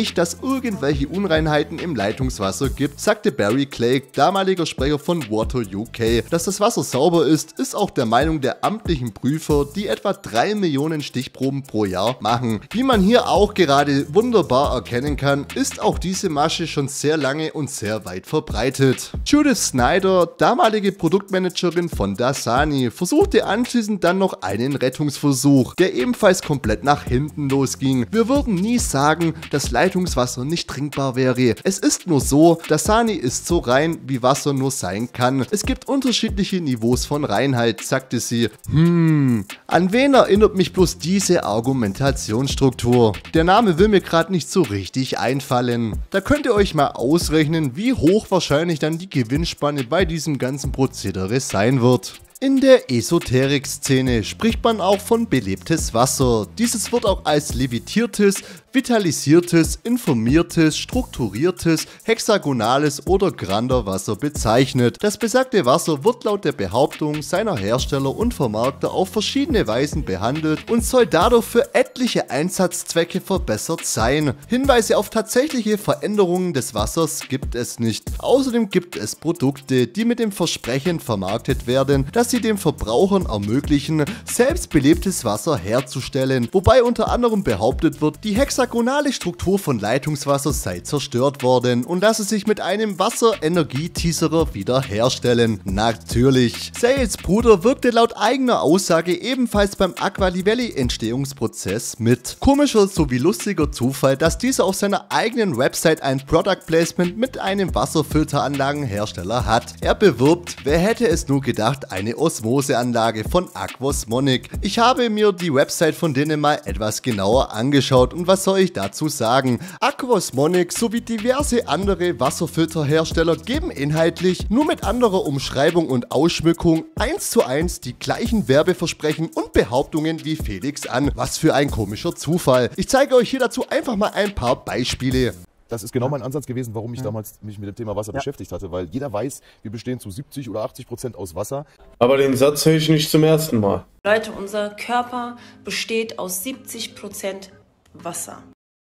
irgendwelche Unreinheiten im Leitungswasser gibt, sagte Barry Clegg, damaliger Sprecher von Water U K. Dass das Wasser sauber ist, ist auch der Meinung der amtlichen Prüfer, die etwa drei Millionen Stichproben pro Jahr machen. Wie man hier auch gerade wunderbar erkennen kann, ist auch diese Masche schon sehr lange und sehr weit verbreitet. Judith Snyder, damalige Produktmanagerin von Dasani, versuchte anschließend dann noch einen Rettungsversuch, der ebenfalls komplett nach hinten losging. Wir würden nie sagen, dass Leitungswasser nicht trinkbar wäre. Es ist nur so, Dasani ist so rein, wie Wasser nur sein kann. Es gibt unterschiedliche Niveaus von Reinheit, sagte sie. Hm, an wen erinnert mich bloß diese Argumentationsstruktur? Der Name will mir gerade nicht so richtig einfallen. Da könnt ihr euch mal ausrechnen, wie hoch wahrscheinlich dann die Gewinnspanne bei diesem ganzen Prozedere sein wird. In der Esoterik-Szene spricht man auch von belebtes Wasser. Dieses wird auch als levitiertes, vitalisiertes, informiertes, strukturiertes, hexagonales oder grander Wasser bezeichnet. Das besagte Wasser wird laut der Behauptung seiner Hersteller und Vermarkter auf verschiedene Weisen behandelt und soll dadurch für etliche Einsatzzwecke verbessert sein. Hinweise auf tatsächliche Veränderungen des Wassers gibt es nicht. Außerdem gibt es Produkte, die mit dem Versprechen vermarktet werden, dass sie den Verbrauchern ermöglichen, selbst belebtes Wasser herzustellen, wobei unter anderem behauptet wird, die hexagonale Struktur von Leitungswasser sei zerstört worden und lasse sich mit einem Wasserenergieteaserer wiederherstellen. Natürlich. Sayeds Bruder wirkte laut eigener Aussage ebenfalls beim Aqualivelli Entstehungsprozess mit. Komischer sowie lustiger Zufall, dass dieser auf seiner eigenen Website ein Product Placement mit einem Wasserfilteranlagenhersteller hat. Er bewirbt, wer hätte es nur gedacht, eine Osmoseanlage von Aquosmonic. Ich habe mir die Website von denen mal etwas genauer angeschaut und was soll ich dazu sagen? Aquosmonic sowie diverse andere Wasserfilterhersteller geben inhaltlich nur mit anderer Umschreibung und Ausschmückung eins zu eins die gleichen Werbeversprechen und Behauptungen wie Felix an. Was für ein komischer Zufall. Ich zeige euch hier dazu einfach mal ein paar Beispiele. Das ist genau mein Ansatz gewesen, warum ich damals mich mit dem Thema Wasser Ja. beschäftigt hatte, weil jeder weiß, wir bestehen zu siebzig oder achtzig Prozent aus Wasser. Aber den Satz höre ich nicht zum ersten Mal. Leute, unser Körper besteht aus siebzig Prozent Wasser.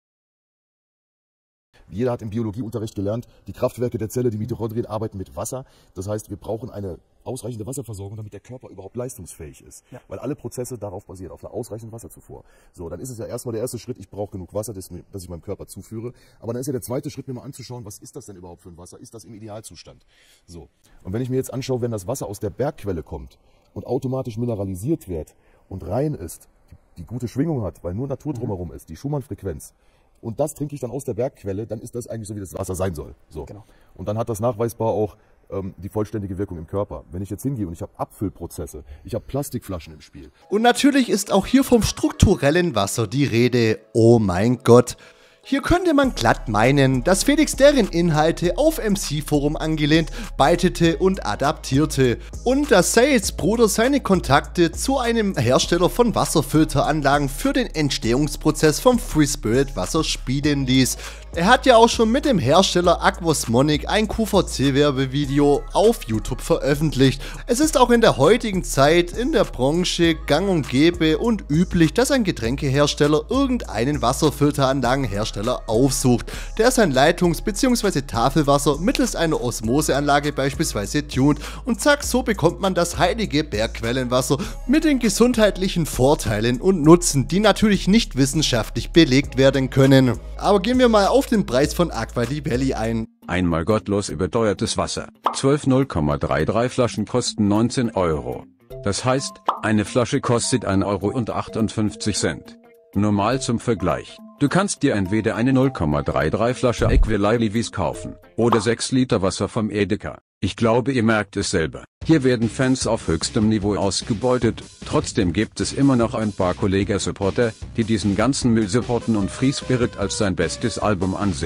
Jeder hat im Biologieunterricht gelernt, die Kraftwerke der Zelle, die Mitochondrien arbeiten mit Wasser. Das heißt, wir brauchen eine ausreichende Wasserversorgung, damit der Körper überhaupt leistungsfähig ist. Ja. Weil alle Prozesse darauf basieren, auf einer ausreichenden Wasserzufuhr. So, dann ist es ja erstmal der erste Schritt, ich brauche genug Wasser, das, das ich meinem Körper zuführe. Aber dann ist ja der zweite Schritt, mir mal anzuschauen, was ist das denn überhaupt für ein Wasser? Ist das im Idealzustand? So. Und wenn ich mir jetzt anschaue, wenn das Wasser aus der Bergquelle kommt und automatisch mineralisiert wird und rein ist, die, die gute Schwingung hat, weil nur Natur drumherum ist, die Schumann-Frequenz, und das trinke ich dann aus der Bergquelle, dann ist das eigentlich so, wie das Wasser sein soll. So. Genau. Und dann hat das nachweisbar auch ähm, die vollständige Wirkung im Körper. Wenn ich jetzt hingehe und ich habe Abfüllprozesse, ich habe Plastikflaschen im Spiel. Und natürlich ist auch hier vom strukturellen Wasser die Rede. Oh mein Gott. Hier könnte man glatt meinen, dass Felix deren Inhalte auf M C-Forum angelehnt beitete und adaptierte und dass Sayeds Bruder seine Kontakte zu einem Hersteller von Wasserfilteranlagen für den Entstehungsprozess vom Free Spirit Wasser spielen ließ. Er hat ja auch schon mit dem Hersteller Aquosmonic ein Q V C-Werbevideo auf YouTube veröffentlicht. Es ist auch in der heutigen Zeit in der Branche gang und gäbe und üblich, dass ein Getränkehersteller irgendeinen Wasserfilteranlagenhersteller aufsucht, der sein Leitungs- bzw. Tafelwasser mittels einer Osmoseanlage beispielsweise tunt und zack, so bekommt man das heilige Bergquellenwasser mit den gesundheitlichen Vorteilen und Nutzen, die natürlich nicht wissenschaftlich belegt werden können. Aber gehen wir mal auf den Preis von Aqualivelli ein. Einmal gottlos überteuertes Wasser. zwölf null Komma dreiunddreißig Flaschen kosten neunzehn Euro. Das heißt, eine Flasche kostet ein Euro achtundfünfzig. Nur mal zum Vergleich. Du kannst dir entweder eine null Komma dreiunddreißig Flasche Aqualivelli kaufen oder sechs Liter Wasser vom Edeka. Ich glaube, ihr merkt es selber. Hier werden Fans auf höchstem Niveau ausgebeutet, trotzdem gibt es immer noch ein paar Kollega-Supporter, die diesen ganzen Müll supporten und Free Spirit als sein bestes Album ansehen.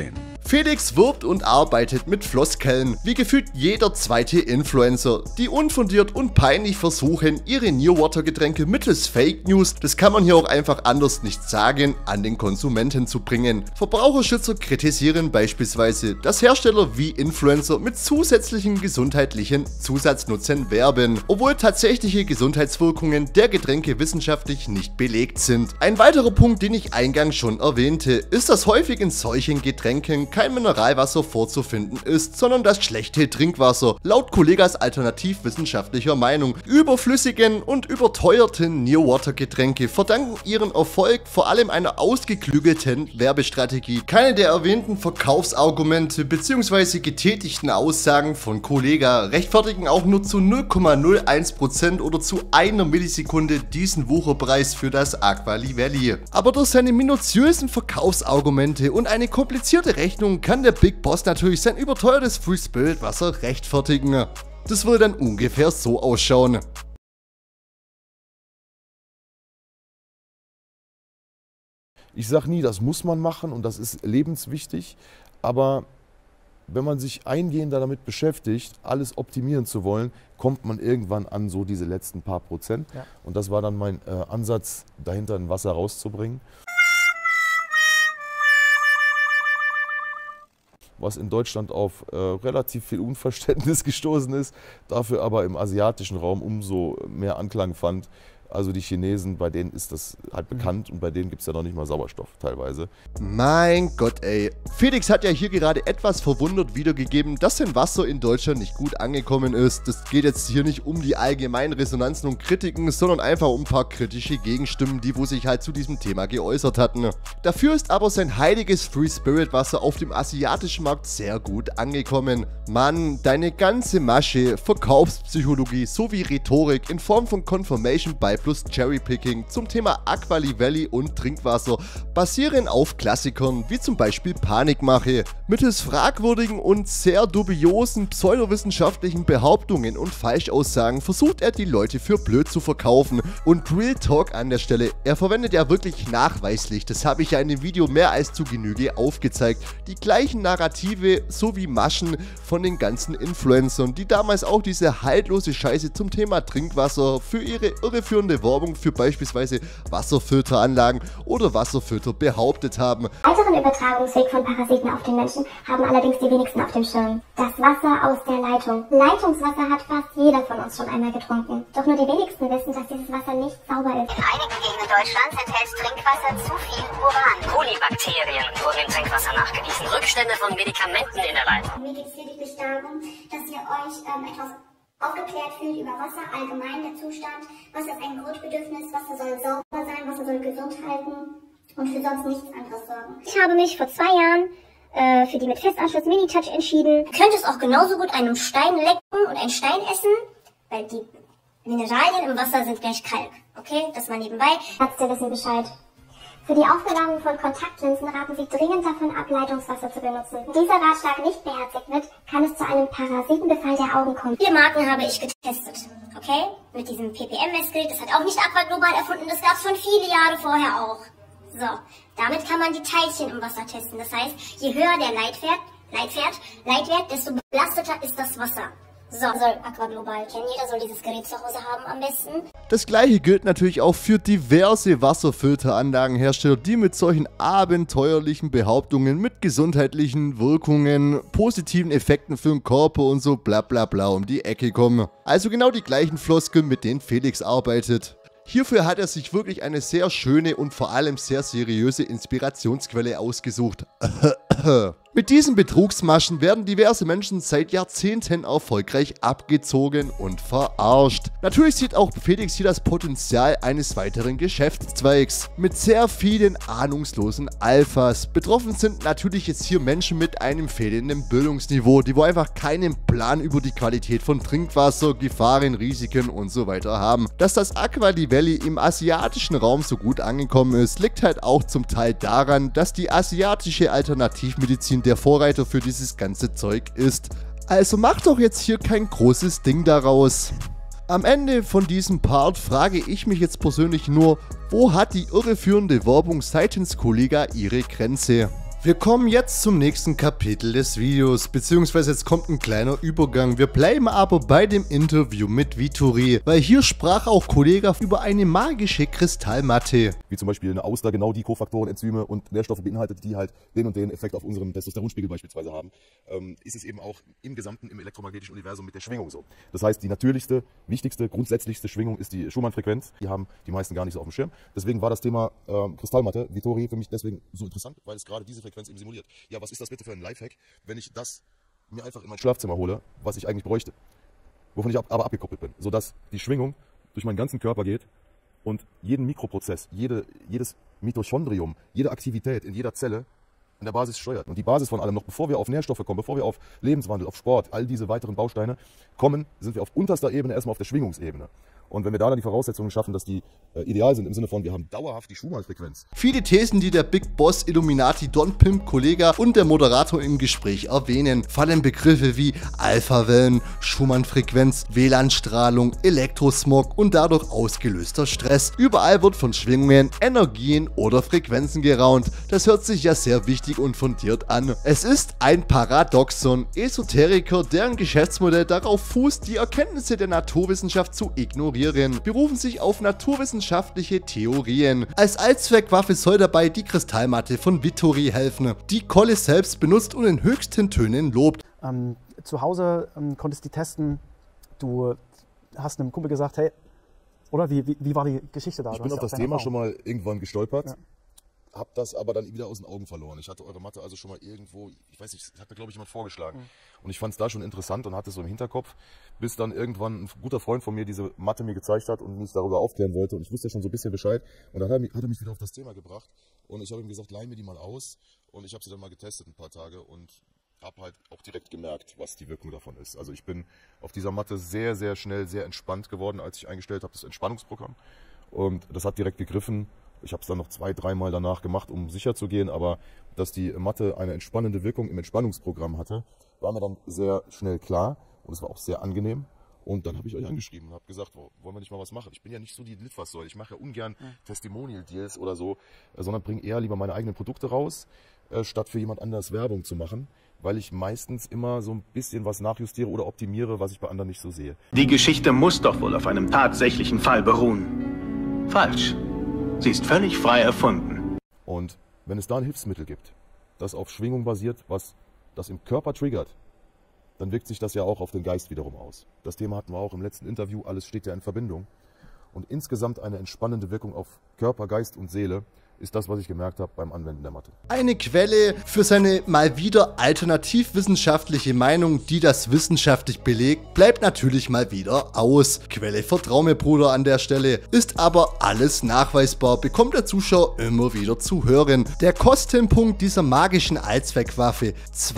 Felix wirbt und arbeitet mit Floskeln, wie gefühlt jeder zweite Influencer, die unfundiert und peinlich versuchen, ihre Nearwater-Getränke mittels Fake News, das kann man hier auch einfach anders nicht sagen, an den Konsumenten zu bringen. Verbraucherschützer kritisieren beispielsweise, dass Hersteller wie Influencer mit zusätzlichen gesundheitlichen Zusatznutzen werben, obwohl tatsächliche Gesundheitswirkungen der Getränke wissenschaftlich nicht belegt sind. Ein weiterer Punkt, den ich eingangs schon erwähnte, ist, dass häufig in solchen Getränken kein Mineralwasser vorzufinden ist, sondern das schlechte Trinkwasser, laut Kollegas alternativwissenschaftlicher Meinung. Überflüssigen und überteuerten Nearwater-Getränke verdanken ihren Erfolg vor allem einer ausgeklügelten Werbestrategie. Keine der erwähnten Verkaufsargumente bzw. getätigten Aussagen von Kollega rechtfertigen auch nur zu null Komma null eins Prozent oder zu einer Millisekunde diesen Wucherpreis für das Aqua Livelli. Aber durch seine minutiösen Verkaufsargumente und eine komplizierte Rechnung kann der Big Boss natürlich sein überteuertes Free Spirit Wasser rechtfertigen. Das würde dann ungefähr so ausschauen. Ich sage nie, das muss man machen und das ist lebenswichtig, aber wenn man sich eingehender damit beschäftigt, alles optimieren zu wollen, kommt man irgendwann an so diese letzten paar Prozent. Ja. Und das war dann mein äh, Ansatz, dahinter ein Wasser rauszubringen. Was in Deutschland auf äh, relativ viel Unverständnis gestoßen ist, dafür aber im asiatischen Raum umso mehr Anklang fand. Also die Chinesen, bei denen ist das halt bekannt und bei denen gibt es ja noch nicht mal Sauerstoff teilweise. Mein Gott ey. Felix hat ja hier gerade etwas verwundert wiedergegeben, dass sein Wasser in Deutschland nicht gut angekommen ist. Das geht jetzt hier nicht um die allgemeinen Resonanzen und Kritiken, sondern einfach um ein paar kritische Gegenstimmen, die wo sich halt zu diesem Thema geäußert hatten. Dafür ist aber sein heiliges Free Spirit Wasser auf dem asiatischen Markt sehr gut angekommen. Mann, deine ganze Masche, Verkaufspsychologie sowie Rhetorik in Form von Confirmation Bias plus Cherrypicking zum Thema Aqua Livelli und Trinkwasser basieren auf Klassikern wie zum Beispiel Panikmache. Mittels fragwürdigen und sehr dubiosen pseudowissenschaftlichen Behauptungen und Falschaussagen versucht er die Leute für blöd zu verkaufen. Und Real Talk an der Stelle, er verwendet ja wirklich nachweislich, das habe ich ja in dem Video mehr als zu Genüge aufgezeigt, die gleichen Narrative sowie Maschen von den ganzen Influencern, die damals auch diese haltlose Scheiße zum Thema Trinkwasser für ihre irreführende Werbung für beispielsweise Wasserfilteranlagen oder Wasserfilter behauptet haben. Weiteren Übertragungsweg von Parasiten auf den Menschen haben allerdings die wenigsten auf dem Schirm. Das Wasser aus der Leitung. Leitungswasser hat fast jeder von uns schon einmal getrunken. Doch nur die wenigsten wissen, dass dieses Wasser nicht sauber ist. In einigen Gegenden Deutschlands enthält Trinkwasser zu viel Uran. Kolibakterien wurden im Trinkwasser nachgewiesen. Rückstände von Medikamenten in der Leitung. Mir geht es lediglich darum, dass ihr euch ähm, etwas aufgeklärt fühlt über Wasser, allgemein der Zustand. Wasser ist ein Grundbedürfnis, Wasser soll sauber sein, Wasser soll gesund halten und für sonst nichts anderes sorgen. Ich habe mich vor zwei Jahren äh, für die mit Festanschluss Mini-Touch entschieden. Ihr könnt es auch genauso gut einem Stein lecken und einen Stein essen, weil die Mineralien im Wasser sind gleich Kalk. Okay, das mal nebenbei. Ärzte wissen Bescheid. Für die Aufbewahrung von Kontaktlinsen raten Sie dringend davon ab, Leitungswasser zu benutzen. Wenn dieser Ratschlag nicht beherzigt wird, kann es zu einem Parasitenbefall der Augen kommen. Vier Marken habe ich getestet, okay? Mit diesem P P M-Messgerät, das hat auch nicht Aqua Global erfunden, das gab es schon viele Jahre vorher auch. So, damit kann man die Teilchen im Wasser testen. Das heißt, je höher der Leitwert, Leitwert, Leitwert, desto belasteter ist das Wasser. So, soll Aqua Global kennen. Jeder soll dieses Gerät zu Hause haben am besten. Das gleiche gilt natürlich auch für diverse Wasserfilteranlagenhersteller, die mit solchen abenteuerlichen Behauptungen, mit gesundheitlichen Wirkungen, positiven Effekten für den Körper und so bla bla bla um die Ecke kommen. Also genau die gleichen Floskeln, mit denen Felix arbeitet. Hierfür hat er sich wirklich eine sehr schöne und vor allem sehr seriöse Inspirationsquelle ausgesucht. Mit diesen Betrugsmaschen werden diverse Menschen seit Jahrzehnten erfolgreich abgezogen und verarscht. Natürlich sieht auch Felix hier das Potenzial eines weiteren Geschäftszweigs mit sehr vielen ahnungslosen Alphas. Betroffen sind natürlich jetzt hier Menschen mit einem fehlenden Bildungsniveau, die wo einfach keinen Plan über die Qualität von Trinkwasser, Gefahren, Risiken und so weiter haben. Dass das Aqua Livelli im asiatischen Raum so gut angekommen ist, liegt halt auch zum Teil daran, dass die asiatische Alternativmedizin der Vorreiter für dieses ganze Zeug ist. Also macht doch jetzt hier kein großes Ding daraus. Am Ende von diesem Part frage ich mich jetzt persönlich nur, wo hat die irreführende Werbung seitens Kollega ihre Grenze? Wir kommen jetzt zum nächsten Kapitel des Videos, beziehungsweise jetzt kommt ein kleiner Übergang. Wir bleiben aber bei dem Interview mit Vittori, weil hier sprach auch Kollege über eine magische Kristallmatte. Wie zum Beispiel eine Auster genau die Kofaktoren, Enzyme und Nährstoffe beinhaltet, die halt den und den Effekt auf unseren Testosteronspiegel beispielsweise haben, ähm, ist es eben auch im gesamten, im elektromagnetischen Universum mit der Schwingung so. Das heißt, die natürlichste, wichtigste, grundsätzlichste Schwingung ist die Schumann-Frequenz. Die haben die meisten gar nicht so auf dem Schirm. Deswegen war das Thema ähm, Kristallmatte, Vittori, für mich deswegen so interessant, weil es gerade diese Frequenz eben simuliert. Ja, was ist das bitte für ein Lifehack, wenn ich das mir einfach in mein Schlafzimmer hole, was ich eigentlich bräuchte, wovon ich aber abgekoppelt bin, sodass die Schwingung durch meinen ganzen Körper geht und jeden Mikroprozess, jede, jedes Mitochondrium, jede Aktivität in jeder Zelle an der Basis steuert. Und die Basis von allem, noch bevor wir auf Nährstoffe kommen, bevor wir auf Lebenswandel, auf Sport, all diese weiteren Bausteine kommen, sind wir auf unterster Ebene erstmal auf der Schwingungsebene. Und wenn wir da dann die Voraussetzungen schaffen, dass die äh, ideal sind, im Sinne von, wir haben dauerhaft die Schumann-Frequenz. Viele Thesen, die der Big Boss Illuminati Don Pimp Kollega und der Moderator im Gespräch erwähnen, fallen Begriffe wie Alpha-Wellen, Schumann-Frequenz, W L A N-Strahlung, Elektrosmog und dadurch ausgelöster Stress. Überall wird von Schwingungen, Energien oder Frequenzen geraunt. Das hört sich ja sehr wichtig und fundiert an. Es ist ein Paradoxon. Esoteriker, deren Geschäftsmodell darauf fußt, die Erkenntnisse der Naturwissenschaft zu ignorieren, berufen sich auf naturwissenschaftliche Theorien. Als Allzweckwaffe soll dabei die Kristallmatte von Vittori helfen, die Kolle selbst benutzt und in höchsten Tönen lobt. Ähm, zu Hause ähm, konntest du die testen, du hast einem Kumpel gesagt, hey, oder wie, wie, wie war die Geschichte da? Ich bin auf das Thema schon mal irgendwann gestolpert. Ja. Hab das aber dann wieder aus den Augen verloren. Ich hatte eure Matte also schon mal irgendwo, ich weiß nicht, hat mir glaube ich jemand vorgeschlagen. Mhm. Und ich fand es da schon interessant und hatte es so im Hinterkopf, bis dann irgendwann ein guter Freund von mir diese Matte mir gezeigt hat und mich darüber aufklären wollte. Und ich wusste ja schon so ein bisschen Bescheid. Und dann hat er mich, hat er mich wieder auf das Thema gebracht. Und ich habe ihm gesagt, leih mir die mal aus. Und ich habe sie dann mal getestet ein paar Tage und habe halt auch direkt gemerkt, was die Wirkung davon ist. Also ich bin auf dieser Matte sehr, sehr schnell, sehr entspannt geworden, als ich eingestellt habe, das Entspannungsprogramm. Und das hat direkt gegriffen. Ich habe es dann noch zwei, dreimal danach gemacht, um sicher zu gehen, aber dass die Matte eine entspannende Wirkung im Entspannungsprogramm hatte, war mir dann sehr schnell klar und es war auch sehr angenehm. Und dann habe ich euch angeschrieben und habe gesagt, wollen wir nicht mal was machen? Ich bin ja nicht so die Litfaßsäule, ich mache ja ungern ja. Testimonial-Deals oder so, sondern bringe eher lieber meine eigenen Produkte raus, äh, statt für jemand anders Werbung zu machen, weil ich meistens immer so ein bisschen was nachjustiere oder optimiere, was ich bei anderen nicht so sehe. Die Geschichte muss doch wohl auf einem tatsächlichen Fall beruhen. Falsch. Sie ist völlig frei erfunden. Und wenn es da ein Hilfsmittel gibt, das auf Schwingung basiert, was das im Körper triggert, dann wirkt sich das ja auch auf den Geist wiederum aus. Das Thema hatten wir auch im letzten Interview, alles steht ja in Verbindung. Und insgesamt eine entspannende Wirkung auf Körper, Geist und Seele ist das, was ich gemerkt habe beim Anwenden der Matte. Eine Quelle für seine mal wieder alternativwissenschaftliche Meinung, die das wissenschaftlich belegt, bleibt natürlich mal wieder aus. Quelle vertrau mir, Bruder, an der Stelle. Ist aber alles nachweisbar, bekommt der Zuschauer immer wieder zu hören. Der Kostenpunkt dieser magischen Allzweckwaffe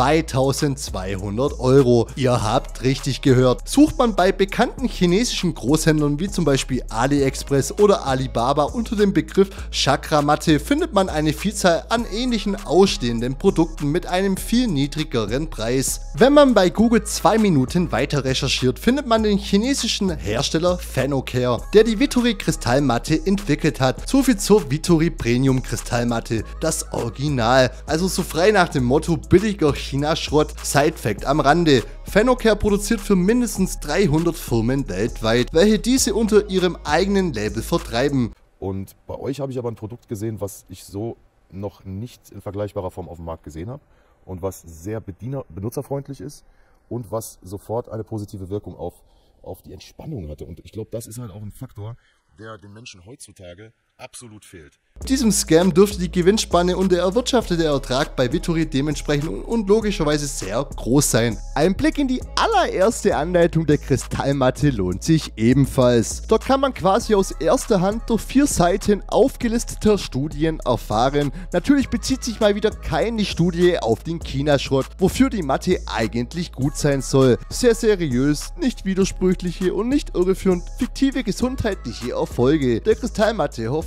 zweitausendzweihundert Euro. Ihr habt richtig gehört. Sucht man bei bekannten chinesischen Großhändlern wie zum Beispiel AliExpress oder Alibaba unter dem Begriff Chakra-Matte, findet man eine Vielzahl an ähnlichen ausstehenden Produkten mit einem viel niedrigeren Preis. Wenn man bei Google zwei Minuten weiter recherchiert, findet man den chinesischen Hersteller Phenocare, der die Vittori Kristallmatte entwickelt hat. So viel zur Vittori Premium Kristallmatte, das Original. Also so frei nach dem Motto billiger China-Schrott. Side-Fact am Rande: Phenocare produziert für mindestens dreihundert Firmen weltweit, welche diese unter ihrem eigenen Label vertreiben. Und bei euch habe ich aber ein Produkt gesehen, was ich so noch nicht in vergleichbarer Form auf dem Markt gesehen habe und was sehr bediener, benutzerfreundlich ist und was sofort eine positive Wirkung auf, auf die Entspannung hatte. Und ich glaube, das ist halt auch ein Faktor, der den Menschen heutzutage absolut fehlt. Diesem Scam dürfte die Gewinnspanne und der erwirtschaftete Ertrag bei Vittori dementsprechend und logischerweise sehr groß sein. Ein Blick in die allererste Anleitung der Kristallmatte lohnt sich ebenfalls. Dort kann man quasi aus erster Hand durch vier Seiten aufgelisteter Studien erfahren. Natürlich bezieht sich mal wieder keine Studie auf den China-Schrott, wofür die Matte eigentlich gut sein soll. Sehr seriös, nicht widersprüchliche und nicht irreführend fiktive gesundheitliche Erfolge der Kristallmatte hofft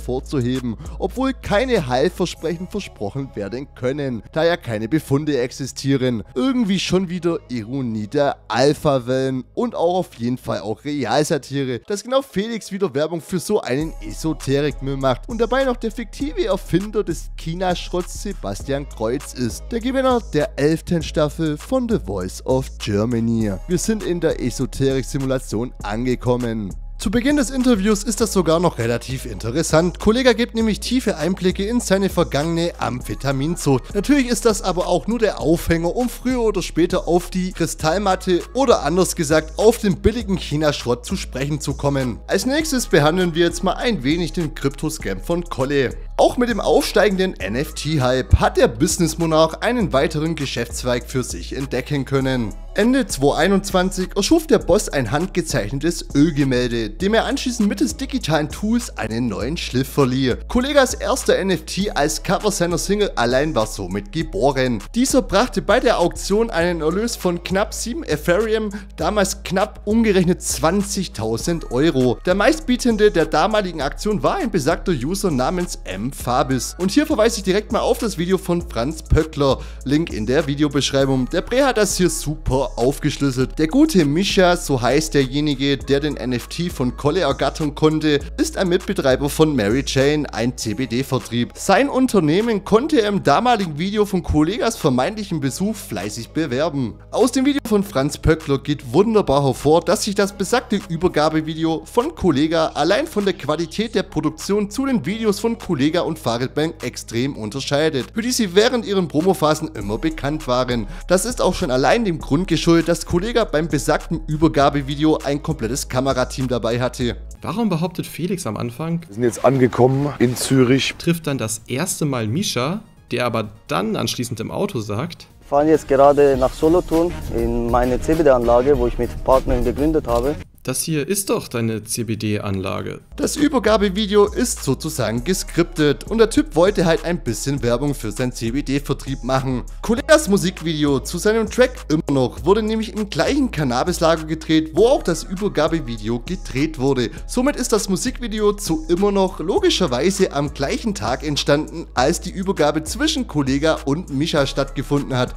hervorzuheben, obwohl keine Heilversprechen versprochen werden können, da ja keine Befunde existieren. Irgendwie schon wieder Ironie der Alpha-Wellen und auch auf jeden Fall auch Realsatire, dass genau Felix wieder Werbung für so einen Esoterikmüll macht und dabei noch der fiktive Erfinder des China-Schrotts Sebastian Kreuz ist, der Gewinner der elften Staffel von The Voice of Germany. Wir sind in der Esoterik-Simulation angekommen. Zu Beginn des Interviews ist das sogar noch relativ interessant. Kollega gibt nämlich tiefe Einblicke in seine vergangene Amphetaminzucht. Natürlich ist das aber auch nur der Aufhänger, um früher oder später auf die Kristallmatte oder anders gesagt auf den billigen China-Schrott zu sprechen zu kommen. Als nächstes behandeln wir jetzt mal ein wenig den Krypto-Scam von Kolle. Auch mit dem aufsteigenden N F T-Hype hat der Business-Monarch einen weiteren Geschäftszweig für sich entdecken können. Ende zweitausendeinundzwanzig erschuf der Boss ein handgezeichnetes Ölgemälde, dem er anschließend mittels digitalen Tools einen neuen Schliff verlieh. Kollegas erster N F T als Cover seiner Single Allein war somit geboren. Dieser brachte bei der Auktion einen Erlös von knapp sieben Ethereum, damals knapp umgerechnet zwanzigtausend Euro. Der meistbietende der damaligen Aktion war ein besagter User namens mfabis. Und hier verweise ich direkt mal auf das Video von Franz Pöckler, Link in der Videobeschreibung. Der Bre hat das hier super aufgeschlüsselt. Der gute Mischa, so heißt derjenige, der den N F T von Kolle ergattern konnte, ist ein Mitbetreiber von Mary Jane, ein C B D-Vertrieb. Sein Unternehmen konnte er im damaligen Video von Kollegas vermeintlichen Besuch fleißig bewerben. Aus dem Video von Franz Pöckler geht wunderbar hervor, dass sich das besagte Übergabevideo von Kollega allein von der Qualität der Produktion zu den Videos von Kollega und Farid Bang extrem unterscheidet, für die sie während ihren Promophasen immer bekannt waren. Das ist auch schon allein dem Grund geschuldet, dass Kollega beim besagten Übergabevideo ein komplettes Kamerateam dabei hatte. Warum behauptet Felix am Anfang, Wir sind jetzt angekommen in Zürich, trifft dann das erste Mal Mischa, der aber dann anschließend im Auto sagt, Wir fahren jetzt gerade nach Solothurn in meine C B D-Anlage, wo ich mit Partnern gegründet habe. das hier ist doch deine C B D-Anlage. Das Übergabevideo ist sozusagen geskriptet und der Typ wollte halt ein bisschen Werbung für seinen C B D-Vertrieb machen. Kollegas Musikvideo zu seinem Track Immer noch wurde nämlich im gleichen Cannabislager gedreht, wo auch das Übergabevideo gedreht wurde. Somit ist das Musikvideo zu Immer noch logischerweise am gleichen Tag entstanden, als die Übergabe zwischen Kollega und Mischa stattgefunden hat.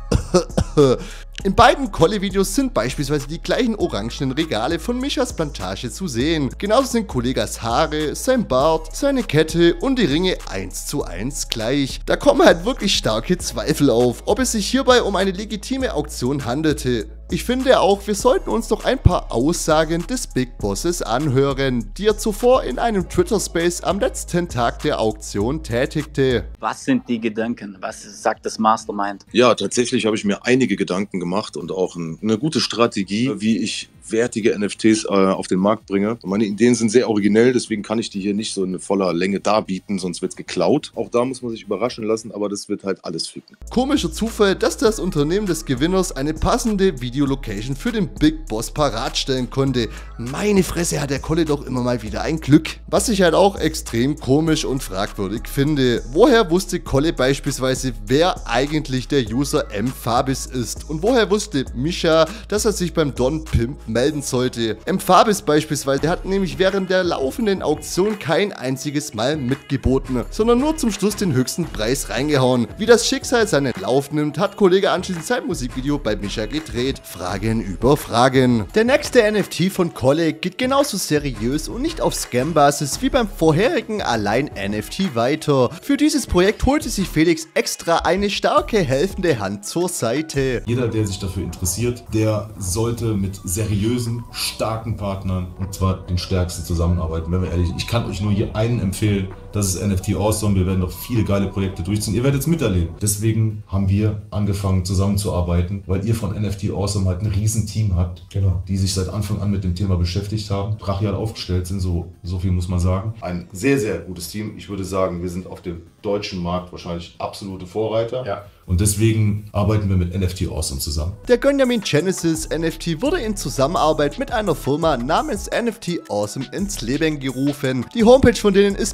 In beiden Kolle-Videos sind beispielsweise die gleichen orangenen Regale von Mischas Plantage zu sehen. Genauso sind Kollegas Haare, sein Bart, seine Kette und die Ringe eins zu eins gleich. Da kommen halt wirklich starke Zweifel auf, ob es sich hierbei um eine legitime Auktion handelte. Ich finde auch, wir sollten uns noch ein paar Aussagen des Big Bosses anhören, die er zuvor in einem Twitter-Space am letzten Tag der Auktion tätigte. Was sind die Gedanken? Was sagt das Mastermind? Ja, tatsächlich habe ich mir einige Gedanken gemacht und auch ein, eine gute Strategie, wie ich wertige N F Ts äh, auf den Markt bringe. Meine Ideen sind sehr originell, deswegen kann ich die hier nicht so in voller Länge darbieten, sonst wird es geklaut. Auch da muss man sich überraschen lassen, aber das wird halt alles ficken. Komischer Zufall, dass das Unternehmen des Gewinners eine passende Videolocation für den Big Boss parat stellen konnte. Meine Fresse, hat der Kolle doch immer mal wieder ein Glück. Was ich halt auch extrem komisch und fragwürdig finde. Woher wusste Kolle beispielsweise, wer eigentlich der User mfabis ist? Und woher wusste Mischa, dass er sich beim Don Pimp melden sollte? mfabis beispielsweise hat nämlich während der laufenden Auktion kein einziges Mal mitgeboten, sondern nur zum Schluss den höchsten Preis reingehauen. Wie das Schicksal seinen Lauf nimmt, hat Kollege anschließend sein Musikvideo bei Mischa gedreht. Fragen über Fragen. Der nächste N F T von Kolle geht genauso seriös und nicht auf Scam-Basis wie beim vorherigen Allein-N F T weiter. Für dieses Projekt holte sich Felix extra eine starke helfende Hand zur Seite. Jeder, der sich dafür interessiert, der sollte mit seriösen, starken Partnern, und zwar den stärksten, zusammenarbeiten. Wenn wir ehrlich sind, ich kann euch nur hier einen empfehlen, das ist N F T Awesome. Wir werden noch viele geile Projekte durchziehen. Ihr werdet es miterleben. Deswegen haben wir angefangen zusammenzuarbeiten, weil ihr von N F T Awesome halt ein riesen Team habt, genau, die sich seit Anfang an mit dem Thema beschäftigt haben, brachial aufgestellt sind, so, so viel muss man sagen. Ein sehr, sehr gutes Team. Ich würde sagen, wir sind auf dem deutschen Markt wahrscheinlich absolute Vorreiter. Ja. Und deswegen arbeiten wir mit N F T Awesome zusammen. Der Gönjamin Genesis N F T wurde in Zusammenarbeit mit einer Firma namens N F T Awesome ins Leben gerufen. Die Homepage von denen ist mittlerweile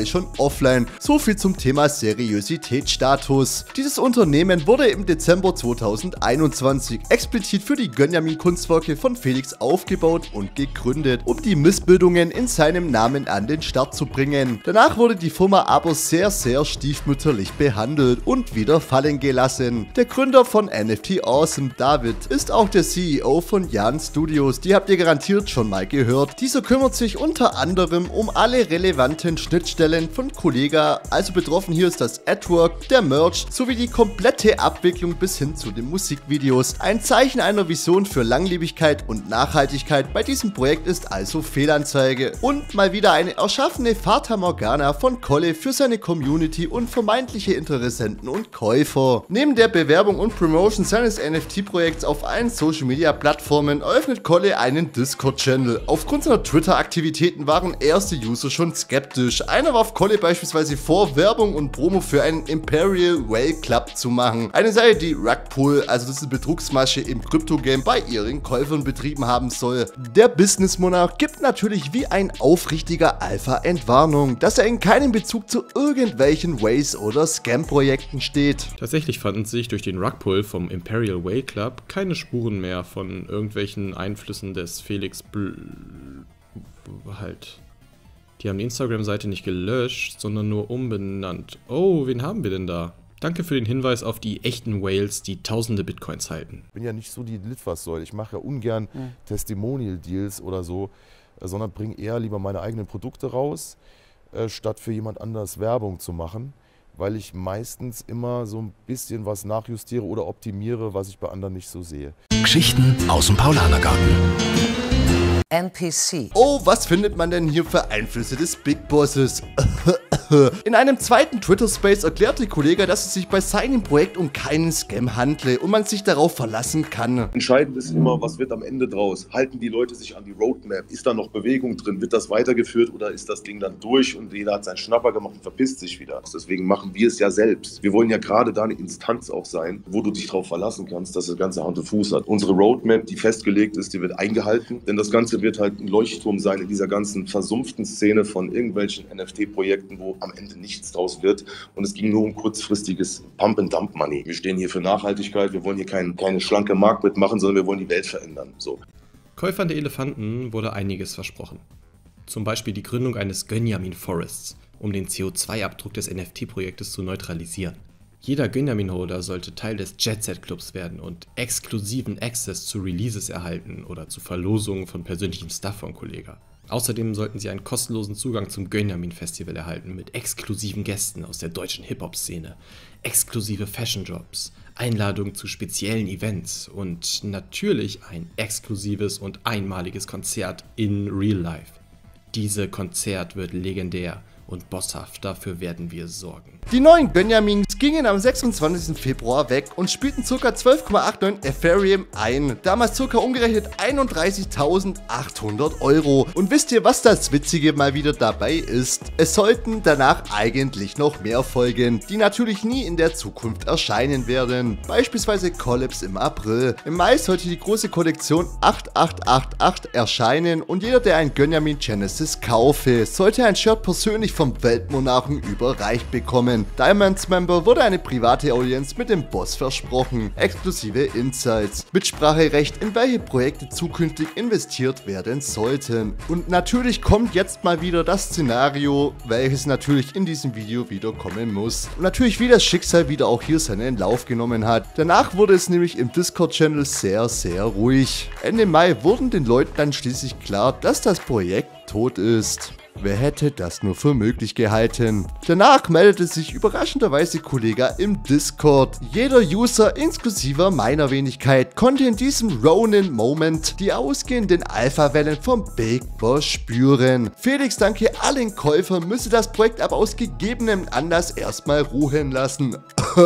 mittlerweile schon offline. So viel zum Thema Seriositätsstatus. Dieses Unternehmen wurde im Dezember zweitausendeinundzwanzig explizit für die Gönjamin-Kunstwerke von Felix aufgebaut und gegründet, um die Missbildungen in seinem Namen an den Start zu bringen. Danach wurde die Firma aber sehr, sehr stiefmütterlich behandelt und wieder fallen gelassen. Der Gründer von N F T Awesome, David, ist auch der C E O von Jan Studios. Die habt ihr garantiert schon mal gehört. Dieser kümmert sich unter anderem um alle relevanten Schnittstellen von Kollega, also betroffen hier ist das Adwork, der Merch sowie die komplette Abwicklung bis hin zu den Musikvideos. Ein Zeichen einer Vision für Langlebigkeit und Nachhaltigkeit bei diesem Projekt ist also Fehlanzeige. Und mal wieder eine erschaffene Fata Morgana von Kolle für seine Community und vermeintliche Interessenten und Käufer. Neben der Bewerbung und Promotion seines N F T-Projekts auf allen Social Media Plattformen eröffnet Kolle einen Discord-Channel. Aufgrund seiner Twitter-Aktivitäten waren erste User schon skeptisch. Einer warf Kolle beispielsweise vor, Werbung und Promo für einen Imperial Whale Club zu machen. Eine Seite, die Rugpull, also das ist eine Betrugsmasche im Krypto-Game, bei ihren Käufern betrieben haben soll. Der Business-Monarch gibt natürlich wie ein aufrichtiger Alpha Entwarnung, dass er in keinem Bezug zu irgendwelchen Ways oder Scam-Projekten steht. Tatsächlich fanden sich durch den Rugpull vom Imperial Whale Club keine Spuren mehr von irgendwelchen Einflüssen des Felix Bl... halt. Die haben die Instagram-Seite nicht gelöscht, sondern nur umbenannt. Oh, wen haben wir denn da? Danke für den Hinweis auf die echten Whales, die tausende Bitcoins halten. Ich bin ja nicht so die Litfaßsäule. Ich mache ja ungern mhm. Testimonial-Deals oder so, sondern bringe eher lieber meine eigenen Produkte raus, äh, statt für jemand anders Werbung zu machen, weil ich meistens immer so ein bisschen was nachjustiere oder optimiere, was ich bei anderen nicht so sehe. Geschichten aus dem Paulanergarten. N P C. Oh, was findet man denn hier für Einflüsse des Big Bosses? In einem zweiten Twitter-Space erklärte Kollega, dass es sich bei seinem Projekt um keinen Scam handle und man sich darauf verlassen kann. Entscheidend ist immer, was wird am Ende draus? Halten die Leute sich an die Roadmap? Ist da noch Bewegung drin? Wird das weitergeführt oder ist das Ding dann durch und jeder hat seinen Schnapper gemacht und verpisst sich wieder? Deswegen machen wir es ja selbst. Wir wollen ja gerade da eine Instanz auch sein, wo du dich darauf verlassen kannst, dass das Ganze Hand und Fuß hat. Unsere Roadmap, die festgelegt ist, die wird eingehalten, denn das Ganze wird halt ein Leuchtturm sein in dieser ganzen versumpften Szene von irgendwelchen N F T-Projekten, wo am Ende nichts draus wird und es ging nur um kurzfristiges Pump-and-Dump-Money. Wir stehen hier für Nachhaltigkeit, wir wollen hier kein, keine schlanke Markt mitmachen, sondern wir wollen die Welt verändern. So. Käufern der Elefanten wurde einiges versprochen. Zum Beispiel die Gründung eines Gönjamin Forests, um den C O zwei Abdruck des N F T-Projektes zu neutralisieren. Jeder Gönjamin-Holder sollte Teil des Jet-Set-Clubs werden und exklusiven Access zu Releases erhalten oder zu Verlosungen von persönlichem Stuff von Kollega. Außerdem sollten sie einen kostenlosen Zugang zum Gönjamin-Festival erhalten mit exklusiven Gästen aus der deutschen Hip-Hop-Szene, exklusive Fashion-Drops, Einladungen zu speziellen Events und natürlich ein exklusives und einmaliges Konzert in Real Life. Dieses Konzert wird legendär und bosshaft, dafür werden wir sorgen. Die neuen Gönjamins gingen am sechsundzwanzigsten Februar weg und spielten ca. zwölf Komma neunundachtzig Ethereum ein, damals ca. umgerechnet einunddreißigtausendachthundert Euro. Und wisst ihr, was das Witzige mal wieder dabei ist? Es sollten danach eigentlich noch mehr folgen, die natürlich nie in der Zukunft erscheinen werden. Beispielsweise Collabs im April. Im Mai sollte die große Kollektion acht acht acht acht erscheinen und jeder, der ein Gönjamin Genesis kaufe, sollte ein Shirt persönlich vom Weltmonarchen überreicht bekommen. Diamonds Member wurde eine private Audienz mit dem Boss versprochen, exklusive Insights, Mitspracherecht in welche Projekte zukünftig investiert werden sollten. Und natürlich kommt jetzt mal wieder das Szenario, welches natürlich in diesem Video wieder kommen muss. Und natürlich wie das Schicksal wieder auch hier seinen Lauf genommen hat. Danach wurde es nämlich im Discord-Channel sehr, sehr ruhig. Ende Mai wurden den Leuten dann schließlich klar, dass das Projekt tot ist. Wer hätte das nur für möglich gehalten? Danach meldete sich überraschenderweise Kollega im Discord. Jeder User inklusive meiner Wenigkeit konnte in diesem Ronin-Moment die ausgehenden Alpha-Wellen vom Big Boss spüren. Felix danke allen Käufern, müsse das Projekt aber aus gegebenem Anlass erstmal ruhen lassen.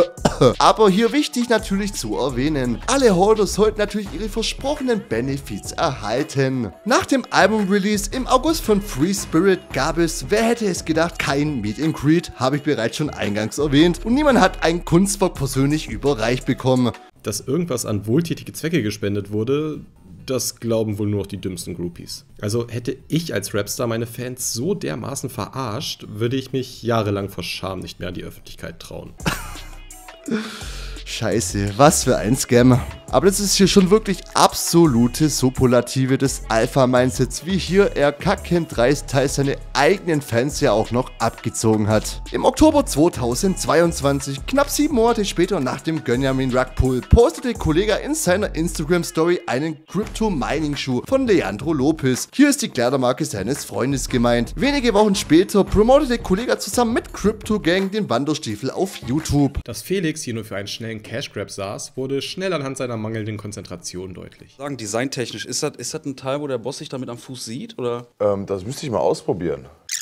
Aber hier wichtig natürlich zu erwähnen, alle Holder sollten natürlich ihre versprochenen Benefits erhalten. Nach dem Album-Release im August von Free Spirit gab es, wer hätte es gedacht, kein Meet and Greet, habe ich bereits schon eingangs erwähnt, und niemand hat ein Kunstwerk persönlich überreicht bekommen. Dass irgendwas an wohltätige Zwecke gespendet wurde, das glauben wohl nur noch die dümmsten Groupies. Also hätte ich als Rapstar meine Fans so dermaßen verarscht, würde ich mich jahrelang vor Scham nicht mehr an die Öffentlichkeit trauen. Scheiße, was für ein Scam. Aber das ist hier schon wirklich absolute Superlative des Alpha-Mindsets, wie hier er kackend dreist teils seine eigenen Fans ja auch noch abgezogen hat. Im Oktober zweitausendzweiundzwanzig, knapp sieben Monate später nach dem Gönjamin Rugpull, postete Kollega in seiner Instagram-Story einen Crypto-Mining-Schuh von Leandro Lopez. Hier ist die Kleidermarke seines Freundes gemeint. Wenige Wochen später promotete Kollega zusammen mit Crypto Gang den Wanderstiefel auf YouTube. Dass Felix hier nur für einen schnellen Cash Grab saß, wurde schnell anhand seiner mangelnden Konzentration deutlich. Sagen, designtechnisch, ist das, ist das ein Teil, wo der Boss sich damit am Fuß sieht? Oder? Ähm, das müsste ich mal ausprobieren.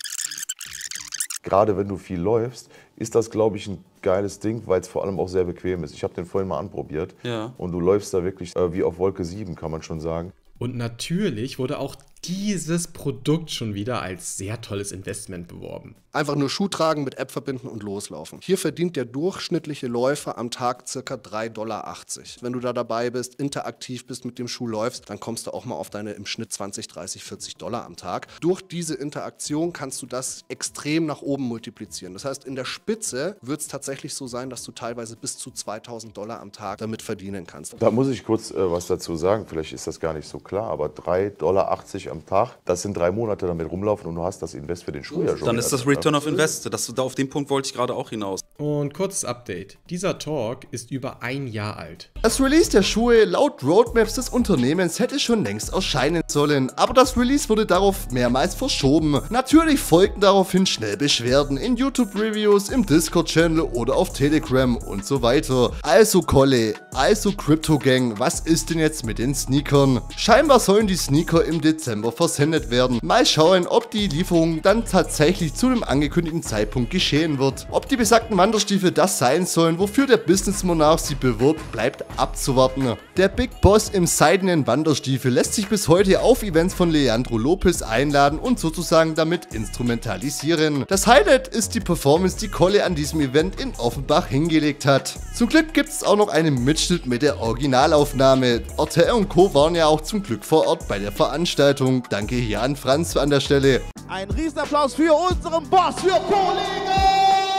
Gerade wenn du viel läufst, ist das, glaube ich, ein geiles Ding, weil es vor allem auch sehr bequem ist. Ich habe den vorhin mal anprobiert ja. Und du läufst da wirklich äh, wie auf Wolke sieben, kann man schon sagen. Und natürlich wurde auch dieses Produkt schon wieder als sehr tolles Investment beworben. Einfach nur Schuh tragen, mit App verbinden und loslaufen. Hier verdient der durchschnittliche Läufer am Tag ca. drei Dollar achtzig. Wenn du da dabei bist, interaktiv bist, mit dem Schuh läufst, dann kommst du auch mal auf deine im Schnitt zwanzig, dreißig, vierzig Dollar am Tag. Durch diese Interaktion kannst du das extrem nach oben multiplizieren. Das heißt, in der Spitze wird es tatsächlich so sein, dass du teilweise bis zu zweitausend Dollar am Tag damit verdienen kannst. Da muss ich kurz äh, was dazu sagen, vielleicht ist das gar nicht so klar, aber drei Dollar achtzig am Tag, das sind drei Monate damit rumlaufen und du hast das Invest für den Schuh ja schon. Dann ist das Return of Invest. Das, da auf den Punkt wollte ich gerade auch hinaus. Und kurzes Update. Dieser Talk ist über ein Jahr alt. Das Release der Schuhe laut Roadmaps des Unternehmens hätte schon längst erscheinen sollen, aber das Release wurde darauf mehrmals verschoben. Natürlich folgten daraufhin schnell Beschwerden in YouTube-Reviews, im Discord-Channel oder auf Telegram und so weiter. Also Kolle, also Crypto Gang, was ist denn jetzt mit den Sneakern? Scheinbar sollen die Sneaker im Dezember versendet werden. Mal schauen, ob die Lieferung dann tatsächlich zu dem angekündigten Zeitpunkt geschehen wird. Ob die besagten Wanderstiefel das sein sollen, wofür der Business-Monarch sie bewirbt, bleibt abzuwarten. Der Big Boss im seidenen Wanderstiefel lässt sich bis heute auf Events von Leandro Lopez einladen und sozusagen damit instrumentalisieren. Das Highlight ist die Performance, die Kolle an diesem Event in Offenbach hingelegt hat. Zum Glück gibt es auch noch einen Mitschnitt mit der Originalaufnahme. R T L und Co. waren ja auch zum Glück vor Ort bei der Veranstaltung. Danke hier an Franz an der Stelle. Ein Riesenapplaus für unseren Boss, für Kollege!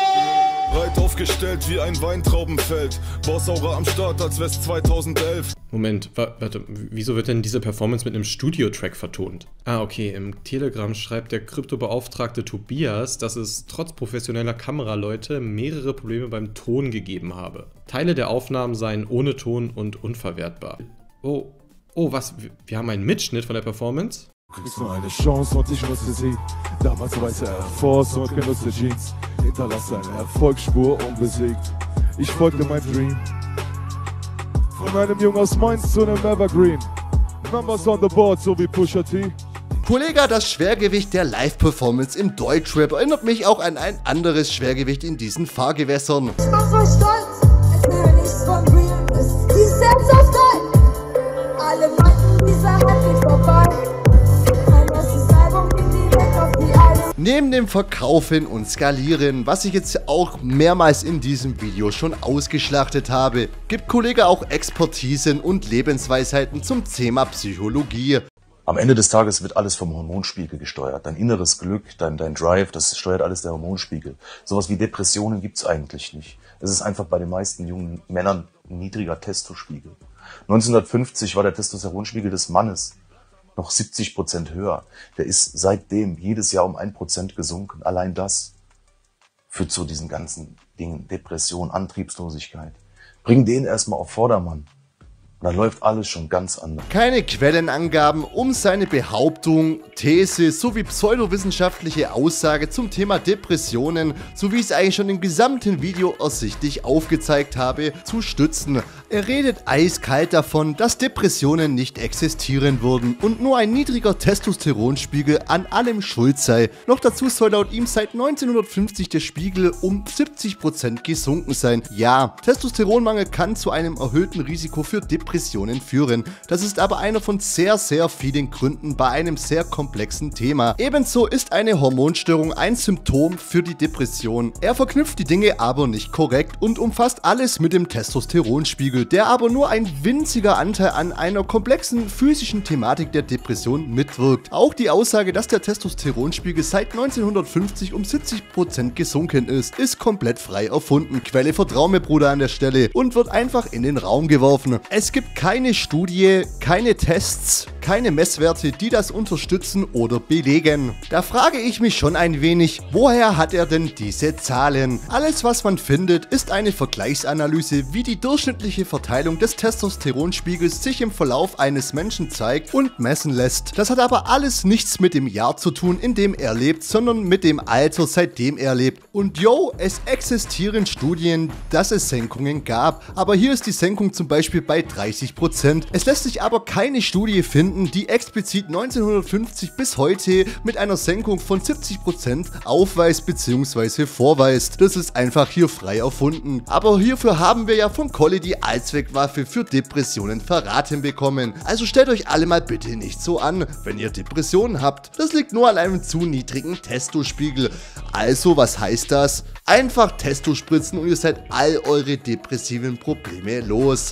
Breit aufgestellt wie ein Weintraubenfeld. Bossaura am Start, als wär's zweitausendelf. Moment, wa warte, wieso wird denn diese Performance mit einem Studio-Track vertont? Ah, okay, im Telegram schreibt der Kryptobeauftragte Tobias, dass es trotz professioneller Kameraleute mehrere Probleme beim Ton gegeben habe. Teile der Aufnahmen seien ohne Ton und unverwertbar. Oh, oh, was? Wir haben einen Mitschnitt von der Performance? Kriegst nur eine Chance und ich nutze sie. Damals weiße Air Force und genutzte Jeans. Hinterlasse eine Erfolgsspur unbesiegt. Ich folgte meinem Dream. Von einem Jungen aus Mainz zu einem Evergreen. Numbers on the board, so wie Pusha T. Kollega, das Schwergewicht der Live-Performance im Deutschrap erinnert mich auch an ein anderes Schwergewicht in diesen Fahrgewässern. Ich mach so stolz, als wäre nichts von real. Es ist die Sense of Style. Alle meinten, dieser Hype geht vorbei. Neben dem Verkaufen und Skalieren, was ich jetzt auch mehrmals in diesem Video schon ausgeschlachtet habe, gibt Kollega auch Expertisen und Lebensweisheiten zum Thema Psychologie. Am Ende des Tages wird alles vom Hormonspiegel gesteuert. Dein inneres Glück, dein, dein Drive, das steuert alles der Hormonspiegel. Sowas wie Depressionen gibt's eigentlich nicht. Es ist einfach bei den meisten jungen Männern ein niedriger Testospiegel. neunzehnhundertfünfzig war der Testosteronspiegel des Mannes noch siebzig Prozent höher. Der ist seitdem jedes Jahr um ein Prozent gesunken. Allein das führt zu diesen ganzen Dingen. Depression, Antriebslosigkeit. Bring den erstmal auf Vordermann. Und dann läuft alles schon ganz anders. Keine Quellenangaben, um seine Behauptung, These sowie pseudowissenschaftliche Aussage zum Thema Depressionen, so wie ich es eigentlich schon im gesamten Video ersichtlich aufgezeigt habe, zu stützen. Er redet eiskalt davon, dass Depressionen nicht existieren würden und nur ein niedriger Testosteronspiegel an allem schuld sei. Noch dazu soll laut ihm seit neunzehnhundertfünfzig der Spiegel um siebzig Prozent gesunken sein. Ja, Testosteronmangel kann zu einem erhöhten Risiko für Depressionen Depressionen führen. Das ist aber einer von sehr, sehr vielen Gründen bei einem sehr komplexen Thema. Ebenso ist eine Hormonstörung ein Symptom für die Depression. Er verknüpft die Dinge aber nicht korrekt und umfasst alles mit dem Testosteronspiegel, der aber nur ein winziger Anteil an einer komplexen physischen Thematik der Depression mitwirkt. Auch die Aussage, dass der Testosteronspiegel seit neunzehnhundertfünfzig um siebzig Prozent gesunken ist, ist komplett frei erfunden. Quelle vertrau mir, Bruder, an der Stelle, und wird einfach in den Raum geworfen. Es gibt keine Studie, keine Tests, keine Messwerte, die das unterstützen oder belegen. Da frage ich mich schon ein wenig, woher hat er denn diese Zahlen? Alles, was man findet, ist eine Vergleichsanalyse, wie die durchschnittliche Verteilung des Testosteronspiegels sich im Verlauf eines Menschen zeigt und messen lässt. Das hat aber alles nichts mit dem Jahr zu tun, in dem er lebt, sondern mit dem Alter, seitdem er lebt. Und yo, es existieren Studien, dass es Senkungen gab, aber hier ist die Senkung zum Beispiel bei dreißig Prozent. Es lässt sich aber keine Studie finden, die explizit neunzehnhundertfünfzig bis heute mit einer Senkung von siebzig Prozent aufweist bzw. vorweist. Das ist einfach hier frei erfunden. Aber hierfür haben wir ja von Kolle die Allzweckwaffe für Depressionen verraten bekommen. Also stellt euch alle mal bitte nicht so an, wenn ihr Depressionen habt. Das liegt nur an einem zu niedrigen Testospiegel. Also, was heißt das? Einfach Testo spritzen und ihr seid all eure depressiven Probleme los.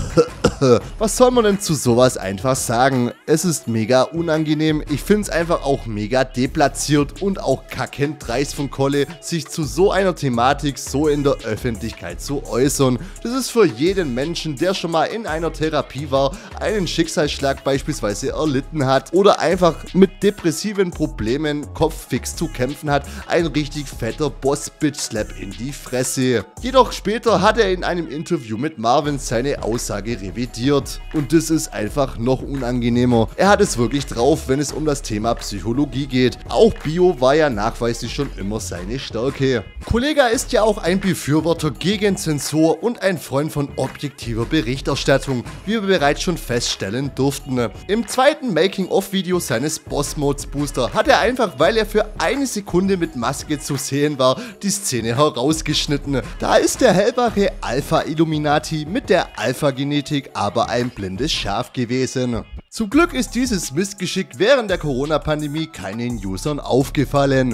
Was soll man denn zu sowas einfach sagen? Es ist mega unangenehm, ich finde es einfach auch mega deplatziert und auch kackend dreist von Kolle, sich zu so einer Thematik so in der Öffentlichkeit zu äußern. Das ist für jeden Menschen, der schon mal in einer Therapie war, einen Schicksalsschlag beispielsweise erlitten hat oder einfach mit depressiven Problemen kopffix zu kämpfen hat, ein richtig fetter Boss-Bitch-Slap in die Fresse. Jedoch später hat er in einem Interview mit Marvin seine Aussage revidiert. Und das ist einfach noch unangenehmer. Er hat es wirklich drauf, wenn es um das Thema Psychologie geht. Auch Bio war ja nachweislich schon immer seine Stärke. Kollega ist ja auch ein Befürworter gegen Zensur und ein Freund von objektiver Berichterstattung, wie wir bereits schon feststellen durften. Im zweiten Making-of-Video seines Boss-Modes-Booster hat er einfach, weil er für eine Sekunde mit Maske zu sehen war, die Szene herausgeschnitten. Da ist der hellbare Alpha-Illuminati mit der Alpha-Genetik aber ein blindes Schaf gewesen. Zum Glück ist dieses Missgeschick während der Corona-Pandemie keinen Usern aufgefallen.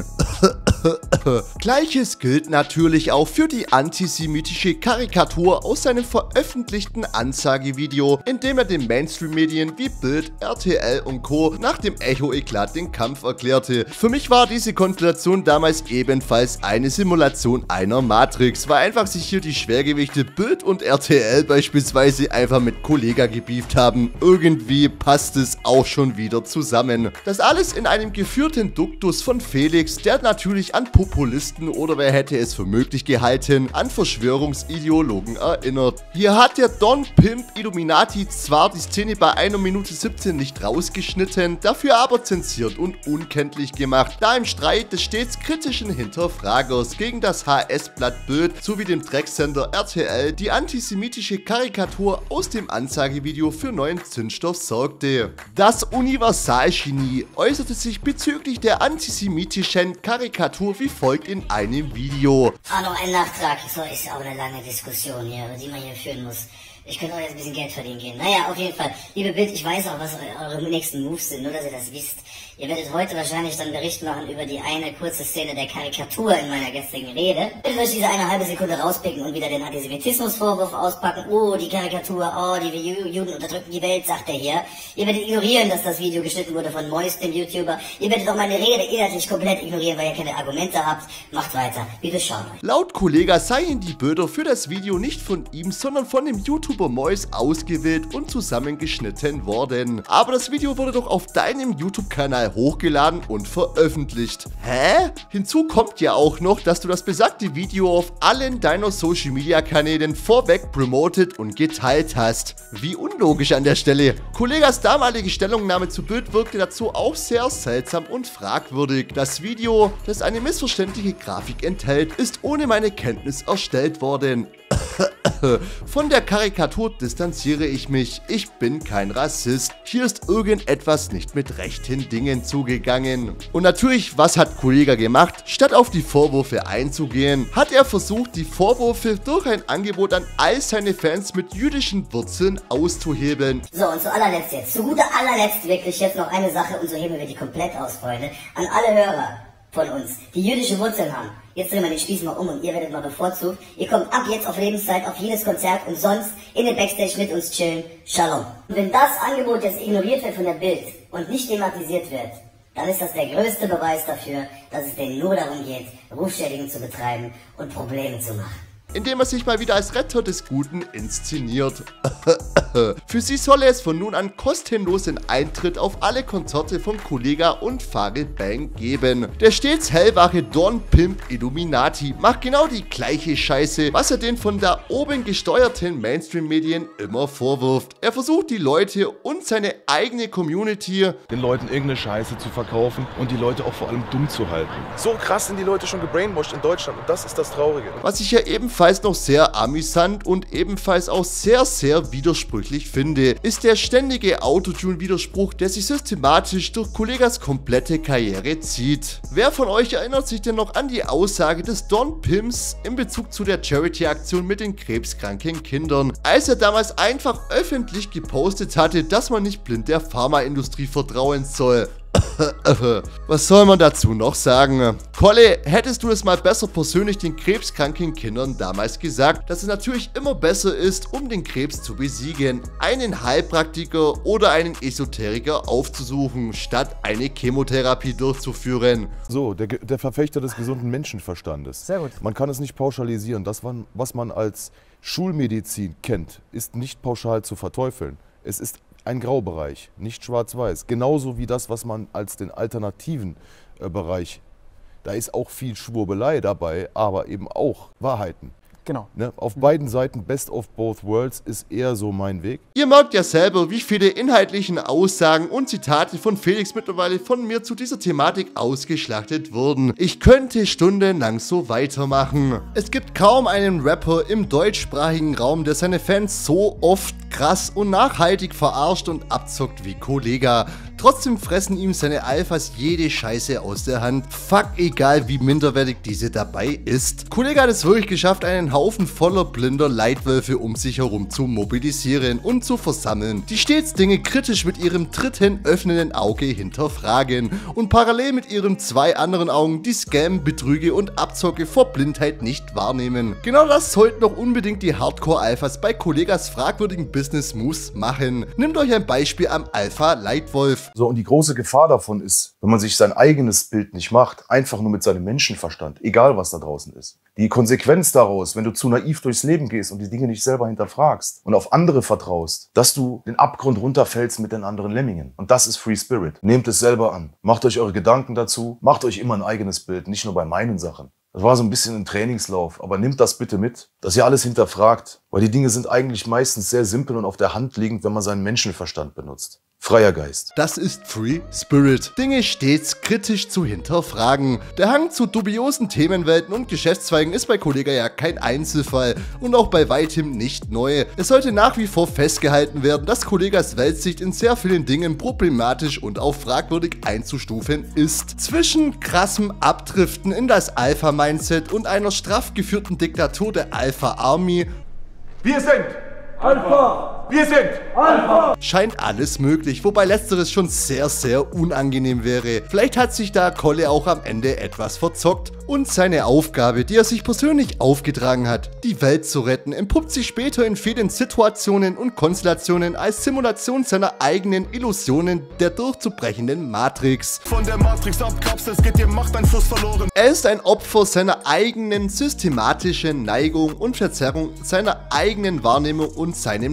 Gleiches gilt natürlich auch für die antisemitische Karikatur aus seinem veröffentlichten Ansagevideo, in dem er den Mainstream-Medien wie Bild, R T L und Co. nach dem Echo-Eklat den Kampf erklärte. Für mich war diese Konstellation damals ebenfalls eine Simulation einer Matrix, weil einfach sich hier die Schwergewichte Bild und R T L beispielsweise einfach mit Kollega gebieft haben. Irgendwie passt es auch schon wieder zusammen. Das alles in einem geführten Duktus von Felix, der natürlich an Populisten oder wer hätte es für möglich gehalten, an Verschwörungsideologen erinnert. Hier hat der Don Pimp Illuminati zwar die Szene bei einer Minute siebzehn nicht rausgeschnitten, dafür aber zensiert und unkenntlich gemacht, da im Streit des stets kritischen Hinterfragers gegen das H S-Blatt Bild sowie dem Drecksender R T L die antisemitische Karikatur aus dem Ansagevideo für neuen Zündstoff sorgte. Das Universalgenie äußerte sich bezüglich der antisemitischen Karikatur wie folgt in einem Video. Ah, noch ein Nachtrag. So ist auch eine lange Diskussion hier, die man hier führen muss. Ich könnte auch jetzt ein bisschen Geld verdienen gehen. Naja, auf jeden Fall. Liebe Bild, ich weiß auch, was eure nächsten Moves sind, nur dass ihr das wisst. Ihr werdet heute wahrscheinlich dann Bericht machen über die eine kurze Szene der Karikatur in meiner gestrigen Rede. Ich würde euch diese eine halbe Sekunde rauspicken und wieder den Antisemitismusvorwurf auspacken. Oh, die Karikatur, oh, die Ju Juden unterdrücken die Welt, sagt er hier. Ihr werdet ignorieren, dass das Video geschnitten wurde von Moist, dem YouTuber. Ihr werdet auch meine Rede inhaltlich komplett ignorieren, weil ihr keine Argumente habt. Macht weiter. Bitte schauen. Laut Kollega seien die Bilder für das Video nicht von ihm, sondern von dem YouTuber Moist ausgewählt und zusammengeschnitten worden. Aber das Video wurde doch auf deinem YouTube-Kanal hochgeladen und veröffentlicht. Hä? Hinzu kommt ja auch noch, dass du das besagte Video auf allen deiner Social Media Kanälen vorweg promotet und geteilt hast. Wie unlogisch an der Stelle. Kollegas damalige Stellungnahme zu Bild wirkte dazu auch sehr seltsam und fragwürdig. Das Video, das eine missverständliche Grafik enthält, ist ohne meine Kenntnis erstellt worden. Von der Karikatur distanziere ich mich. Ich bin kein Rassist. Hier ist irgendetwas nicht mit rechten Dingen zugegangen. Und natürlich, was hat Kollega gemacht? Statt auf die Vorwürfe einzugehen, hat er versucht, die Vorwürfe durch ein Angebot an all seine Fans mit jüdischen Wurzeln auszuhebeln. So, und zu allerletzt jetzt, zu guter allerletzt wirklich jetzt noch eine Sache, und so heben wir die komplett aus, Freunde. An alle Hörer von uns, die jüdische Wurzeln haben. Jetzt drehen wir den Spieß mal um und ihr werdet mal bevorzugt. Ihr kommt ab jetzt auf Lebenszeit auf jedes Konzert und sonst in den Backstage mit uns chillen. Shalom. Und wenn das Angebot jetzt ignoriert wird von der Bild und nicht thematisiert wird, dann ist das der größte Beweis dafür, dass es denen nur darum geht, Rufschädigung zu betreiben und Probleme zu machen. Indem er sich mal wieder als Retter des Guten inszeniert. Für sie solle es von nun an kostenlosen Eintritt auf alle Konzerte von Kollega und Farid Bang geben. Der stets hellwache Don Pimp Illuminati macht genau die gleiche Scheiße, was er den von da oben gesteuerten Mainstream-Medien immer vorwirft. Er versucht die Leute und seine eigene Community den Leuten irgendeine Scheiße zu verkaufen und die Leute auch vor allem dumm zu halten. So krass sind die Leute schon gebrainwashed in Deutschland und das ist das Traurige. Was ich ja ebenfalls noch sehr amüsant und ebenfalls auch sehr, sehr widersprüchlich finde, ist der ständige Autotune-Widerspruch, der sich systematisch durch Kollegas komplette Karriere zieht. Wer von euch erinnert sich denn noch an die Aussage des Don Pimps in Bezug zu der Charity-Aktion mit den krebskranken Kindern, als er damals einfach öffentlich gepostet hatte, dass man nicht blind der Pharmaindustrie vertrauen soll? Was soll man dazu noch sagen? Kolle, hättest du es mal besser persönlich den krebskranken Kindern damals gesagt, dass es natürlich immer besser ist, um den Krebs zu besiegen, einen Heilpraktiker oder einen Esoteriker aufzusuchen, statt eine Chemotherapie durchzuführen. So, der, der Verfechter des gesunden Menschenverstandes. Sehr gut. Man kann es nicht pauschalisieren. Das, was man als Schulmedizin kennt, ist nicht pauschal zu verteufeln. Es ist ein Graubereich, nicht schwarz-weiß. Genauso wie das, was man als den alternativen äh, Bereich, da ist auch viel Schwurbelei dabei, aber eben auch Wahrheiten. Genau. Ne? Auf beiden Seiten Best of Both Worlds ist eher so mein Weg. Ihr merkt ja selber, wie viele inhaltlichen Aussagen und Zitate von Felix mittlerweile von mir zu dieser Thematik ausgeschlachtet wurden. Ich könnte stundenlang so weitermachen. Es gibt kaum einen Rapper im deutschsprachigen Raum, der seine Fans so oft krass und nachhaltig verarscht und abzockt wie Kollega. Trotzdem fressen ihm seine Alphas jede Scheiße aus der Hand. Fuck, egal wie minderwertig diese dabei ist. Kollega hat es wirklich geschafft, einen Haufen voller blinder Leitwölfe um sich herum zu mobilisieren und zu versammeln, die stets Dinge kritisch mit ihrem dritten öffnenden Auge hinterfragen und parallel mit ihren zwei anderen Augen die Scam, Betrüge und Abzocke vor Blindheit nicht wahrnehmen. Genau das sollten doch unbedingt die Hardcore-Alphas bei Kollegas fragwürdigen Business-Moves machen. Nehmt euch ein Beispiel am Alpha-Leitwolf. So, und die große Gefahr davon ist, wenn man sich sein eigenes Bild nicht macht, einfach nur mit seinem Menschenverstand, egal was da draußen ist. Die Konsequenz daraus, wenn du zu naiv durchs Leben gehst und die Dinge nicht selber hinterfragst und auf andere vertraust, dass du den Abgrund runterfällst mit den anderen Lemmingen. Und das ist Free Spirit. Nehmt es selber an. Macht euch eure Gedanken dazu. Macht euch immer ein eigenes Bild, nicht nur bei meinen Sachen. Das war so ein bisschen ein Trainingslauf, aber nehmt das bitte mit, dass ihr alles hinterfragt, weil die Dinge sind eigentlich meistens sehr simpel und auf der Hand liegend, wenn man seinen Menschenverstand benutzt. Freier Geist. Das ist Free Spirit. Dinge stets kritisch zu hinterfragen. Der Hang zu dubiosen Themenwelten und Geschäftszweigen ist bei Kollega ja kein Einzelfall und auch bei weitem nicht neu. Es sollte nach wie vor festgehalten werden, dass Kollegas Weltsicht in sehr vielen Dingen problematisch und auch fragwürdig einzustufen ist. Zwischen krassem Abdriften in das Alpha-Mindset und einer straff geführten Diktatur der Alpha-Army Wir sind Alpha! Wir sind Alpha! Scheint alles möglich, wobei letzteres schon sehr, sehr unangenehm wäre. Vielleicht hat sich da Kolle auch am Ende etwas verzockt und seine Aufgabe, die er sich persönlich aufgetragen hat, die Welt zu retten, entpuppt sich später in vielen Situationen und Konstellationen als Simulation seiner eigenen Illusionen der durchzubrechenden Matrix. Von der Matrix abkapselst, geht dir Machteinfluss verloren. Er ist ein Opfer seiner eigenen systematischen Neigung und Verzerrung seiner eigenen Wahrnehmung und seinem Denken.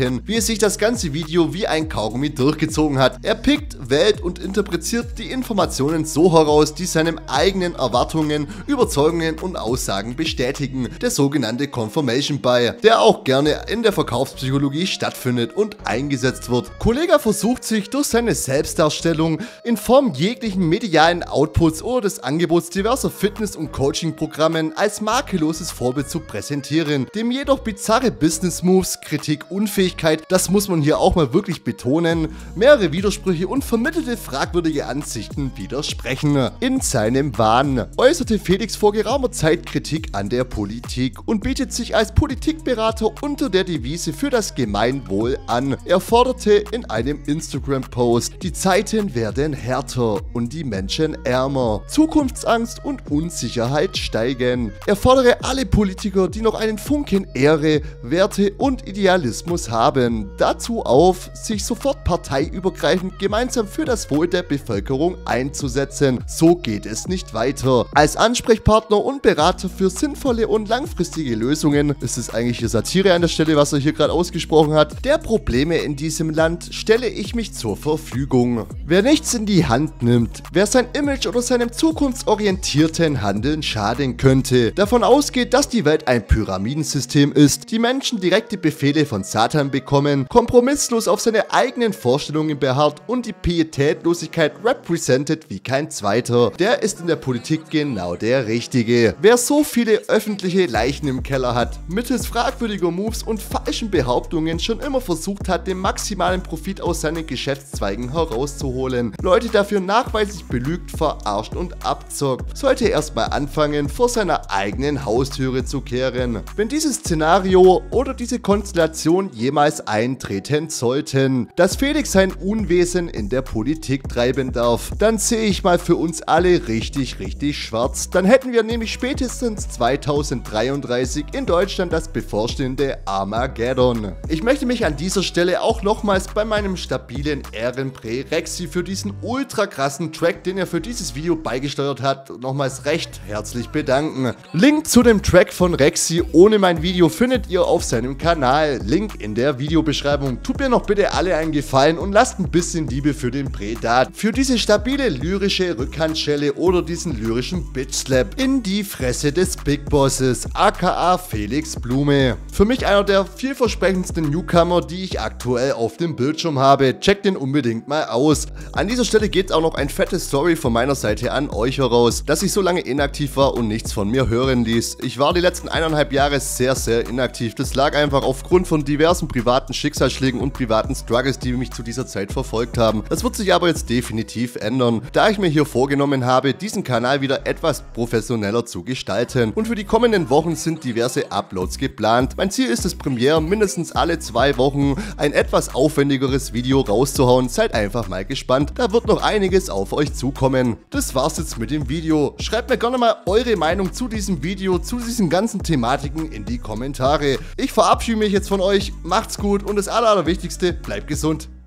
merken, wie es sich das ganze Video wie ein Kaugummi durchgezogen hat. Er pickt, wählt und interpretiert die Informationen so heraus, die seinen eigenen Erwartungen, Überzeugungen und Aussagen bestätigen. Der sogenannte Confirmation Bias, der auch gerne in der Verkaufspsychologie stattfindet und eingesetzt wird. Kollega versucht sich durch seine Selbstdarstellung in Form jeglichen medialen Outputs oder des Angebots diverser Fitness- und Coaching-Programmen als makelloses Vorbild zu präsentieren, dem jedoch bizarre Business-Moves, Kritik, Unfähigkeit, das muss man hier auch mal wirklich betonen, mehrere Widersprüche und vermittelte fragwürdige Ansichten widersprechen. In seinem Wahn äußerte Felix vor geraumer Zeit Kritik an der Politik und bietet sich als Politikberater unter der Devise für das Gemeinwohl an. Er forderte in einem Instagram-Post: Die Zeiten werden härter und die Menschen ärmer. Zukunftsangst und Unsicherheit steigen. Er fordere alle Politiker, die noch einen Funken Ehre, Werte und Idealismus haben, dazu auf, sich sofort parteiübergreifend gemeinsam für das Wohl der Bevölkerung einzusetzen. So geht es nicht weiter. Als Ansprechpartner und Berater für sinnvolle und langfristige Lösungen, ist es eigentlich hier Satire an der Stelle, was er hier gerade ausgesprochen hat, der Probleme in diesem Land stelle ich mich zur Verfügung. Wer nichts in die Hand nimmt, wer sein Image oder seinem zukunftsorientierten Handeln schaden könnte, davon ausgeht, dass die Welt ein Pyramidensystem ist, die Menschen direkte Befehle von Satan bekommen, kompromisslos auf seine eigenen Vorstellungen beharrt und die Pietätlosigkeit represented wie kein zweiter, der ist in der Politik genau der Richtige. Wer so viele öffentliche Leichen im Keller hat, mittels fragwürdiger Moves und falschen Behauptungen schon immer versucht hat, den maximalen Profit aus seinen Geschäftszweigen herauszuholen, Leute dafür nachweislich belügt, verarscht und abzockt, sollte erstmal anfangen, vor seiner eigenen Haustüre zu kehren. Wenn dieses Szenario oder diese Konstellation jemals eintreten sollten, dass Felix sein Unwesen in der Politik treiben darf, dann sehe ich mal für uns alle richtig, richtig schwarz. Dann hätten wir nämlich spätestens zweitausenddreiunddreißig in Deutschland das bevorstehende Armageddon. Ich möchte mich an dieser Stelle auch nochmals bei meinem stabilen Ehrenprä Rexy für diesen ultra krassen Track, den er für dieses Video beigesteuert hat, nochmals recht herzlich bedanken. Link zu dem Track von Rexy ohne mein Video findet ihr auf seinem Kanal. Link in der Videobeschreibung. Tut mir noch bitte alle einen Gefallen und lasst ein bisschen Liebe für den Prä da. Für diese stabile lyrische Rückhandschelle oder diesen lyrischen Bitch-Slap in die Fresse des Big Bosses, aka Felix Blume. Für mich einer der vielversprechendsten Newcomer, die ich aktuell auf dem Bildschirm habe. Checkt den unbedingt mal aus. An dieser Stelle geht auch noch ein fettes Story von meiner Seite an euch heraus, dass ich so lange inaktiv war und nichts von mir hören ließ. Ich war die letzten eineinhalb Jahre sehr, sehr inaktiv. Das lag einfach aufgrund von diversen privaten Schicksalsschlägen und privaten Struggles, die mich zu dieser Zeit verfolgt haben. Das wird sich aber jetzt definitiv ändern, da ich mir hier vorgenommen habe, diesen Kanal wieder etwas professioneller zu gestalten. Und für die kommenden Wochen sind diverse Uploads geplant. Mein Ziel ist es, Premiere mindestens alle zwei Wochen ein etwas aufwendigeres Video rauszuhauen. Seid einfach mal gespannt, da wird noch einiges auf euch zukommen. Das war's jetzt mit dem Video. Schreibt mir gerne mal eure Meinung zu diesem Video, zu diesen ganzen Thematiken in die Kommentare. Ich verabschiede mich jetzt von euch, macht's gut und das Aller, Allerwichtigste, bleibt gesund.